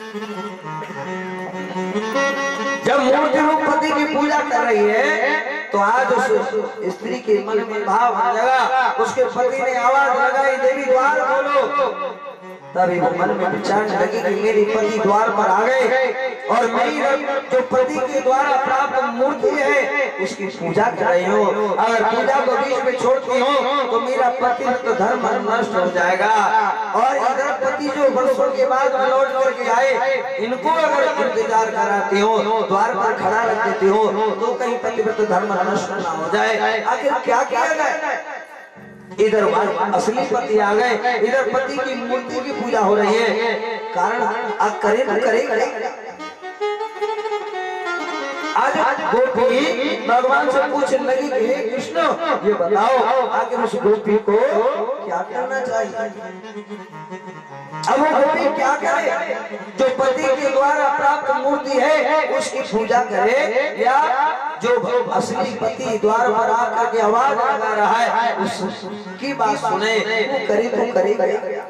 जब मूर्ति रूप पति की पूजा कर रही है तो आज उस स्त्री के मन में भाव आ लगा, उसके पति ने आवाज लगाई देवी द्वार खोलो। तभी वो मन में विचारने लगी कि मेरी पति द्वार पर आ गए और मेरी जो पति के द्वारा प्राप्त मूर्ति है उसकी पूजा कर रही हूँ। अगर पूजा को बीच में छोड़ती हूँ तो मेरा पति तो धर्म नष्ट हो जाएगा। और इधर पति जो वर्षों के बाद लौट करके आए इनको अगर इंतजार कराती हूँ, द्वार पर खड़ा रख देती हूँ तो कहीं पतिव्रत धर्म नष्ट न हो जाए। आखिर क्या किया जाए? इधर असली पति आ गए, इधर पति की मूर्ति की पूजा हो रही है। कारण करे न करे आज गोपी भगवान से पूछने लगी कि हे कृष्ण ये बताओ आखिर उस गोपी को क्या करना चाहिए। अब वो गोपी क्या करे, जो पति के द्वारा प्राप्त मूर्ति है उसकी पूजा करे, या जो असली पति द्वार पर आकर के आवाज लगा रहा है उसकी बात सुने, वो करे तो करेगा।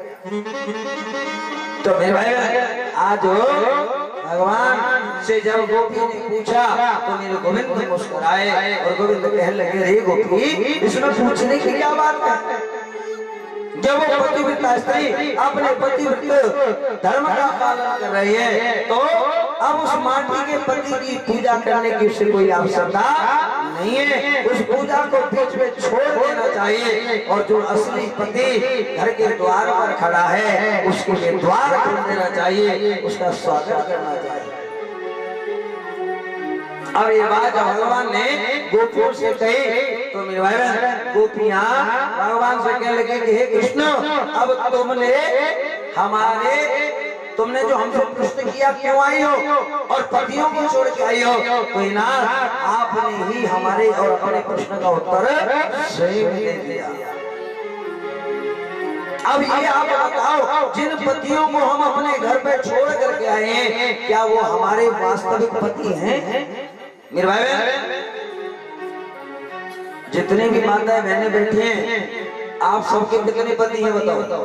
तो मेरे भाई आज भगवान से जब गोपी ने पूछा तो मेरे गोविंद मुस्कुराए और गोविंद कहने लगे, रे गोपी इसमें पूछने की क्या बात है। जब वो पतिव्रता स्त्री अपने पतिव्रत धर्म का पालन कर रही है तो अब उस माटी के पति की पूजा करने की उससे कोई आवश्यकता नहीं है। उस पूजा को बीच में छोड़ देना चाहिए और जो असली पति घर के द्वार पर खड़ा है उसके लिए द्वार खोल देना चाहिए, उसका स्वागत करना चाहिए। अब ये बात भगवान ने गोपियों से कही तो मेरे भाई बहन गोपियां भगवान से कहने लगे कि हे कृष्ण अब तुमने जो हमसे प्रश्न किया क्यों आई हो और पतियों को छोड़ के आई हो, तो नाथ आपने ही हमारे और अपने प्रश्न का उत्तर सही दे दिया। अब ये आप बताओ जिन पतियों को हम अपने घर पे छोड़ करके आए हैं क्या वो हमारे वास्तविक पति हैं? मेरे भाई बहन जितने भी माताएं बहनें बैठी हैं आप सबके कितने पति हैं बताओ?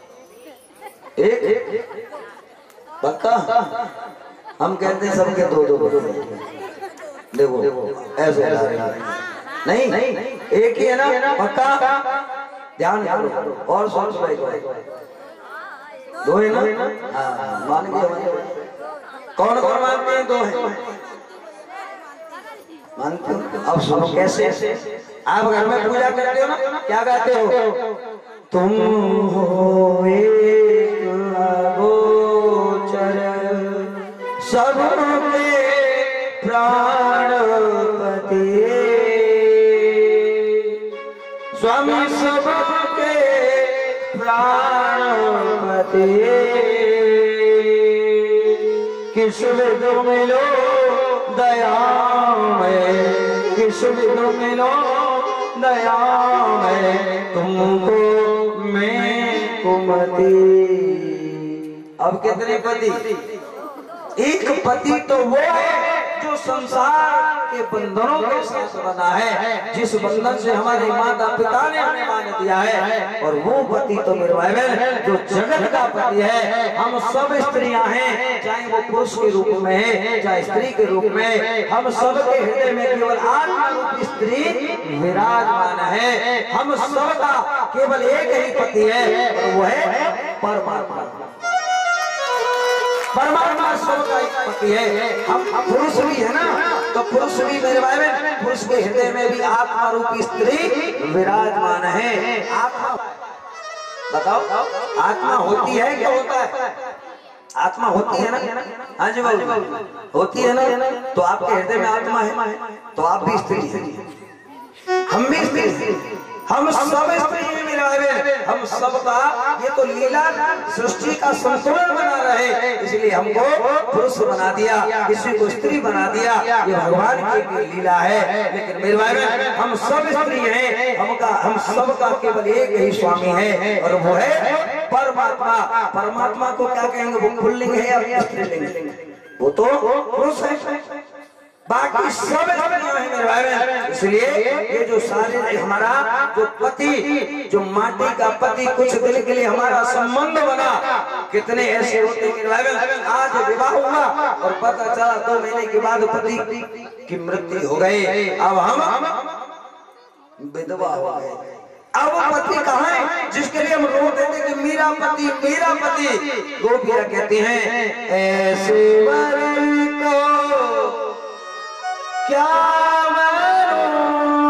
एक पक्का? हम कहते हैं सबके दो दो। देखो ऐसे नहीं एक ही है ना? पक्का? ध्यान करो और सोच भाई दो है ना? मान गए। कौन कौन मानते हैं दो है? मानते हो? अब सुनो कैसे आप घर में पूजा करते हो ना, क्या गाते हो? तुम हो एक अगोचर सबके प्राणपति, स्वामी सबके प्राणपति, किस विध मिलो दया में, किस विध मिलो दया में, तुमको मैं कुमति। अब कितने पति? एक पति तो वो है जो संसार के बंधनों के साथ बना है, जिस बंधन से हमारे माता पिता ने हमें मान दिया है, और वो पति तो मेरे भाई बहन जो जगत का पति है। हम सब स्त्रियां हैं, चाहे वो पुरुष के रूप में है चाहे स्त्री के रूप में, हम सब के हृदय में केवल आत्मा रूपी स्त्री विराजमान है। हम सबका केवल एक ही पति है और वो है परमात्मा। परमात्मा सबका एक पति है। हम पुरुष भी है ना, तो पुरुष भी मेरे भाई बहन पुरुष के हृदय में भी आत्मा रूपी स्त्री विराजमान है। आत्मा बताओ आत्मा होती है क्या होता है? आत्मा होती है ना? हाँ जी बाबू होती है ना? तो आपके हृदय में आत्मा है तो आप भी स्त्री हैं, हम भी स्त्री हैं, हम सब स्त्री हैं मेरे भाई बहन। हम सबका ये तो लीला सृष्टि का संतुलन बना रहे, इसलिए हमको पुरुष बना दिया, किसी को स्त्री बना दिया, ये भगवान की लीला है। लेकिन मेरे भाई बहन हम सब स्त्री हैं, हम सबका केवल एक ही स्वामी है और वो है परमात्मा। परमात्मा को क्या कहेंगे? वो पुल्लिंग है या स्त्रीलिंग? वो तो पुरुष है, बाकी सब मेरे भाई बहन। इसलिए ये जो सारे हमारा जो पति जो माटी का पति कुछ दिन के लिए हमारा संबंध बना, कितने ऐसे होते मेरे भाई बहन आज विवाह हुआ और पता चला 2 महीने के बाद पति की मृत्यु हो गई, अब हम विधवा हो गए। अब वो पति कहाँ है जिसके लिए हम रोते थे कि मेरा पति मेरा पति? गोपियां कहती हैं ऐसे वर को क्या मरूं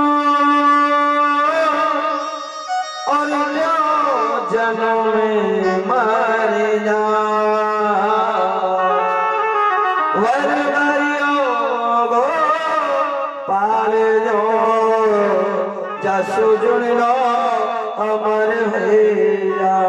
और जो जन्म में मर जाऊं, वर गो पाल जो जसु जुन लो अमर है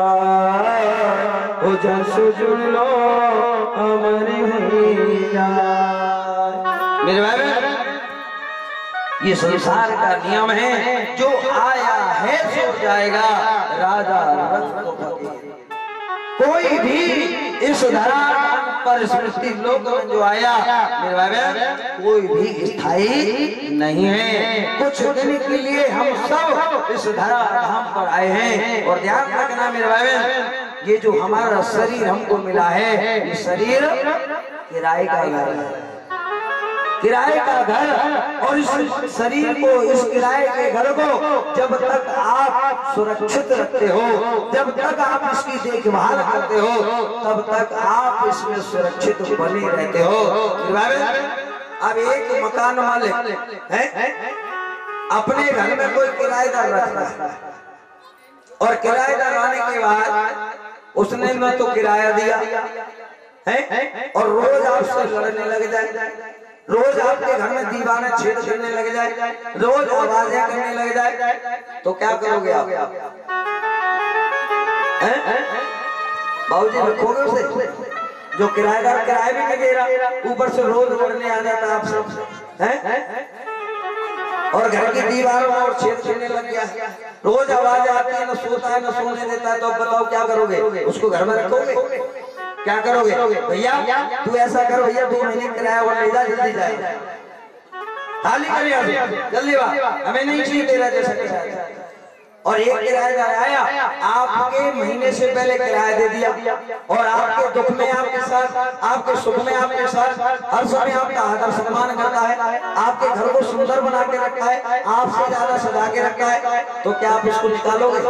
ओ जसु जुन लो अमर है। मेरे भाई ये संसार का नियम है, जो आया है सो जाएगा, राजा रथ को फकीर। कोई भी इस धरा पर सृष्टि लोक में जो आया मेरे भाई कोई भी स्थायी नहीं है। कुछ दिन के लिए हम सब इस धरा धाम पर आए हैं। और ध्यान रखना मेरे भाई, ये जो हमारा शरीर हमको मिला है, ये शरीर किराए का घर है, किराए का घर। और इस शरीर को, इस किराए के घर को जब तक आप सुरक्षित रखते हो, जब तक आप इसकी देखभाल करते हो, तब तक आप इसमें सुरक्षित बने रहते हो। अब एक मकान मालिक है, अपने घर में कोई किराएदार रख रहा है, और किराएदार आने के बाद उसने न तो किराया दिया है, और रोज आपसे लड़ने लग जाए, रोज आपके घर में दीवाने छेड़ छेड़ने लग जाए, रोज आवाजें करने लग जाए, तो क्या करोगे आप? बाबूजी रखोगे उसे? जो किराएदार किराया भी नहीं दे रहा, ऊपर से रोज लड़ने आ जाता आप सब हैं, और घर की दीवारों और छेड़ छेड़ने लग गया, रोज आवाज आती है, न सोता है न सोने देता है, तो बताओ क्या करोगे? उसको घर में रखोगे? क्या करोगे? भैया तू ऐसा कर, भैया 2 महीने किराया और ले जा, जल्दी जाए, खाली कर जल्दी बात, हमें नहीं चाहिए तेरा जैसा किराया। और एक किराएदार आया, आपके महीने से पहले किराया दे दिया, और आपके दुख में आपके साथ, आपके सुख में आपके साथ, हर समय आपका आदर सम्मान करता है, आपके घर को सुंदर बना के रखा है, आपसे ज्यादा सजा के रखा है, तो क्या आप इसको निकालोगे?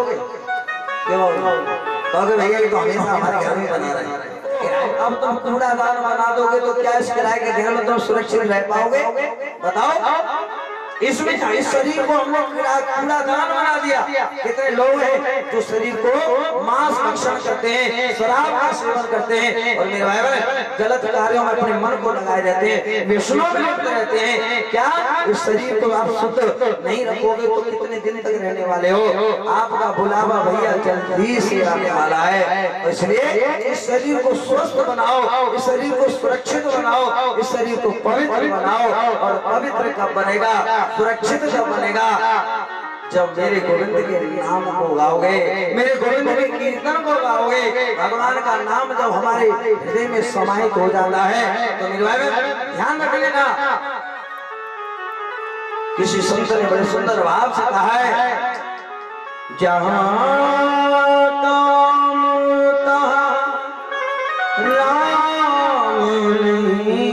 क्यों भैया ये तो हमेशा हमारे घर में बना रहे। अब तुम कूड़ादान बना दोगे तो क्या इस किराए के घर में तुम सुरक्षित रह पाओगे? बताओ। इसमें इस शरीर को हम लोग कूड़ादान बना दिया। कितने लोग हैं जो शरीर को मांस भक्षण करते हैं, शराब का सेवन करते हैं, और मेरे भाई बहन गलत कार्यों में अपने मन को लगाए रहते हैं, व्यसनों में लिप्त रहते हैं। क्या इस शरीर को आप शुद्ध नहीं रखोगे तो कितने दिन तक रहने वाले हो? आपका बुलावा भैया जल्दी से आने वाला है। इसलिए इस शरीर को स्वस्थ बनाओ, इस शरीर को सुरक्षित बनाओ, इस शरीर को पवित्र बनाओ। और पवित्र कब बनेगा, सुरक्षित जब बनेगा, जब मेरे गोविंद के नाम को गाओगे, मेरे गोविंद के कीर्तन को गाओगे, भगवान का नाम जब हमारे हृदय में समाहित हो जाता है। तो मेरे भाई ध्यान रख लेना, किसी संत ने बड़े सुंदर भाव से कहा है, जहां काम तहां राम नहीं,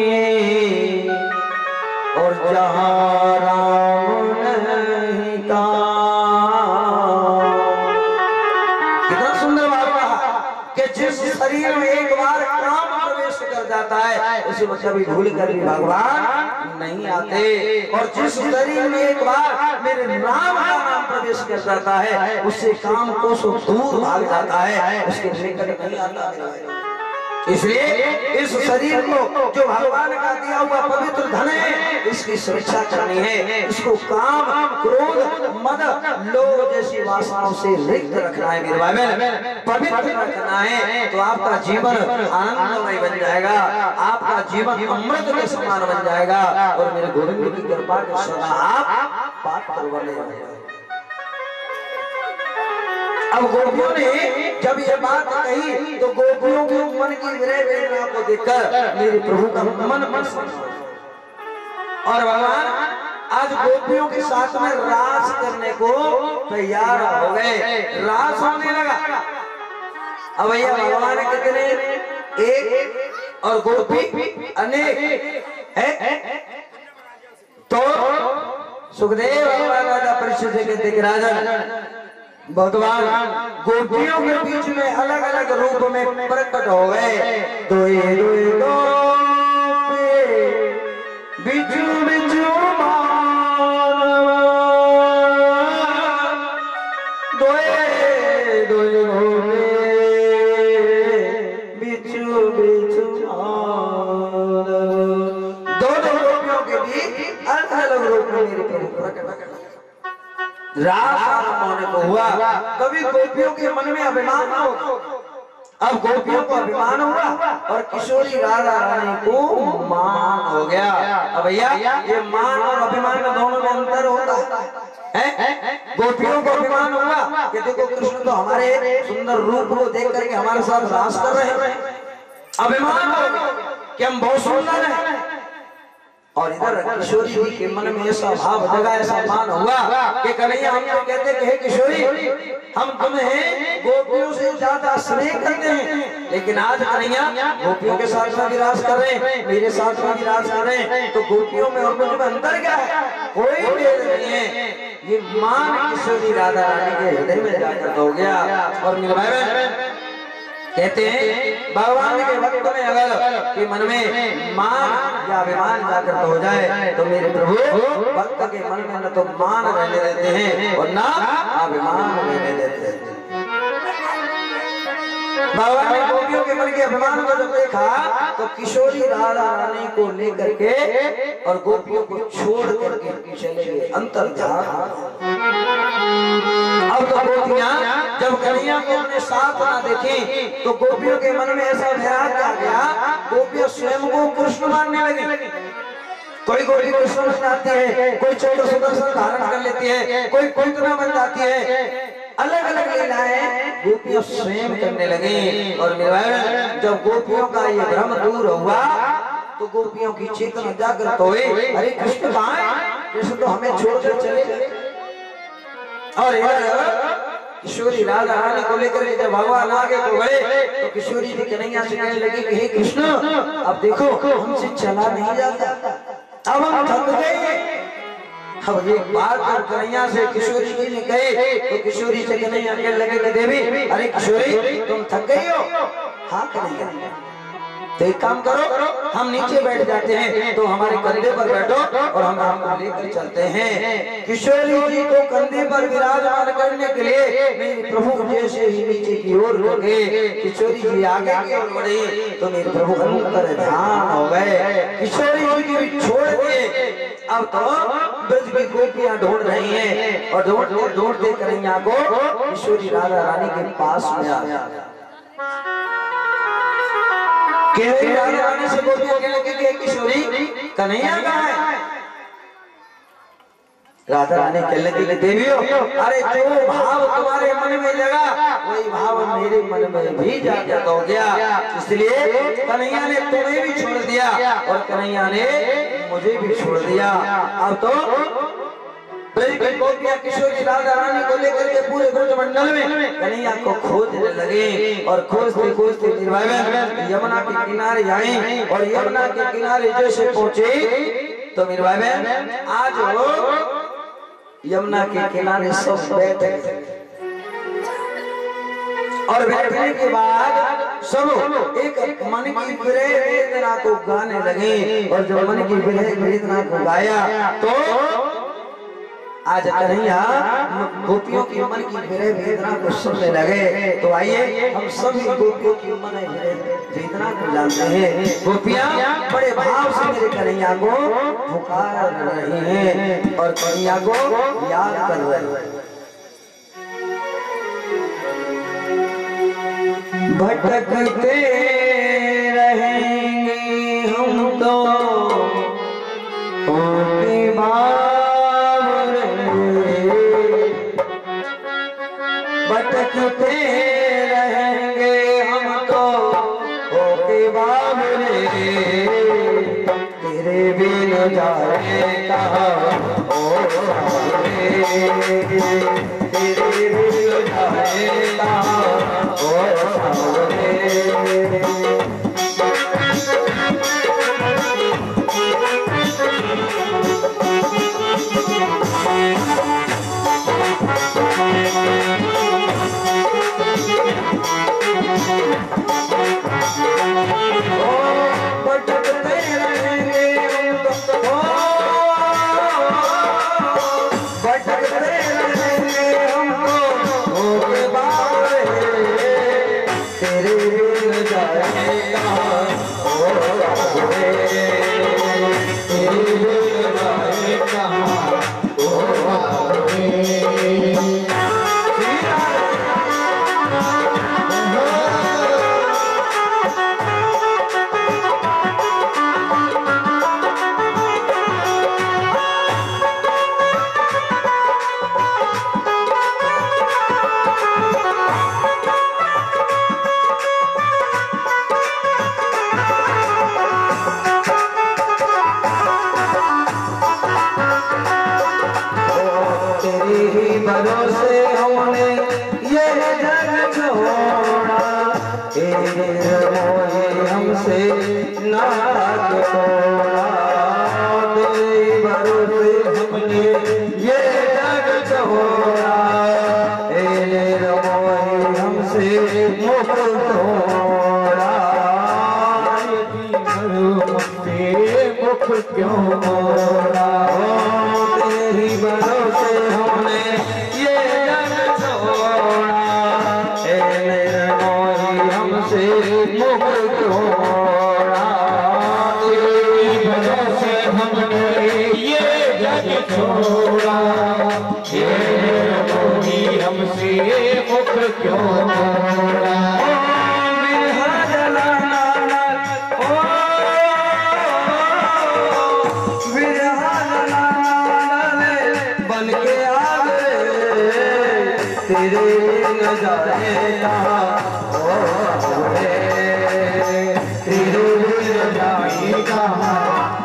और जहां राम नहीं काम। कितना सुंदर बात कहा कि जिस शरीर में एक बार काम प्रवेश कर जाता है, उसे कभी भूल कर भी भगवान नहीं आते। और जिस शरीर में एक बार मेरे नाम का नाम प्रवेश कर जाता है, उससे काम को सो दूर भाग जाता है, उसके निकट नहीं आता। इसलिए इस शरीर को जो भगवान का दिया हुआ पवित्र धन है, इसकी सुरक्षा करनी है। इसको काम, क्रोध, मद, लोभ जैसी वासनाओं से रिक्त रखना है मेरे भाई, पवित्र रखना है। तो आपका जीवन आनंदमय बन जाएगा, आपका जीवन अमृत के समान बन जाएगा, और मेरे गोविंद की कृपा के सदा आप पात्र बने रहेंगे। अब गोपियों ने जब ये बात कही, तो गोपियों के मन की विरह वेदना को देखकर मेरे प्रभु का मन प्रसन्न हुआ। और भगवान आज गोपियों के साथ में रास करने को तैयार हो गए, रास होने लगा। अब भैया भगवान कितने, एक, और गोपी अनेक है। तो सुखदेव भगवान राजा परीक्षित से कहते कि राजन, भगवान गोपियों के बीच में अलग अलग रूप में प्रकट हो गए। दोए दोए गोपी बिजू बिजू दोए दोए गोपी बिजू बिजू दोनों गोपियों के बीच अलग अलग रूप में मेरे प्रभु प्रकट रास आरंभ होने को हुआ। कभी गोपियों के मन में अभिमान हो, अब गोपियों को अभिमान हुआ और किशोरी राधा रानी को मान हो गया। अब भैया ये मान और अभिमान दोनों में अंतर होता है। गोपियों को अभिमान हुआ कि देखो कृष्ण तो हमारे सुंदर रूप को देख करके हमारे साथ रास कर रहे हैं, अभिमान हो गया कि हम बहुत सुंदर हैं। और इधर किशोरी जी के मन में ऐसा भाव जगा, ऐसा मान हुआ कि कन्हैया हम तो कहते कि हे किशोरी हम तुम्हें गोपियों से ज्यादा स्नेह करते हैं, लेकिन आज कन्हैया गोपियों के साथ में विराज कर रहे हैं, मेरे साथ में विराज कर रहे हैं, तो गोपियों में और मुझ में अंतर क्या है? कोई भेद नहीं है। ये मान किशोरी राधा रानी के हृदय में जागृत हो गया। और मेरे भाई कहते हैं भगवान के भक्त में अगर कि मन में मान या अभिमान जागृत हो जाए तो मेरे प्रभु भक्त के मन में न तो मान रहने देते हैं और न अभिमान रहने देते हैं। भगवान ने गोपियों के मन के अभिमान को जब देखा तो किशोरी राधा रानी को लेकर के और गोपियों को छोड़ करके चले गए अंतर्धान। अब तो गोपियां जब कन्हैया को अपने साथ ना देखी तो गोपियों के मन में ऐसा वैराग्य आ गया, गोपियां स्वयं को कृष्ण मानने लगी। कोई गोपी कृष्ण बन जाती है, कोई छोटा सुदर्शन धारण कर लेती है, कोई कुंतना बन जाती है, अलग अलग लीलाएं गोपियां स्वयं करने लगी। और मेरे भाई जब गोपियों का ये भ्रम दूर हुआ तो गोपियों की चेतना जागृत हुई, अरे कृष्ण कहाँ है? कृष्ण तो हमें छोड़कर चले गए। और किशोरी राधा रानी को लेकर के जब भगवान आगे को गए तो किशोरी जी कन्हैया से कहने लगी कि हे कृष्ण अब देखो हमसे चला नहीं जाता, अब हम थक गए। अब एक बात जब कन्हैया से किशोरी जी ने कहे तो किशोरी से कन्हैया कहने लगे कि देवी अरे किशोरी तुम थक गई हो? हाँ कन्हैया। तो एक काम करो हम नीचे बैठ जाते हैं, तो हमारे कंधे पर बैठो और हम आपको लेकर चलते हैं। किशोरी जी को कंधे पर विराजमान करने के लिए मेरे प्रभु जैसे ही नीचे की ओर लगे, किशोरी जी आगे की ओर बढ़ी तो मेरे प्रभु अंतर ध्यान हो गए। किशोरी जी को भी छोड़ दिए। अब तो ब्रज की गोपियां ढूंढ रही हैं और ढूंढते ढूंढते कन्हैया को किशोरी राधा रानी के पास में आ गया। राधा रानी से गोपियां कहने लगी किशोरी कन्हैया कहाँ है? राधा रानी कहने लगी देवी हो, अरे जो भाव तुम्हारे मन में जगा वही भाव मेरे मन में भी जागृत हो गया, इसलिए कन्हैया ने तुम्हें भी छोड़ दिया और कन्हैया ने मुझे भी छोड़ दिया। अब तो गोपियां किशोरी राधा रानी को लेकर के पूरे ब्रज मंडल में कन्हैया को खोजने लगे और खोजते खोजते यमुना के किनारे आई और यमुना के किनारे जैसे पहुंचे तो मेरे भाई बहन आज वो यमुना के किनारे सब बैठे और बैठने के बाद सब एक मन की विरह वेदना को गाने लगे और जब मन की विरह वेदना को गाया तो आज कन्हैया गोपियों की मन की विरह वेदना को सुनने लगे। तो आइए हम सभी गोपियों की मन की वेदना को जानते हैं। गोपियां बड़े भाव से मेरे कन्हैया को पुकार रही हैं और कन्हैया को याद कर रही हैं। भटकते रहेंगे हम तो उनके भटकते रहेंगे हम तो होके बाबरे तेरे बिन जाए कहाँ तेरे बिन जाए कहाँ भटकते रहेंगे हमसे नाराज तोड़ा, तेरे भरोसे हमने ये जग छोड़ा, हमसे मुख तोड़ा, मुख क्यों मोड़ा, तेरी भरोसे हमने ये जग छोड़ा, हमसे मुख तोड़ा, तेरी भरोसे हमने ये जग छोड़ा, हमसे मुख क्यों मोड़ा, बिरहा जलाना ओ बिरहा जलाना बन के आ गए, तेरे नजारे तेरे नजारे कहाँ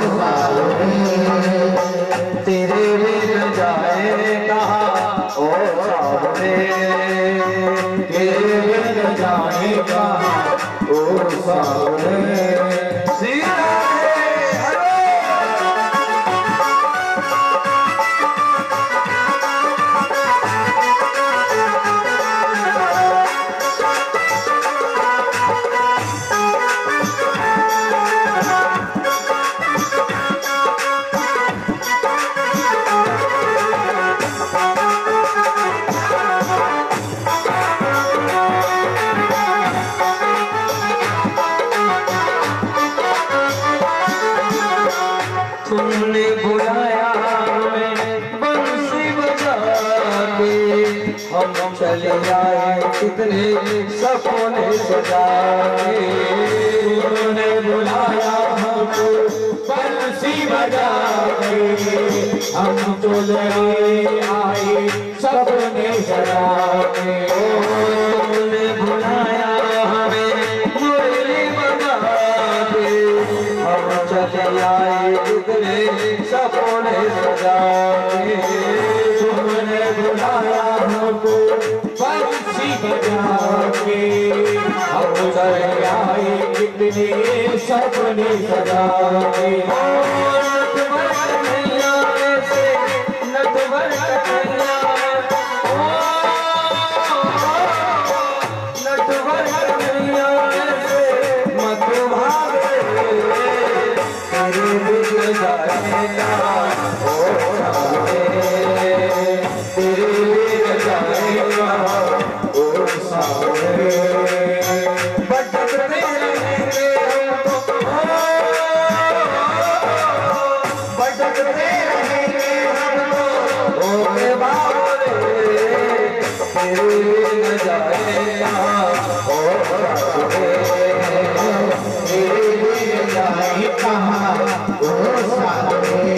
तेरे नजारे कहाँ ओ सावरे, तेरे नजारे कहाँ ओ सावरे, तुमने बुलाया हमें बंसी बजा के, हम चले आए कितने सपने सजा के, तुमने बुलाया हमको बंसी बजा के, हम चले आए सपने सजा के, तुमने बुलाया हमें मुरली बजा के, हम चले आए कितने सपने सजा के, तुमने बुलाया हमको बंसी बजा के, हम चले आए कितने सपने सजा के, नटवर कन्हैया से नटवर कन्हैया, नटवर कन्हैया से मत भागे, तेरे बिन जाएगा ओ सावरे, तेरे बिन जाएगा ओ सावरे, भटकते रहेंगे हमको, भटकते रहेंगे हमको ओ बावरे, तेरे बिन जाएगा ओ सावरे, तेरे बिन जाए कहाँ ओ सावरे,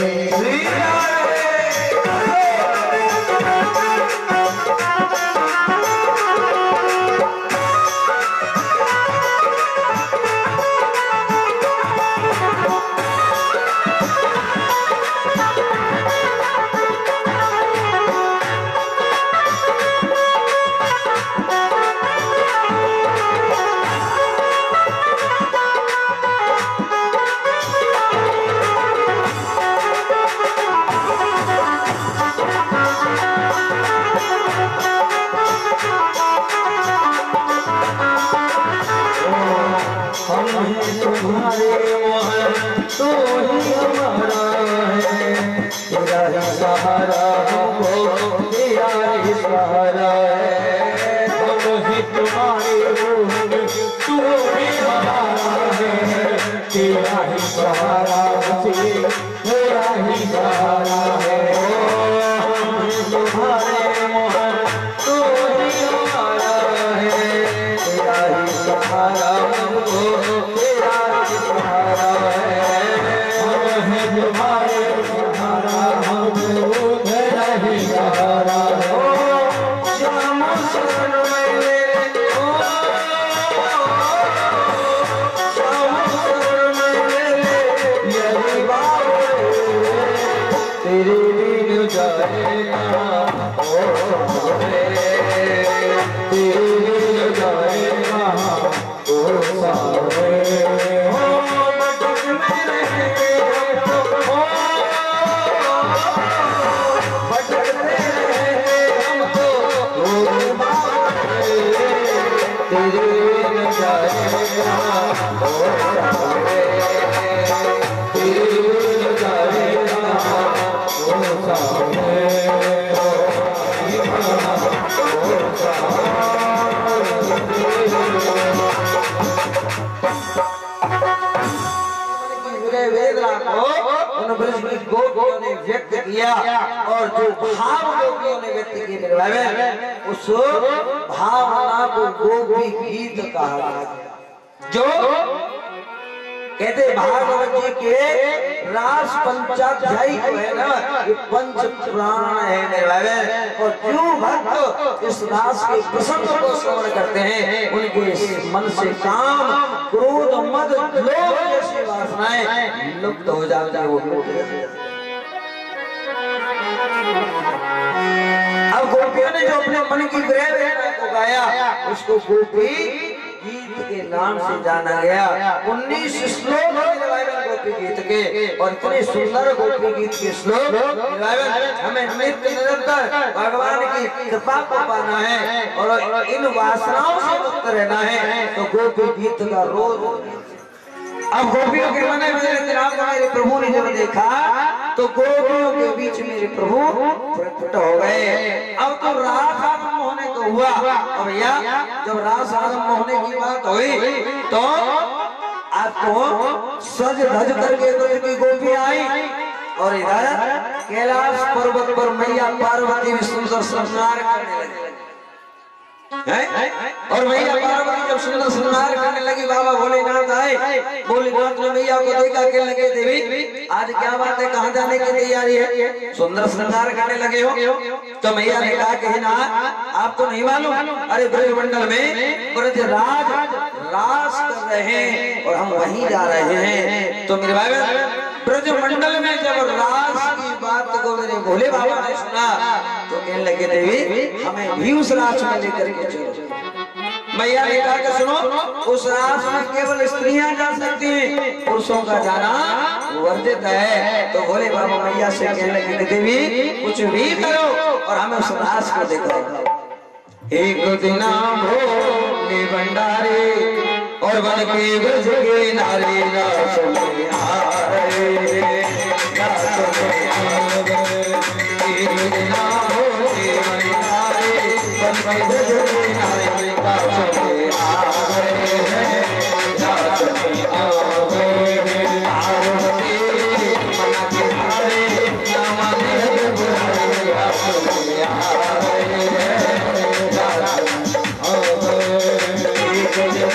तुम्हारे मोहन तू ही हमारा है, तेरा ही सहारा हमको, तेरा ही सहारा है, हम ही तुम्हारे मोहन तू ही हमारा है, तेरा ही सहारा मुझे, तेरा ही सहारा है, हम ही तुम्हारे मोहन तू ही हमारा है, तेरा ही सहारा हमको, तुम्हारे सहारा हमको, तेरा ही सहारा है, श्याम शरण में ओ श्याम शरण में यही बाबे, तेरे बिन जाएगा ओ सावरे, तेरे बिन जाएगा गोपियों ने व्यक्त किया और जो भाव गोपियों ने व्यक्त किए उस भावना को गोपी गीत कहा गया। जो कहते भागवत जी के रास पंचाध्यायी जो है ना, ये पंच पुराण है निर्वाय। और जो भक्त इस रास के प्रसंग को श्रवण करते हैं उनके मन से काम क्रोध मद लोभ जैसी वासनाएं लुप्त हो जाती है। वो अब गोपियों ने जो अपने मन की ग्रह वेदना को गाया उसको गोपी गीत के नाम से जाना गया। 19 श्लोक गोपी गीत के और इतने सुंदर गोपी गीत के श्लोक हमें नित्य निरंतर भगवान की कृपा को पाना है और इन वासनाओं से मुक्त रहना है। तो गोपी गीत का रोज अब गोपियों के मन में मेरे प्रभु ने जब देखा तो गोपियों के बीच मेरे प्रभु प्रकट हो गए। अब तो रास आरंभ होने को हुआ। अब भैया जब रास आरंभ होने की बात हुई तो आपको सज धज करके की गोपी आई और इधर कैलाश पर्वत पर मैया पार्वती भी सुंदर श्रृंगार करने लगी। और मैया पार्वती जब सुंदर श्रृंगार करने लगी बाबा भोलेनाथ आए। भोलेनाथ ने मैया को देखा कहने लगे देवी आज क्या बात है, कहाँ जाने की तैयारी है, सुंदर श्रृंगार करने लगे हो। तो मैया ने कहा कि ना आप तो नहीं मालूम, अरे ब्रजमंडल में ब्रजराज रास कर रहे हैं और हम वहीं जा रहे हैं। तो मेरे भाई ब्रजमंडल में जब रास की बात को मेरे भोले बाबा ने सुना तो कहने लगे देवी हमें भी उस रास में लेकर के चलो। मैया ने कहा कि सुनो उस रास में केवल स्त्रियां जा सकती हैं, पुरुषों का जाना वर्जित है। तो भोले बाबा मैया से कहने लगे देवी कुछ भी करो और हमें उस रास को दिखाओ। एक दिन भोले भंडारे और बन के ब्रज के नारी रास में आ रहे रास में आ गए। एक दिन भोले भंडारे बन के ब्रज के नारी रास में आ गए रास में आ गए। पार्वती मन के हारे नाम ले बुलाए रास में आ गए रास में आ गए। एक दिन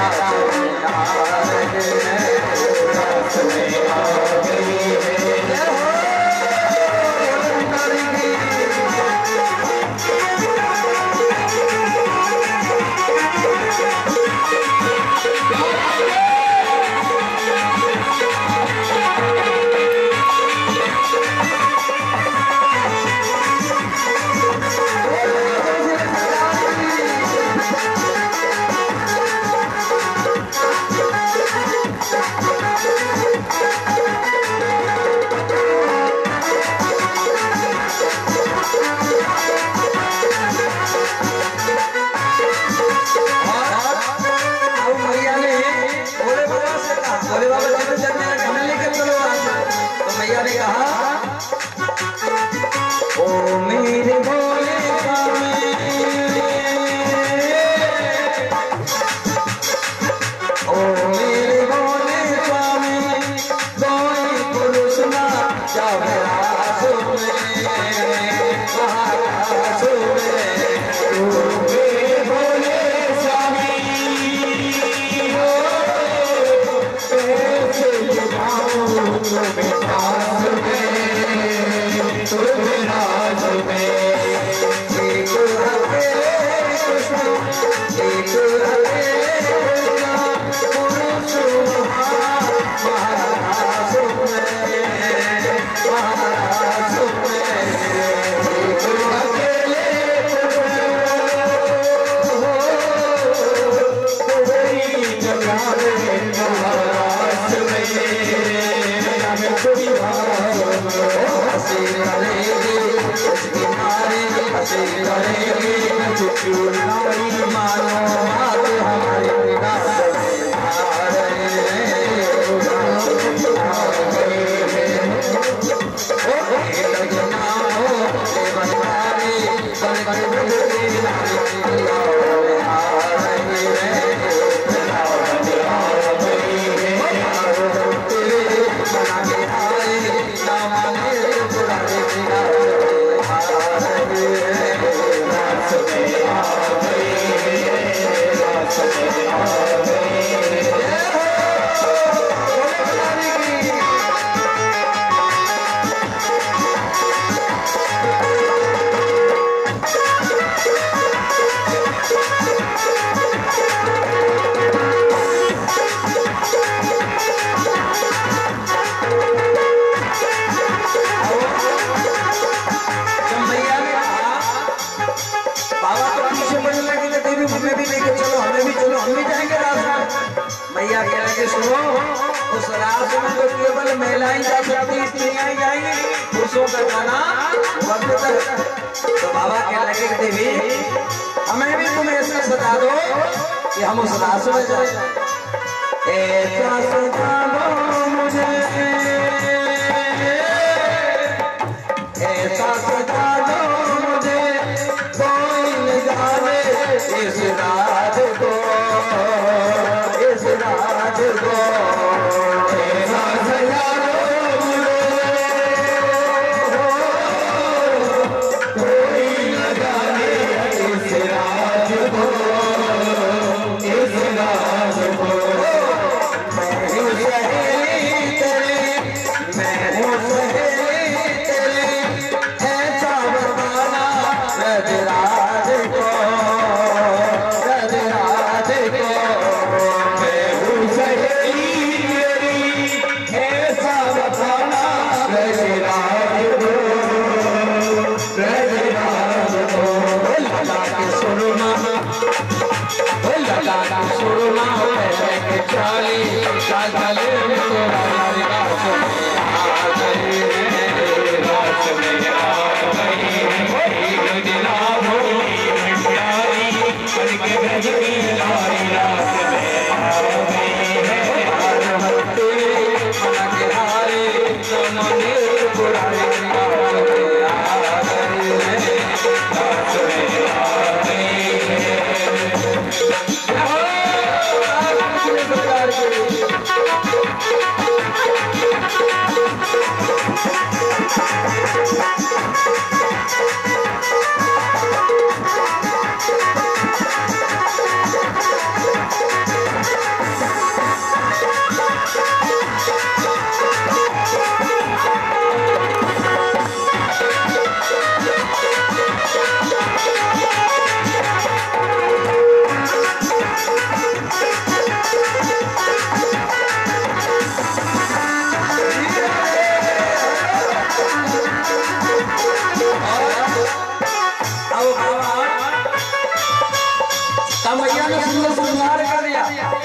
सरकार के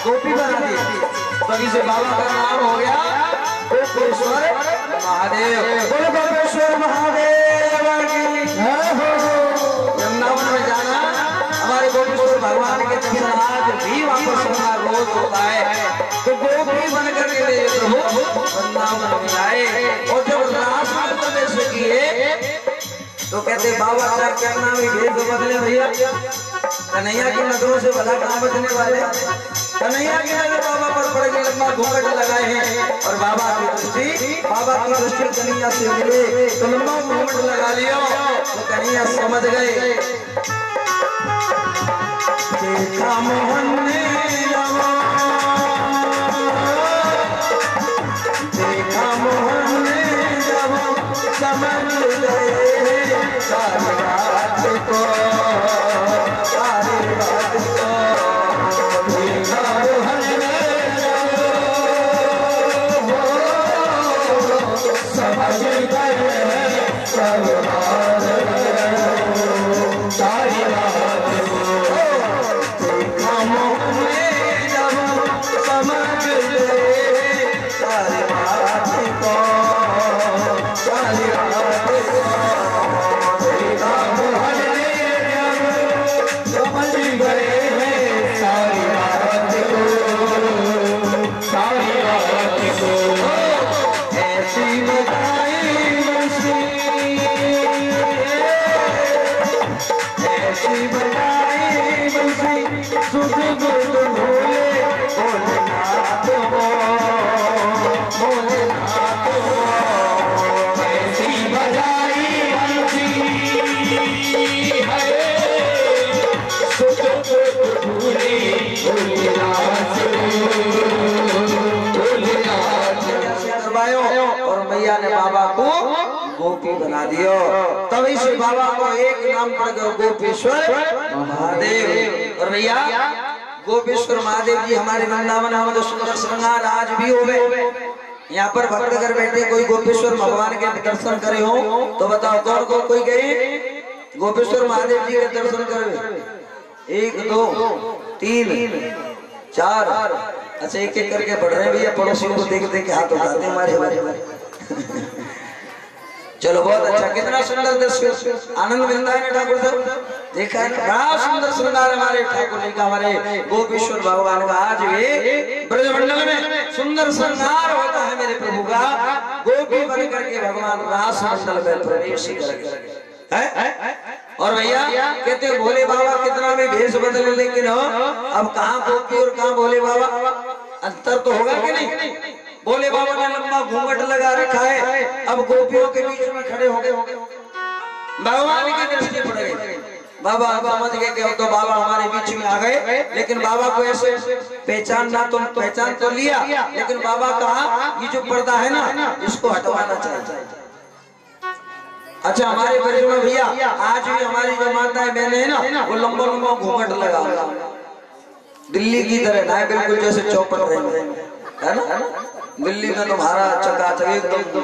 गोपी बना दी। तभी से बाबा का नाम हो गया गोपेश्वर महादेव। बोलो गोपेश्वर महादेव की जय हो। वृंदावन में जाना हमारे गोपेश्वर भगवान के दर्शन आज भी वापस होना रोज होता है। तो गोपी बन करके मेरे प्रभु वृंदावन में आए और जब रास प्रवेश किए तो कहते बाबा क्या करना भी भेद बदले भैया। कन्हैया की नजरों से भला कहाँ बचने वाले। कन्हैया की नजर बाबा पर पड़ गई, लंबा घूंघट लगाए हैं और बाबा की दृष्टि कन्हैया से मिले तो लंबा घूंघट लगा लिया। तो कन्हैया समझ गए देखा मोहन ने देखा मोहन ने जब समझ गए सारी बात को सारी बात को देखा मोहन ने समझ गए सारी बात सारी बात देखा मोहन ने जब समझ गए सारी बात को सारी बात को देखा मोहन ने जब समझ गए हैं सारी बात को सारी बात को ऐसी बजाई बंसी ऐसी बजाई बंसी सुध बुध भोले भोलेनाथ हो भोलेनाथ हो। ऐसी बजाई बंसी है सुध बुध भोले भोलेनाथ भोलेनाथ। और मैया ने बाबा को गोपी बना दियो। तभी से बाबा को एक नाम पड़ गया गोपेश्वर महादेव। और भैया गोपेश्वर महादेव जी हमारे वृंदावन में तो सुंदर श्रृंगार आज भी हो गए। यहाँ पर भक्त अगर बैठे कोई गोपेश्वर भगवान के दर्शन करे हो तो बताओ कौन कौन कोई गए गोपेश्वर महादेव जी के दर्शन करे। 1 2 3 4 अच्छा एक एक करके बढ़ रहे हैं भैया। पड़ोसियों को देख देख के हाथ उठाते हैं हमारे। चलो बहुत अच्छा, कितना सुंदर दृश्य आनंद मिलता है ठाकुर साहब। देखा है बड़ा सुंदर श्रृंगार हमारे ठाकुर जी का, हमारे गोपेश्वर भगवान का। आज भी ब्रजमंडल में सुंदर श्रृंगार होता है मेरे प्रभु का। गोपी बन करके भगवान रास मंडल में प्रवेश करके और भैया कहते हैं भोले बाबा कितना भी भेष बदले, लेकिन अब कहाँ गोपी और कहाँ भोले बाबा, अंतर तो होगा कि नहीं। भोले बाबा ने लंबा घूंघट लगा रखा है, अब गोपियों के बीच में खड़े हो गए, भगवान की दृष्टि पड़ गई। बाबा समझ गए कि तो बाबा हमारे बीच में आ गए, लेकिन बाबा को ऐसे पहचानना तो पहचान तो लिया, लेकिन बाबा कहा ये जो पर्दा है ना इसको हटवाना चाहिए। अच्छा हमारे ब्रज में भैया आज भी हमारी जो माताएं बहनें हैं ना वो लंबा लंबा घूंघट लगा दिल्ली की तरह ना, बिल्कुल जैसे चौपट रहे है ना। दिल्ली में तुम्हारा चकाचक एकदम,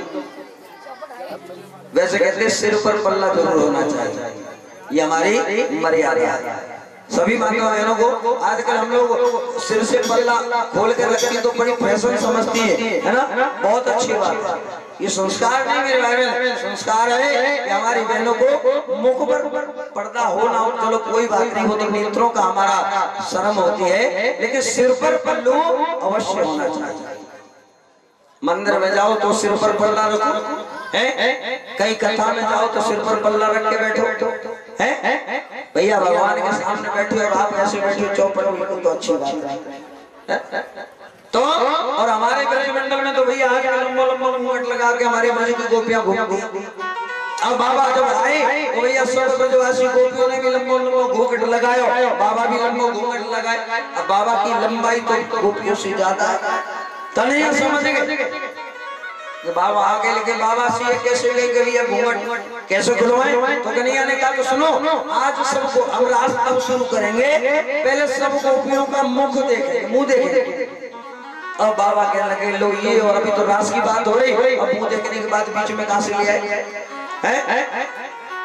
वैसे कहते सिर पर पल्ला जरूर होना चाहिए, ये हमारी मर्यादा है। सभी माताओं बहनों को आजकल हम लोग सिर से पल्ला खोल कर रखते तो बड़ी फैशन समझती है ना, बहुत अच्छी बात है। ये संस्कार नहीं मेरे भाई बहन, संस्कार है कि हमारी बहनों को मुख पर पर्दा हो ना हो चलो कोई बात नहीं, वो तो नेत्रों का हमारा शर्म होती है, लेकिन सिर पर पल्लू अवश्य होना चाहिए। मंदिर में जाओ तो सिर पर पल्ला रखो, कहीं कथा में जाओ तो सिर पर पल्ला रख के बैठो, भैया भगवान के सामने बैठे और आप ऐसे बैठे चौपट में तो अच्छी बात है। तो और हमारे ब्रजमंडल में तो भैया आगे लंबा लंबा घूंघट लगा के हमारे ब्रज की गोपियां घूमती। अब बाबा जब आए तो भैया सब ब्रजवासी गोपियों ने भी लंबा लंबा घूंघट लगाया, बाबा भी लंबा घूंघट लगाए। अब बाबा की लंबाई तो गोपियों से ज्यादा है, कन्हैया समझ गए बाबा आगे, लेकिन बाबा से कैसे लेंगे भैया घूंघट कैसे खुलवाएं। तो कन्हैया ने कहा तो सुनो आज सबको हम रास तब शुरू करेंगे, पहले सब गोपियों का मुख देखेंगे, मुंह देखेंगे। अब बाबा कहने लगे लो ये, और अभी तो रास की बात हो रही, अब मुंह देखने के बाद बीच में कहां से ले आए।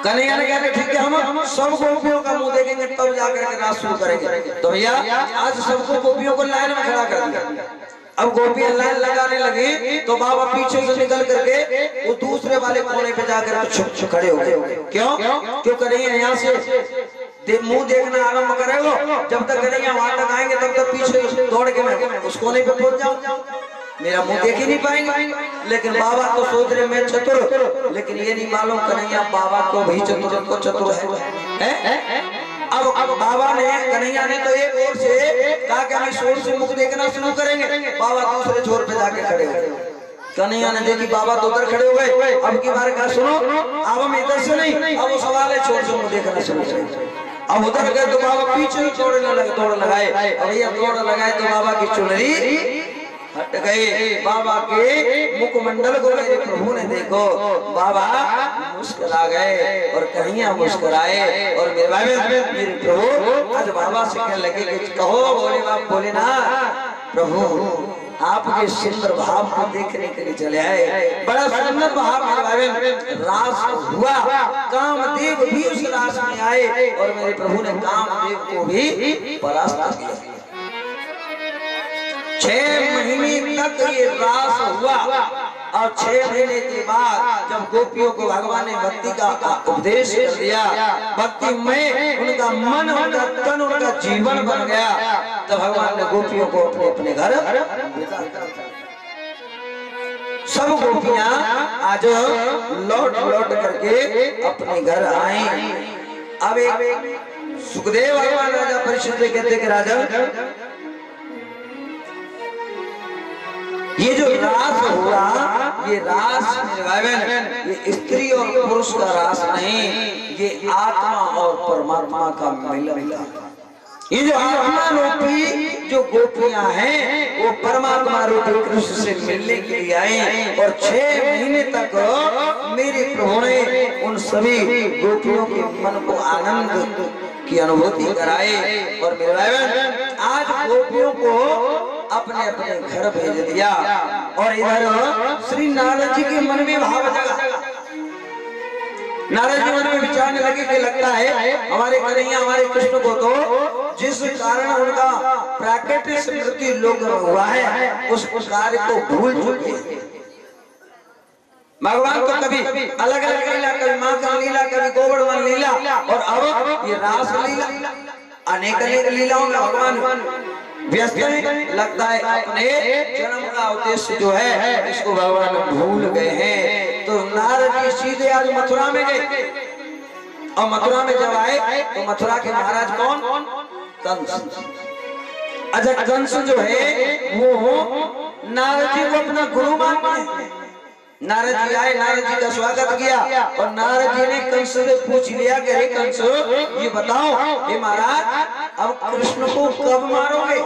कन्हैया ने कहा ठीक है हम सब गोपियों का मुंह देखेंगे तब जाकर के रास शुरू करेंगे। तो भैया आज सबको गोपियों को लाइन में खड़ा कर दिया। अब गोपियां लाइन लगाने लगी तो बाबा पीछे से निकल करके वो दूसरे वाले कोने पे जाकर छुप खड़े हो गए। क्यों कन्हैया यहाँ से मुंह देखना आरंभ करेगा, जब तक कन्हैया वहां तक आएंगे तब तक पीछे दौड़ के मैं उस कोने पे पहुंच जाऊं, मेरा मुंह देख ही नहीं पाएंगे। लेकिन बाबा तो सोच रहे मैं चतुर, लेकिन ये नहीं मालूम कन्हैया बाबा को भी चतुर है। अब बाबा ने कन्हैया ने तो एक ओर से कहा कि हम इस ओर से मुख देखना शुरू करेंगे, बाबा दूसरे छोर पे जाके खड़े हो गए। कन्हैया ने देखी बाबा तो उधर खड़े हो गए। अब की बार कहा सुनो अब हम इधर से नहीं, अब वो सवाल है छोर से मुख देखना शुरू करेंगे। अब उधर गए तो बाबा पीछे ही दौड़ लगाए। अब भैया दौड़ लगाए तो बाबा की चुनरी हट गए। बाबा के मुखमंडल को मेरे प्रभु ने देखो, बाबा मुस्कुरा गए और कन्हैया मुस्कुराए। और मेरे भाई मेरे प्रभु आज बाबा से कहने लगे कि कहो बोले ना प्रभु आपके सुंदर भाव को देखने के लिए चले आए। बड़ा सुंदर भाव मेरे भाई रास हुआ, कामदेव भी उस रास में आए और मेरे प्रभु ने कामदेव को भी परास्त किया। 6 महीने तक ये रास हुआ और 6 महीने के बाद जब गोपियों को भगवान ने भक्ति का उपदेश कर दिया, भक्ति में उनका मन, उनका तन, उनका जीवन बन गया, तब भगवान ने गोपियों को अपने अपने घर सब गोपियां आज लौट करके अपने घर आई। अब एक सुखदेव भगवान राजा परीक्षित से कहते कि राजा ये जो रास हुआ ये रास ये स्त्री और पुरुष का रास नहीं, ये आत्मा और परमात्मा का मिलन था। ये जो आत्मा रूपी जो गोपियां हैं वो परमात्मा रूपी कृष्ण से मिलने के लिए आई और 6 महीने तक मेरे प्रभु ने उन सभी गोपियों के मन को आनंद की अनुभूति कराए। और मेरे भाई आज गोपियों को अपने अपने घर भेज दिया और इधर श्री नारद जी के मन में भाव जगा। नारद जी मन में विचारने लगे कि लगता है हमारे कन्हैया हमारे कृष्ण को तो जिस कारण उनका प्राकृतिक स्मृति लोक हुआ है उस कार्य को भूल चुके हैं। भगवान तो कभी अलग अलग लीला, कभी माँ का लीला, कभी गोवर्धन लीला और अब ये रास लीला, अनेक लीलाओं में भगवान व्यस्त है। लगता है अपने जन्म का उद्देश्य जो है इसको भगवान भूल गए हैं। तो नारद जी सीधे आज मथुरा में गए और मथुरा में जब आए तो मथुरा के महाराज कौन? कंस। अच्छा कंस जो है वो नारद जी को अपना गुरु मानते हैं। नारद जी आए, नारद जी का स्वागत किया और नारद जी ने कंस से पूछ लिया कि हे कंस ये बताओ हे महाराज अब कृष्ण को कब मारोगे?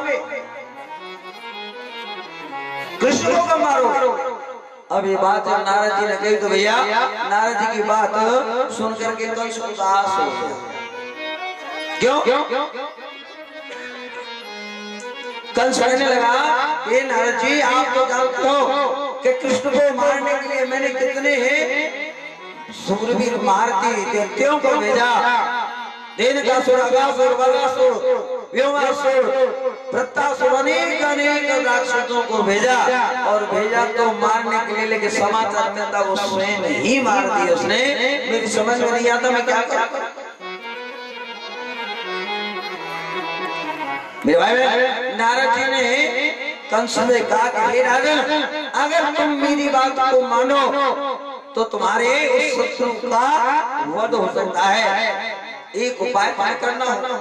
कृष्ण को कब मारोगे? अब ये बात जब नारद जी ने कही तो भैया नारद जी की बात सुन करके कंस उदास हो गया। क्यों? कंस कहने लगा ये नारद जी आप तो जानते हो कि कृष्ण को मारने के लिए मैंने कितने सूरवीर भारतीय दैत्यों को भेजा। देनकासुर, अगासुर, बगासुर, व्योमासुर, प्रत्यासुर अनेक राक्षसों को भेजा और भेजा तो मारने के लिए, लेकिन समाचार में था वो स्वयं ही मार दिया उसने। मेरी समझ में नहीं आता मैं क्या करूं। मेरे भाई नारद जी ने कंस से कहा कि हे राजन अगर तुम मेरी बात को मानो तो तुम्हारे उस शत्रु का वध हो सकता है। एक उपाय करना होगा।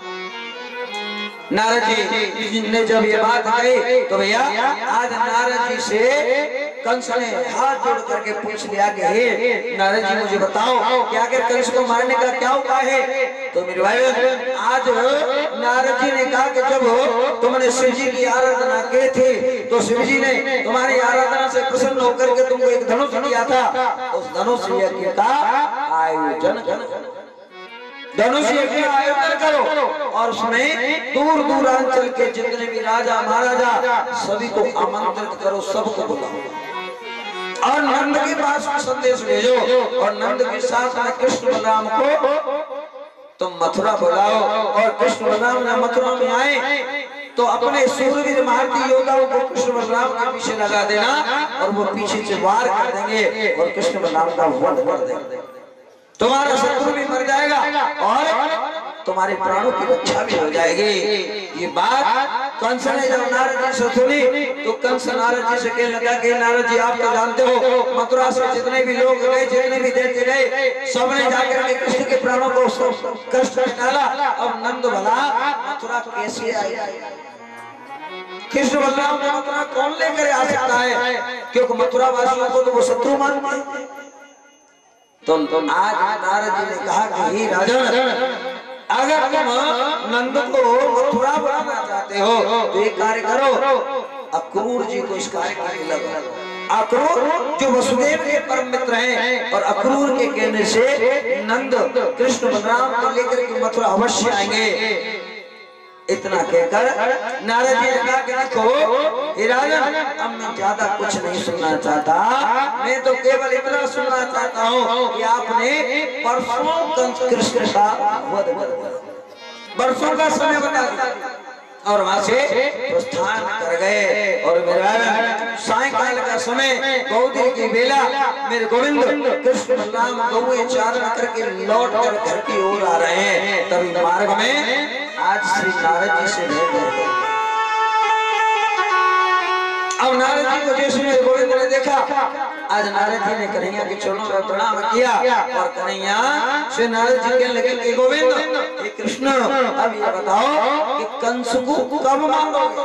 नारद जी ने जब ये बात कही तो भैया आज नारद जी से कंस ने हाथ जोड़ करके पूछ लिया कि हे नारद जी मुझे बताओ कि आखिर कंस को मारने का क्या उपाय है? तो मेरे भाई आज नारद जी ने कहा कि जब तुमने शिव जी की आराधना की थी तो शिव जी ने तुम्हारी आराधना से प्रसन्न होकर के तुमको एक धनुष दिया था। उस धनुष यज्ञ का आयोजन धनुष यज्ञ आयोजन करो और उसमें दूर दूरांचल के जितने भी राजा महाराजा सभी को आमंत्रित करो, सबको बुलाओ। और नंद के पास में संदेश भेजो और नंद के साथ में कृष्ण बलराम को तुम मथुरा बुलाओ। और कृष्ण बलराम जब मथुरा में आए तो अपने सूरवीर महारथी योद्धाओं को कृष्ण बलराम के पीछे लगा देना और वो पीछे से वार कर देंगे और कृष्ण बलराम का वध कर देंगे। तुम्हारा शत्रु भी मर जाएगा और तुम्हारे प्राणों की रक्षा भी हो जाएगी। ये बात कंस ने जब नारद जी से सुनी तो कंस नारद जी से कहने लगा कि नारद जी आप तो जानते हो मथुरा से जितने भी लोग गए जितने भी दैत्य गए सबने जाकर के कृष्ण के प्राणों को कष्ट डाला। अब नंद भला मथुरा कैसे आए? कृष्ण बलराम को मथुरा कौन लेकर आ सकता है? क्योंकि मथुरा वासियों को तो वो शत्रु मानते हैं। तो आज नारद जी ने कहा कि हे राजन अगर तुम नंद को मथुरा बुलाना चाहते हो तो एक कार्य करो, अक्रूर जी को इस कार्य के लिए लगाओ। अक्रूर जो वसुदेव के परम मित्र हैं और अक्रूर के कहने से नंद कृष्ण बलराम को लेकर के मथुरा अवश्य आएंगे। इतना कहकर नारद जी ने कहा कि देखो हे राजन अब मैं ज्यादा कुछ नहीं सुनना चाहता, मैं तो केवल इतना सुनना चाहता हूँ कि आपने परसों कंस कृष्ण का वध वर्षों का समय बता दिया और वहां से प्रस्थान कर गए। और मेरा सायंकाल का समय गौदी की बेला मेरे गोविंद कृष्ण बलराम गौए चारण करके लौट कर घर की ओर आ रहे हैं। तभी मार्ग में आज श्री नारद जी से भेंट हो गई। अब नारद जी को जैसे मेरे गोविंद ने देखा, आज नारद जी ने कन्हैया के चरणों में प्रणाम किया और कन्हैया से नारद जी कहने लगे कि गोविंद हे कृष्ण अब ये बताओ कि कंस को कब मारोगे?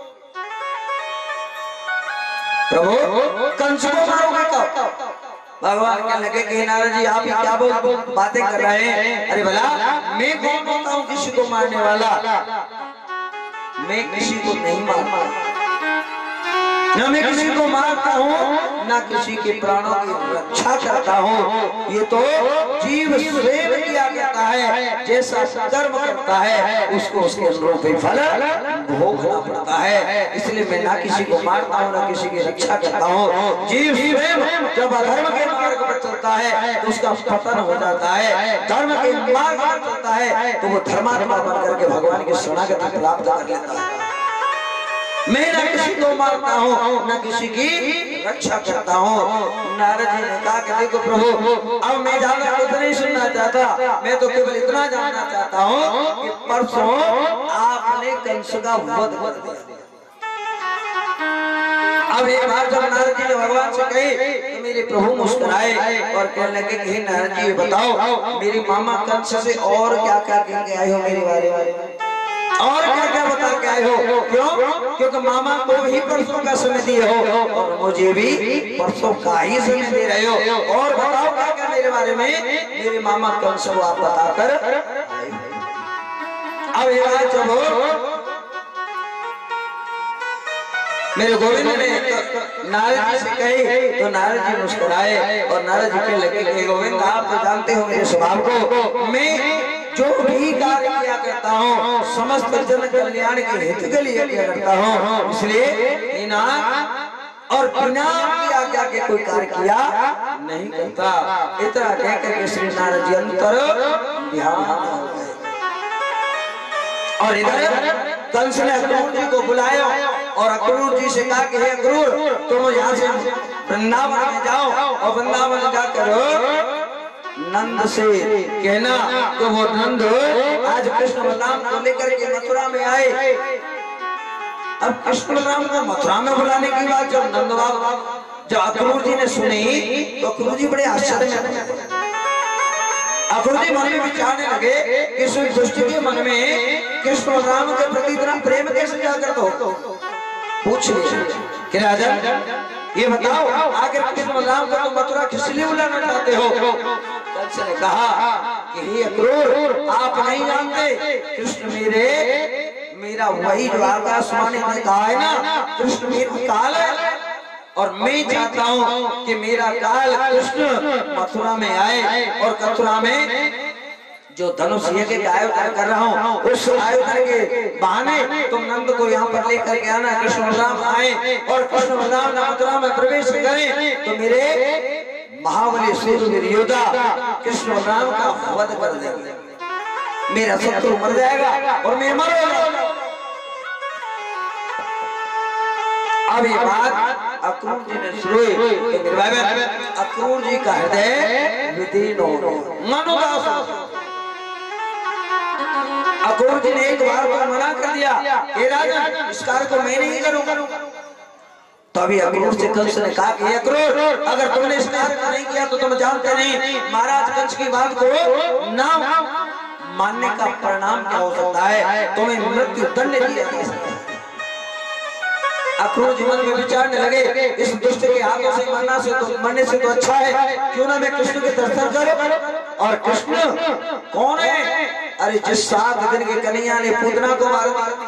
प्रभु कंस को मारोगे कब? भगवान कहने लगे कि नारद जी आप क्या बातें कर रहे हैं? अरे भला मैं कौन होता हूँ किसी को मारने वाला? मैं किसी को नहीं मारता, न मैं किसी को मारता हूँ न किसी के प्राणों की रक्षा करता हूँ। ये तो जीव स्वयं किया करता है, जैसा कर्म करता है उसको उसके अनुरूप ही फल भोगना पड़ता है। इसलिए मैं ना किसी को मारता हूँ ना किसी की रक्षा करता हूँ। जीव स्वयं जब अधर्म के मार्ग पर चलता है तो उसका पतन हो जाता है, धर्म के मार्ग पर चलता है तो वो धर्मात्मा बनकर के भगवान की शरणागति प्राप्त कर लेता है। मैं न किसी को मारता हूँ न किसी की रक्षा करता हूँ। नारद जी ने कहा कि देखो प्रभु अब मैं ज्यादा कुछ नहीं सुनना चाहता, मैं तो केवल इतना जानना चाहता हूँ कि परसों आपने कंस का वध कर दिया। अब ये बात जब नारद जी ने भगवान से कही तो मेरे प्रभु मुस्कुराए और कहने लगे कि नारद जी बताओ मेरी मामा कंस से और क्या क्या कह के आए हो मेरे बारे में, और क्या क्या बता के आए हो? क्यों? क्योंकि मामा को ही परसों का समय दिए हो और मुझे भी परसों का ही समय दे रहे हो। और बताओ क्या क्या मेरे बारे में मेरे मामा कंस को आप बताकर। अब ये बात जब मेरे गोविंद ने नारद जी से कही तो नारद जी मुस्कुराए और नारद जी कहने लगे कि गोविंद आप तो जानते हो मेरे स्वभाव को, मैं जो भी कार्य किया करता हूँ समस्त जन कल्याण के हित के लिए किया करता हूँ, इसलिए बिना और बिना की आज्ञा के कोई कार्य किया नहीं करता। इतना कहकर के श्री नारद जी अंतर ध्यान हो गए और इधर कंस ने अक्रूर जी को बुलाया और अक्रूर जी से कहा कि हे अक्रूर तुम यहाँ से वृंदावन में जाओ और वृंदावन जाकर नंद से कहना तो वो नंद आज कृष्ण बलराम को लेकर के मथुरा में आए। अब कृष्ण बलराम को मथुरा में बुलाने की बात जब नंद बाबा जब अक्रूर जी ने सुनी तो अक्रूर जी बड़े आश्चर्य में, अक्रूर जी मन में विचारने लगे कि इस दृष्टि के मन में कृष्ण बलराम के प्रति इतना प्रेम कैसे जागृत हो? पूछ कि राजा ये बताओ आखिर कृष्ण बलराम को मथुरा किस लिए बुलाना चाहते हो? कंस ने कहा कि हे अक्रूर आप नहीं जानते कृष्ण मेरा वही जो आकाशवाणी ने कहा है ना, कृष्ण मेरा काल है और मैं चाहता हूँ कि मेरा काल कृष्ण मथुरा में आए और मथुरा में जो धनुष यज्ञ का आयोजन कर रहा हूँ, उस आयोजन के बहाने तुम नंद को यहाँ पर लेकर के आना। कृष्ण बलराम आए और कृष्ण बलराम मथुरा में प्रवेश करें तो मेरे महाबली सूरवीर योद्धा कृष्ण बलराम का वध कर देंगे, मेरा शत्रु मर जाएगा और मैं मरूंगा। अब ये बात अक्रूर जी ने सुनी तो मेरे भाई अक्रूर जी का हृदय विदीर्ण हो गया, मनोदास हो गया। अक्रूर जी ने एक बार को मना कर दिया, हे राजन इस कार्य को मैं नहीं करूंगा। तभी अक्रूर से कंस ने कहा कि अक्रूर अगर तुमने इस कार्य को नहीं किया तो तुम जानते नहीं महाराज कंस की बात को ना मानने का परिणाम क्या हो सकता है, तुम्हें मृत्यु दंड दिया जा सकता है। अक्रूर जीवन में विचारने लगे इस दुष्ट के हाथों से मरने से तो अच्छा है क्यों ना मैं कृष्ण के दर्शन करूं। और कृष्ण कौन है? अरे जिस 7 दिन के कन्हैया ने पूतना को मार दिया,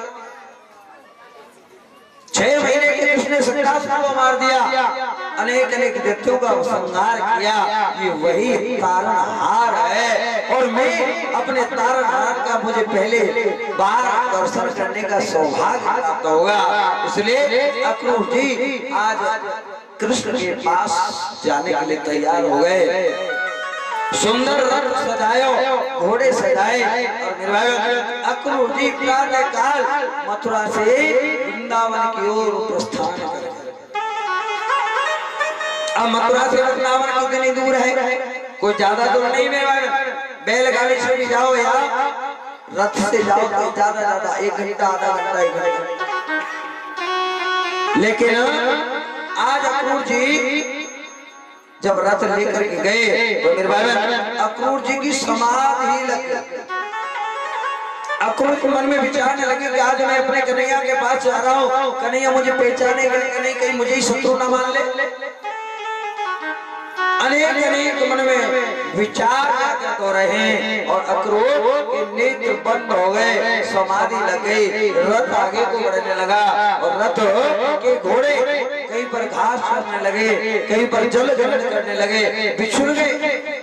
6 महीने के कृष्ण संघासुर को मार दिया, अनेक अनेक दैत्यों का संहार किया, ये वही तारणहार है। और मैं अपने तारणहार का मुझे पहले बार दर्शन करने का सौभाग्य प्राप्त होगा। इसलिए अक्रूर जी आज कृष्ण के पास जाने के लिए तैयार हो गए। सुंदर रथ सजायो, घोड़े सजाए और निर्वाह अक्रूर जी प्रातः काल मथुरा से वृंदावन की ओर प्रस्थान कर। अब मथुरा से वृंदावन कितनी दूर है? कोई ज्यादा दूर नहीं है, बैलगाड़ी से भी जाओ या रथ से जाओ तो ज्यादा 1 घंटा आधा घंटा 1 घंटा। लेकिन आज अक्रूर जी जब रथ लेकर के गए तो मेरे भाई अक्रूर जी की समाधि लग गई। अक्रूर को मन में विचारने लगे कि आज मैं अपने कन्हैया के पास जा रहा हूँ, कन्हैया मुझे पहचाने कहीं मुझे ही शत्रु न मान ले। अनेक मन में विचार जागृत हो रहे हैं और अक्रूर के नेत्र बंद हो गए, समाधि लग गई। रथ आगे को बढ़ने लगा और रथ के घोड़े कहीं पर घास चरने लगे, कहीं पर जल जलन करने लगे, बिछुड़ गए।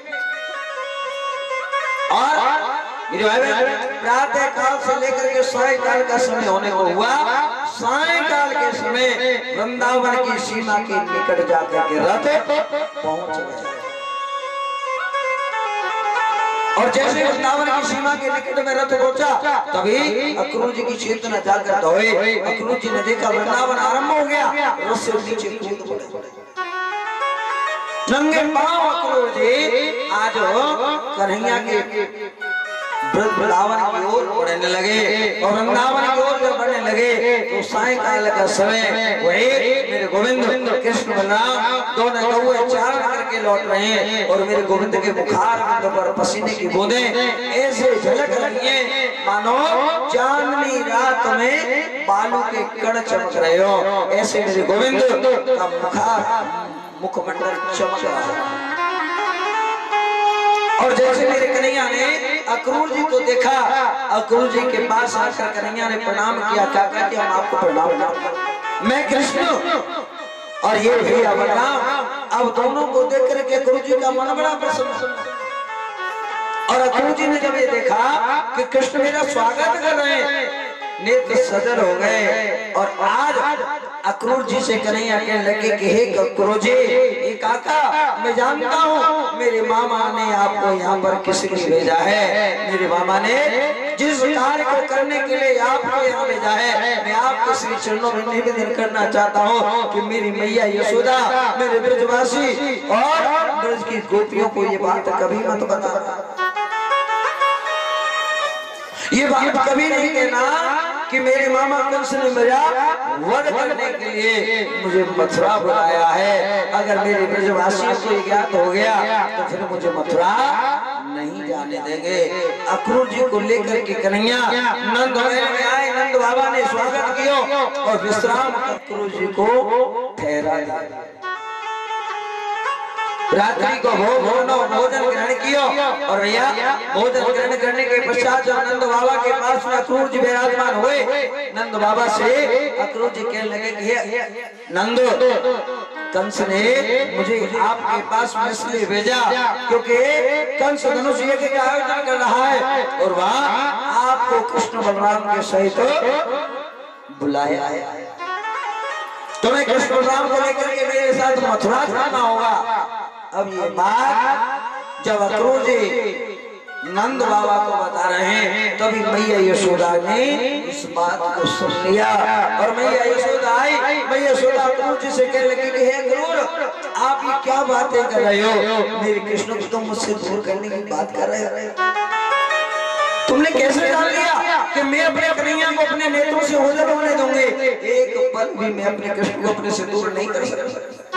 और प्रातः काल से लेकर के सायंकाल का समय होने को हुआ। सायंकाल के समय वृंदावन की सीमा के निकट जाकर के रथ पहुंच गए। और जैसे वृंदावन की सीमा के निकट में रथ पहुंचा तभी अक्रूर जी की चेतना जागृत हुई। अक्रूर जी ने देखा वृंदावन आरंभ हो गया, रथ से नीचे कूद पड़े। नंगे पांव अक्रूर जी आज कन्हैया के वृंदावन की ओर बढ़ने लगे और वृंदावन की ओर जब बढ़ने लगे तो सायंकाल का समय वही मेरे गोविंद कृष्ण बलराम दोनों कौवे चारण करके लौट रहे हैं और मेरे गोविंद के बुखार पर पसीने की बूंदें ऐसे झलक रही हैं मानो चांदनी रात में बालू के कण चमक रहे हो। ऐसे मेरे गोविंद का मुखमंडल चमक रहा है। और जैसे मेरे कन्हैया ने अक्रूर जी को देखा, अक्रूर जी के पास आकर कन्हैया ने प्रणाम किया, काका कि हम आपको प्रणाम करते, मैं कृष्ण और ये भैया बलराम। अब दोनों को देख करके अक्रूर जी का मन बड़ा प्रसन्न। और अक्रूर जी ने जब ये देखा कि कृष्ण मेरा स्वागत कर रहे हैं, नेत्र सजल हो गए। और आज अक्रूर जी से कन्हैया कहने लगे कि हे अक्रूर जी, ये काका मैं जानता हूँ मेरे मामा ने आपको यहाँ पर किस लिए भेजा है। मेरे मामा ने जिस कार्य को करने के लिए आपको यहाँ भेजा है, मैं आपके श्री चरणों में निवेदन करना चाहता हूँ कि मेरी मैया यशोदा, मेरे ब्रजवासी और ब्रज की गोपियों को ये बात कभी मत बता, ये बात कभी नहीं कहना कि मेरे मामा कंस ने मेरा वध करने के लिए मुझे मथुरा बुलाया है। अगर मेरे ब्रजवासियों को ज्ञात हो गया तो फिर मुझे मथुरा नहीं जाने देंगे। अक्रूर जी को लेकर के कन्हैया नंद में आए, नंद बाबा ने स्वागत किया और विश्राम अक्रूर जी को ठहरा दिया। रात्रि को भोजन ग्रहण किया और भैया भोजन ग्रहण करने के पश्चात जब नंद बाबा के पास में अक्रूर जी विराजमान हुए, नंद बाबा से अक्रूर जी कहने लगे कि नंद कंस ने मुझे आपके पास में इसलिए भेजा क्योंकि कंस धनुष यज्ञ का आयोजन कर रहा है और वहां आपको कृष्ण बलराम के सहित बुलाया है। तुम्हें कृष्ण बलराम को लेकर के मेरे साथ मथुरा जाना होगा। अब ये बात जब अक्रूर जी नंद बाबा को बता रहे हैं तभी मैया यशोदा ने इस बात को सुन लिया और मैया यशोदा आई। मैया यशोदा अक्रूर जी से कहने लगी कि हे अक्रूर, आप ये क्या बातें कर रहे हो? मेरे कृष्ण को तुम मुझसे दूर करने की बात कर रहे हो। तुमने कैसे जान लिया कि मैं अपने कन्हैया को अपने नेत्रों से ओझल होने दूंगी? एक पल भी मैं अपने कृष्ण को अपने से दूर नहीं कर सकता।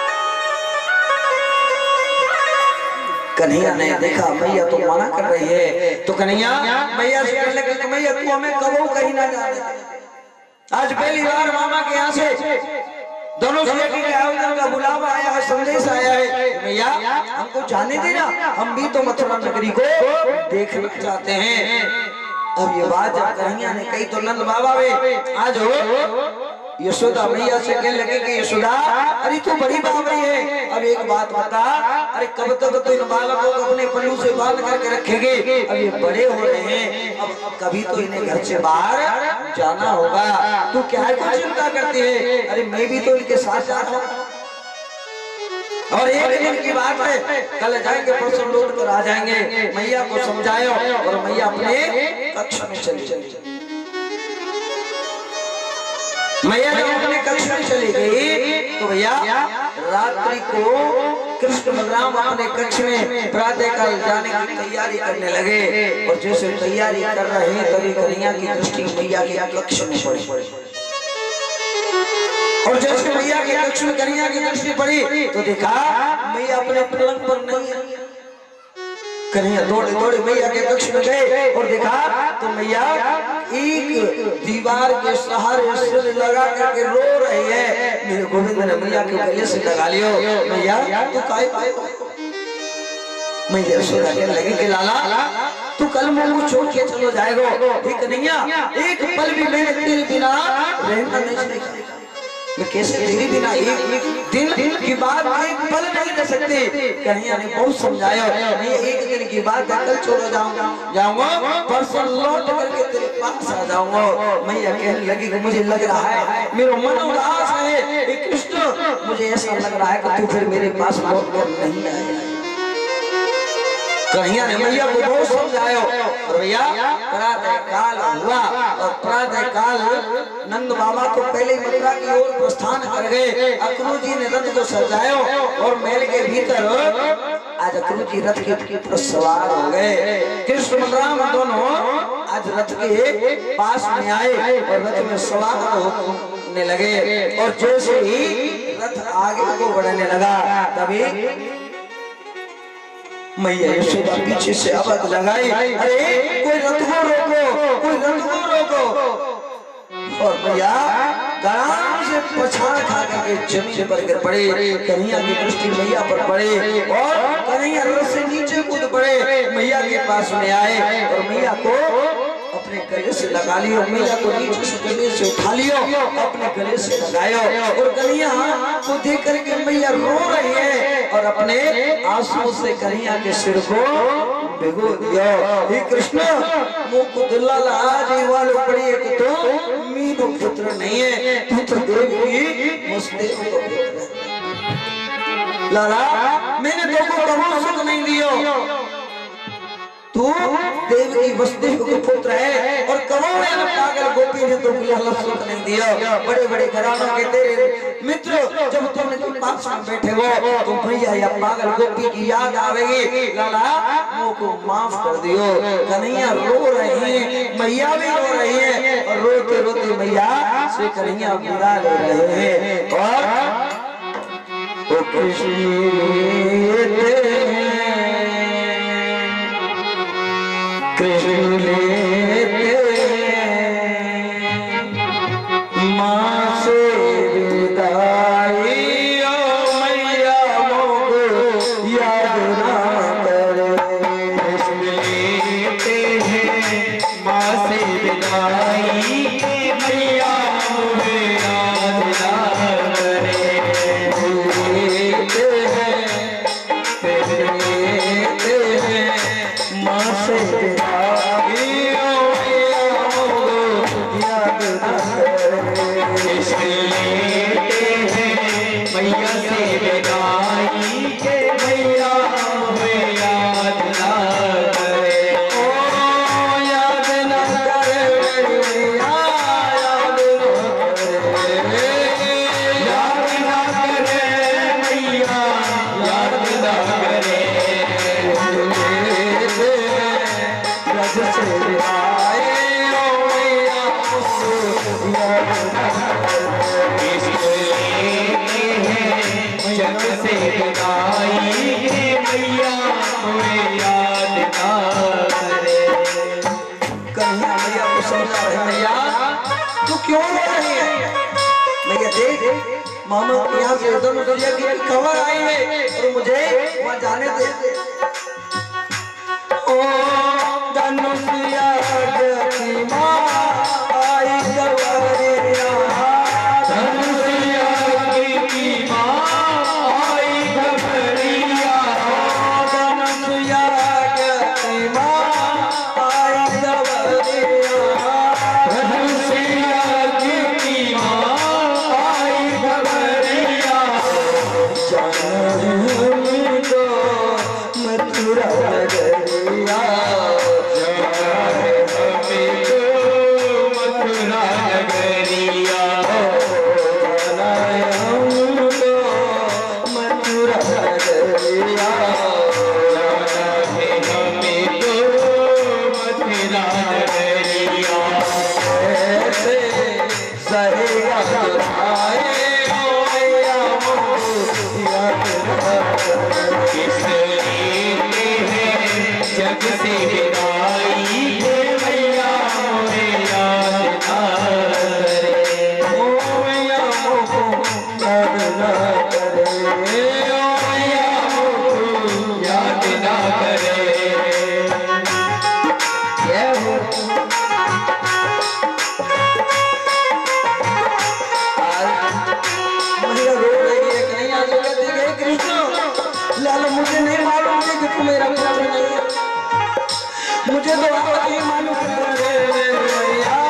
कन्हैया ने देखा मैया तो मना कर रही है तो कन्हैया मैया से कहने लगे कि मैया तू हमें कबो कहीं ना जाने दे। आज पहली बार मामा के यहाँ से धनुष यज्ञ के आयोजन का बुलावा आया है, संदेश आया है। मैया हमको जाने देना, हम भी तो मथुरा नगरी को देखना चाहते हैं। अब ये बात जब कन्हैया ने कही तो नंद बाबा वे आज हो यशोदा मैया से कहने लगे कि यशोदा अरे तू बड़ी बावरी है, अब एक बात बता, अरे कब तक तो इन बालकों को अपने पल्लू से बांध करके रखेंगे? अब ये बड़े हो रहे हैं, अब कभी तो इन्हें घर से बाहर जाना होगा। तू क्या को चिंता करती है? अरे मैं भी तो इनके साथ जा रहा हूँ और एक दिन की बात है, कल जाएंगे परसों लौट कर आ जाएंगे। मैया को समझायो और मैया अपने कक्ष में चली। मैया जब अपने कक्ष में चली गई तो भैया रात्रि को कृष्ण बलराम अपने कक्ष में प्रातः काल जाने की तैयारी करने लगे और जैसे तैयारी कर रहे हैं तभी कन्हैया की दृष्टि मैया के कक्ष में पड़ी और जैसे मैया के कक्ष में कन्हैया की दृष्टि पड़ी तो देखा मैया अपने पलंग पर नहीं है। कन्हैया दौड़े दौड़े मैया के कक्ष में गए और देखा तो मैया एक दीवार के सहारे सिर लगा करके रो रही है। मेरे गोविंद ने मैया के गले से लगा लियो, मैया तू काय पाए? मैया यशोदा कहने लगी कि लाला तू कल मुंह को छोड़ के चलो जाएगा, ठीक कन्हैया? एक पल भी मैंने तेरे बिना रहना नहीं चाहिए। मैं कैसे तेरे बिना एक दिन की बात एक पल नहीं रह सकती। कन्हैया ने बहुत समझाया, मैं एक दिन की बात कल छोड़ जाऊंगा, परसों लौट करके तेरे पास आ जाऊंगा। मैया कहने लगी कि मुझे लग रहा है मेरा मन उदास है कृष्ण, मुझे ऐसा लग रहा है कि तू फिर मेरे पास लौट कर नहीं आएगा। कन्हैया ने मैया को बहुत समझाया और भैया प्रातः काल हुआ और प्रातः काल नंद बाबा को पहले मथुरा की ओर प्रस्थान कर गए। अक्रूर जी ने रथ को सजाया और महल के भीतर आज अक्रूर जी रथ के ऊपर सवार हो गए। कृष्ण बलराम दोनों आज रथ के पास में आए और रथ में सवार होने लगे और जैसे ही रथ आगे को बढ़ने लगा तभी मैया यशोदा पीछे से आवाज लगाई, अरे कोई रथ को रोको, कोई रथ को रोको। और भैया गराम से पछाड़ खा करके जमीन पर गिर पड़े। कन्हैया की दृष्टि मैया पर पड़े और कन्हैया रथ से नीचे कूद पड़े। मैया के पास में आए और मैया को अपने गले से लगा लियो, मैया को नीचे से गले से उठा लियो, अपने गले से लगायो और कन्हैया को देख करके मैया रो रही है और अपने आंसू से कन्हैया के सिर को भिगो दिया। हे कृष्ण मुख दुलाल आज वाले पड़ी एक तो मीनू पुत्र नहीं है, तू तो देव की मुस्ते को पुत्र है। लाला मैंने तुमको कभी सुख नहीं दियो, तू देव की वसुदेव के पुत्र है और करोड़ों पागल गोपी ने तो सुख नहीं दिया। बड़े बड़े घरानों के तेरे मित्र जब तुम पास में बैठे हो तो भैया या पागल गोपी की याद आवेगी। लाला मुझको माफ कर दियो। कन्हैया रो रही है, मैया भी रो रही है और रोते रोते मैया से कन्हैया विदा ले रहे हैं और ओ कृष्ण लेते माँ से विदाई, ओ मैया मोको याद ना करे। कृष्ण लेते हैं माँ से विदाई, मैया मोको याद ना करे। मैया से विदाई के मैया हमें याद ना करे। ओ याद ना करे मैया, याद ना करे मैया, याद ना करे। रज से आए ओ मैया जग से विदाई के मैया हमें याद ना करे। कन्हैया मैया को समझा रहे मैया तू क्यों रो रही है? मैया देख मामा यहाँ से उधर उधरिया की खबर आई है और मुझे वहाँ जाने दे। ओ धनुषिया की माँ आई गवरिया, धनुषिया की माँ आई घबरिया, धनुषिया की माँ आई गवरिया, धनुषिया की माँ आई घबरिया। तो मथुरा नगरिया, मथुरा नगरिया, मथुरा नगरिया, हमें तो मथुरा नगरिया। ऐसे सहेगा आए ओ मैया किस लिए है जग से विदाई के मैया हमें याद ना करे। ओ मैया याद ना करे, ओ मैया याद ना करे। ये हो मैया रो रही है कन्हैया जी कहती है कृष्ण लाल मुझे नहीं मालूम है कि तू मेरा पुत्र नहीं है, मुझे तो आप ही मालूम है। मैया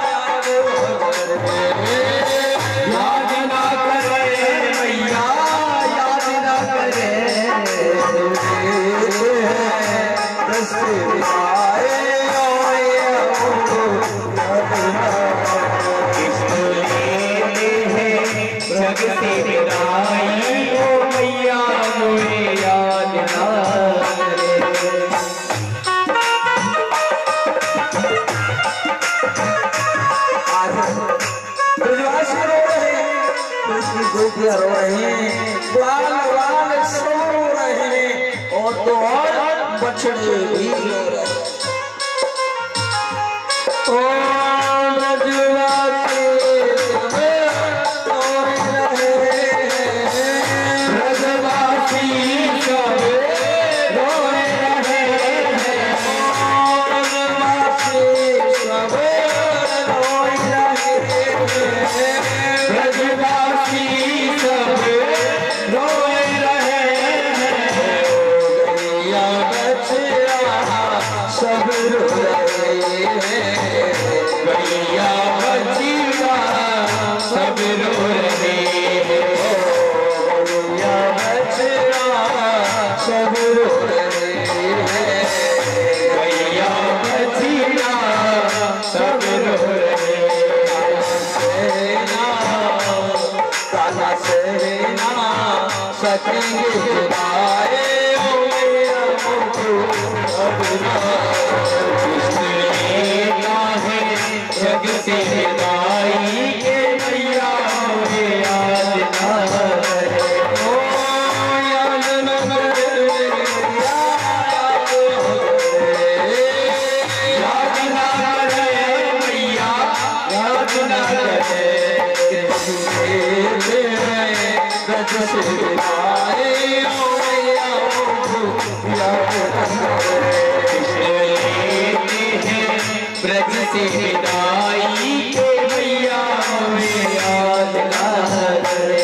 याद ना करे मैया, याद ना करे रस्ते आए ओ मैया किस लिए है जग से विदाई ओ मैया हमें याद ना करे। ब्रजवासी रो रहे हैं, कृष्ण गोपियां रो रहे हैं, ग्वाल ग्वाल सब रो रहे हैं और तो और बछड़े भी रो रहे हैं। ओ ब्रजवासी सब रो रहे हैं, ब्रजवासी सब रोए रहे हैं, ब्रजवासी सब रो रहे हैं। ब्रजवासी सब रोए रहे हैं। गैया बछड़ा सब रो रहे हैं, गैया बछड़ा सब रो रहे हैं। गैया बछड़ा सब रो रहे हैं। गैया बछड़ा सब रो रहे सेना काला सेना सकेंगे जुदाए ओ मैया है जग से विदाई के मैया हमें याद ना करे। ओ याद न करे याद ना करे मैया, याद ना करे। रज से आए ओ मैया याद न करे। ब्रज से विदाई के मैया हमें याद ना करे।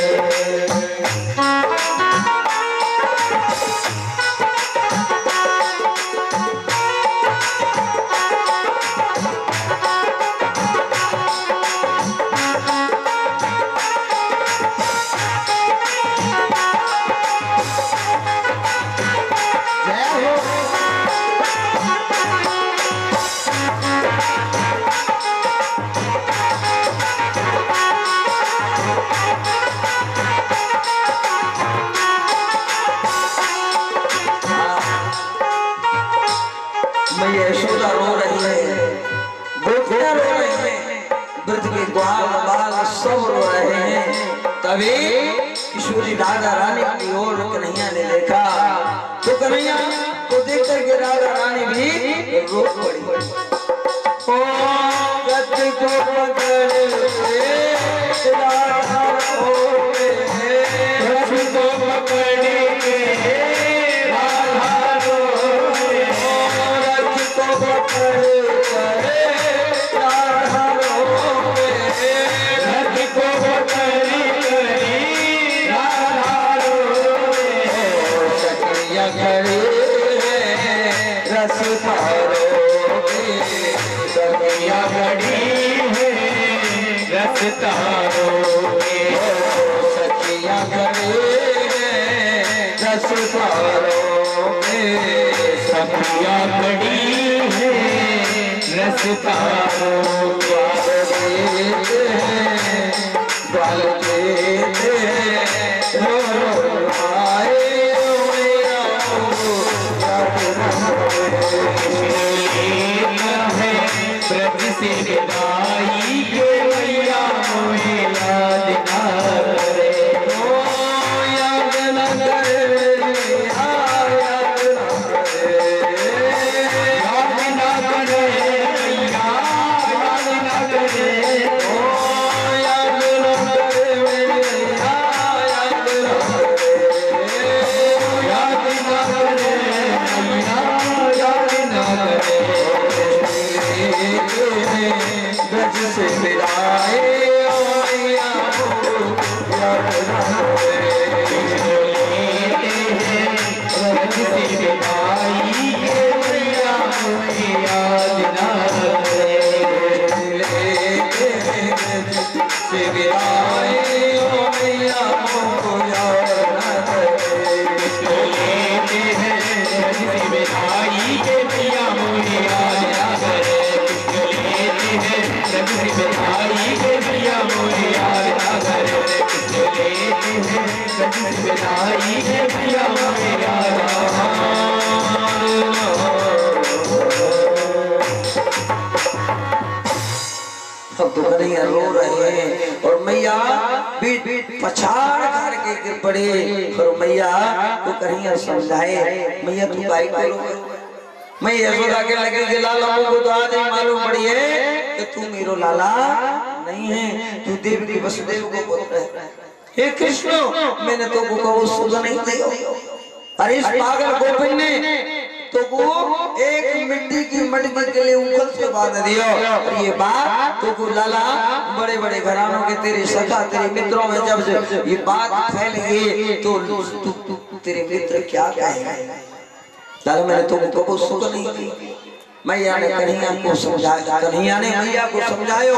तभी किशोरी राधा रानी की ओर कन्हैया ने देखा तो कन्हैया को देख करके राधा रानी भी रो पड़ी। ओ गत को पकड़ के राधा रोवे, गत को पकड़ के राधा रोवे, गत को पकड़ के राधा रोवे, गत को पकड़ के राधा रोवे, सखिया खड़ी रस तारोगे, सखिया खड़ी है रस तारोगे, सखिया खड़ी है रस तारोगे, सखिया खड़ी है रस तारोगे, ग्वाल देते हैं रो रो आए ब्रज से विदाई के मैया मोहे याद न करे, ओ याद न करे, याद न करे, याद न करे मैया, याद न करे, ओ याद न करे मैया, याद न करे, याद न करे मैया, याद न करे, ब्रज से विदाई मैया याद न करे, ब्रज से विदाई मैया याद न करे, से विदाई मैया याद न करे, लेते हैं ब्रज से विदाई के मैया याद न करे, ब्रज से विदाई के मैया मोहे याद न करे, लेते हैं ब्रज से विदाई के मैया मोहे याद न करे। अब तो कन्हैया रो रहे हैं और मैया बीट बीट पछाड़ करके गिर पड़े, और मैया तो कन्हैया समझाए, मैया तू काहे करो, मैं यशोदा के लगे के लाला को तो आज ही मालूम पड़ी है कि तू मेरो लाला नहीं है, तू देव की वसुदेव को पुत्र है। हे कृष्ण, मैंने तो को कबो सुध नहीं दिया, अरे इस पागल गोपिन ने तो को एक मिट्टी की मटकी के लिए उंगल से बांध दिया, और ये बात तो को लाला बड़े बड़े घरानों के तेरे सखा तेरे मित्रों में जब से ये बात फैल गई तो तेरे मित्र क्या कहेंगे, लाला मैंने तुमको को सुध नहीं की। मैया ने कन्हैया को समझाया, कन्हैया ने मैया को समझायो,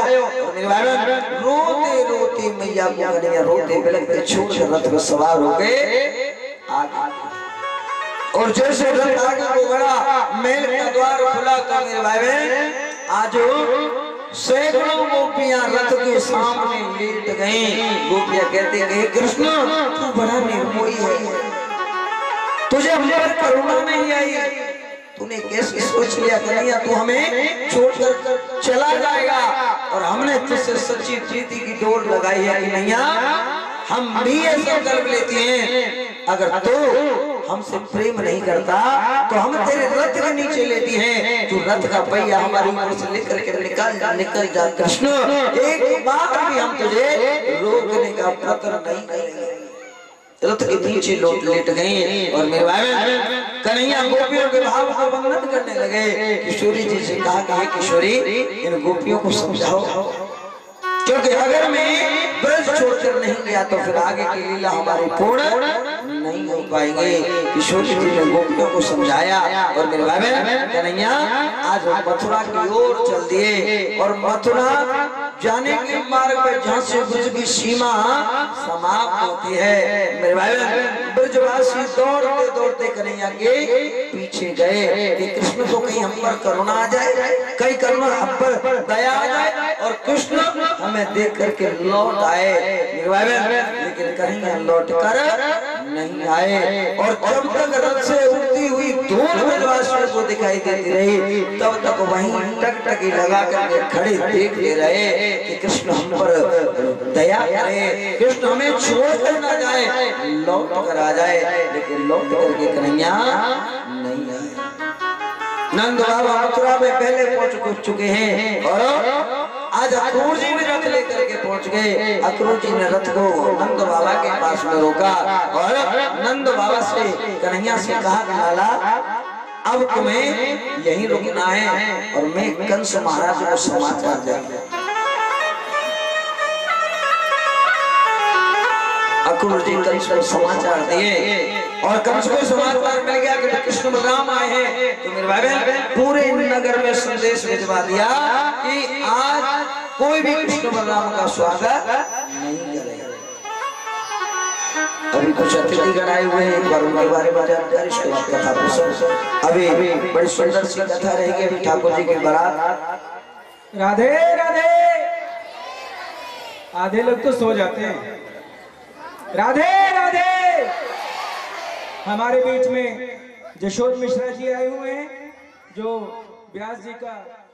रोते रोते मैया को कन्हैया रोते बिलखते छोड़ कर रथ पर सवार हो गए आगे, और जैसे रथ आगे को बढ़ा महल का द्वार खुला तो मेरे भाई बहन आज सैकड़ों गोपियां रथ के सामने लेट गईं। गोपियां कहते गए कृष्ण तू बड़ा निर्मोही है, तुझे हम पर करुणा नहीं आई, तूने कैसे सोच लिया कन्हैया तू हमें छोड़कर चला जाएगा, और हमने तुझसे सच्ची प्रीति की डोर लगाई है कन्हैया, हम भी ये संकल्प लेते हैं अगर तू हमसे प्रेम नहीं करता तो हम तेरे रथ के नीचे लेती हैं, तू रथ का पहिया हमारी ऊपर से लेकर के निकल जा कृष्ण, एक बार भी हम तुझे रोकने का प्रयत्न नहीं करेंगे। रथ के नीचे लेट गए, और मेरे भाई कन्हैया गोपियों के भाव को वर्णन करने लगे। किशोरी जी से कहा कि किशोरी इन गोपियों को समझाओ, क्योंकि अगर मैं ब्रज छोड़कर नहीं गया तो फिर आगे की लीला हमारी पूर्ण नहीं हो पाएंगे। किशोरी जी ने गोपियों को समझाया, और मेरे भाई कन्हैया आज मथुरा की ओर चल दिए, और मथुरा जाने के मार्ग पर जहाँ से ब्रज की सीमा समाप्त होती है, मेरे भाई ब्रजवासी दौड़ते दौड़ते कन्हैया के पीछे गए कि कृष्ण को कहीं हम पर करुणा आ जाए, कहीं करुणा हम पर दया आ जाए और कृष्ण हमें देख करके लौट आए। मेरे भाई लेकिन कन्हैया लौट कर नहीं आए। और जब तक रथ से उड़ती हुई धूल ब्रजवासियों को दिखाई देती रही तब तक वहीं टकटकी लगा करके खड़े देखते रहे कि कृष्ण हम पर दया करे, कृष्ण हमें छोड़ कर ना जाए, लौट कर आ जाए। लेकिन लौट करके कन्हैया नहीं आए। नंद बाबा मथुरा में पहले पहुंच चुके हैं और आज अक्रूर जी भी रथ लेकर के पहुंच गए। अक्रूर जी ने रथ को नंद बाबा के पास में रोका और नंद बाबा से कन्हैया से कहा कि लाला अब तुम्हें यहीं रुकना है और मैं कंस महाराज को समाचार देंगे। अक्रूर जी कंस को समाचार दिए और कंस को समाचार मिल गया कि कृष्ण बलराम आए हैं। तो मेरे भाई पूरे नगर में संदेश भिजवा दिया कि आज कोई भी कृष्ण बलराम का स्वागत नहीं करेगा। अभी कुछ अतिथिगण आए हुए हैं, एक बार उनके बारे में जानकारी, इसके बाद कथा प्रसंग। अभी बड़ी सुंदर सी कथा रहेगी। अभी ठाकुर जी की बारात। राधे राधे। आधे लोग तो सो जाते हैं। राधे राधे। हमारे बीच में जशोद मिश्रा जी आए हुए हैं जो व्यास जी का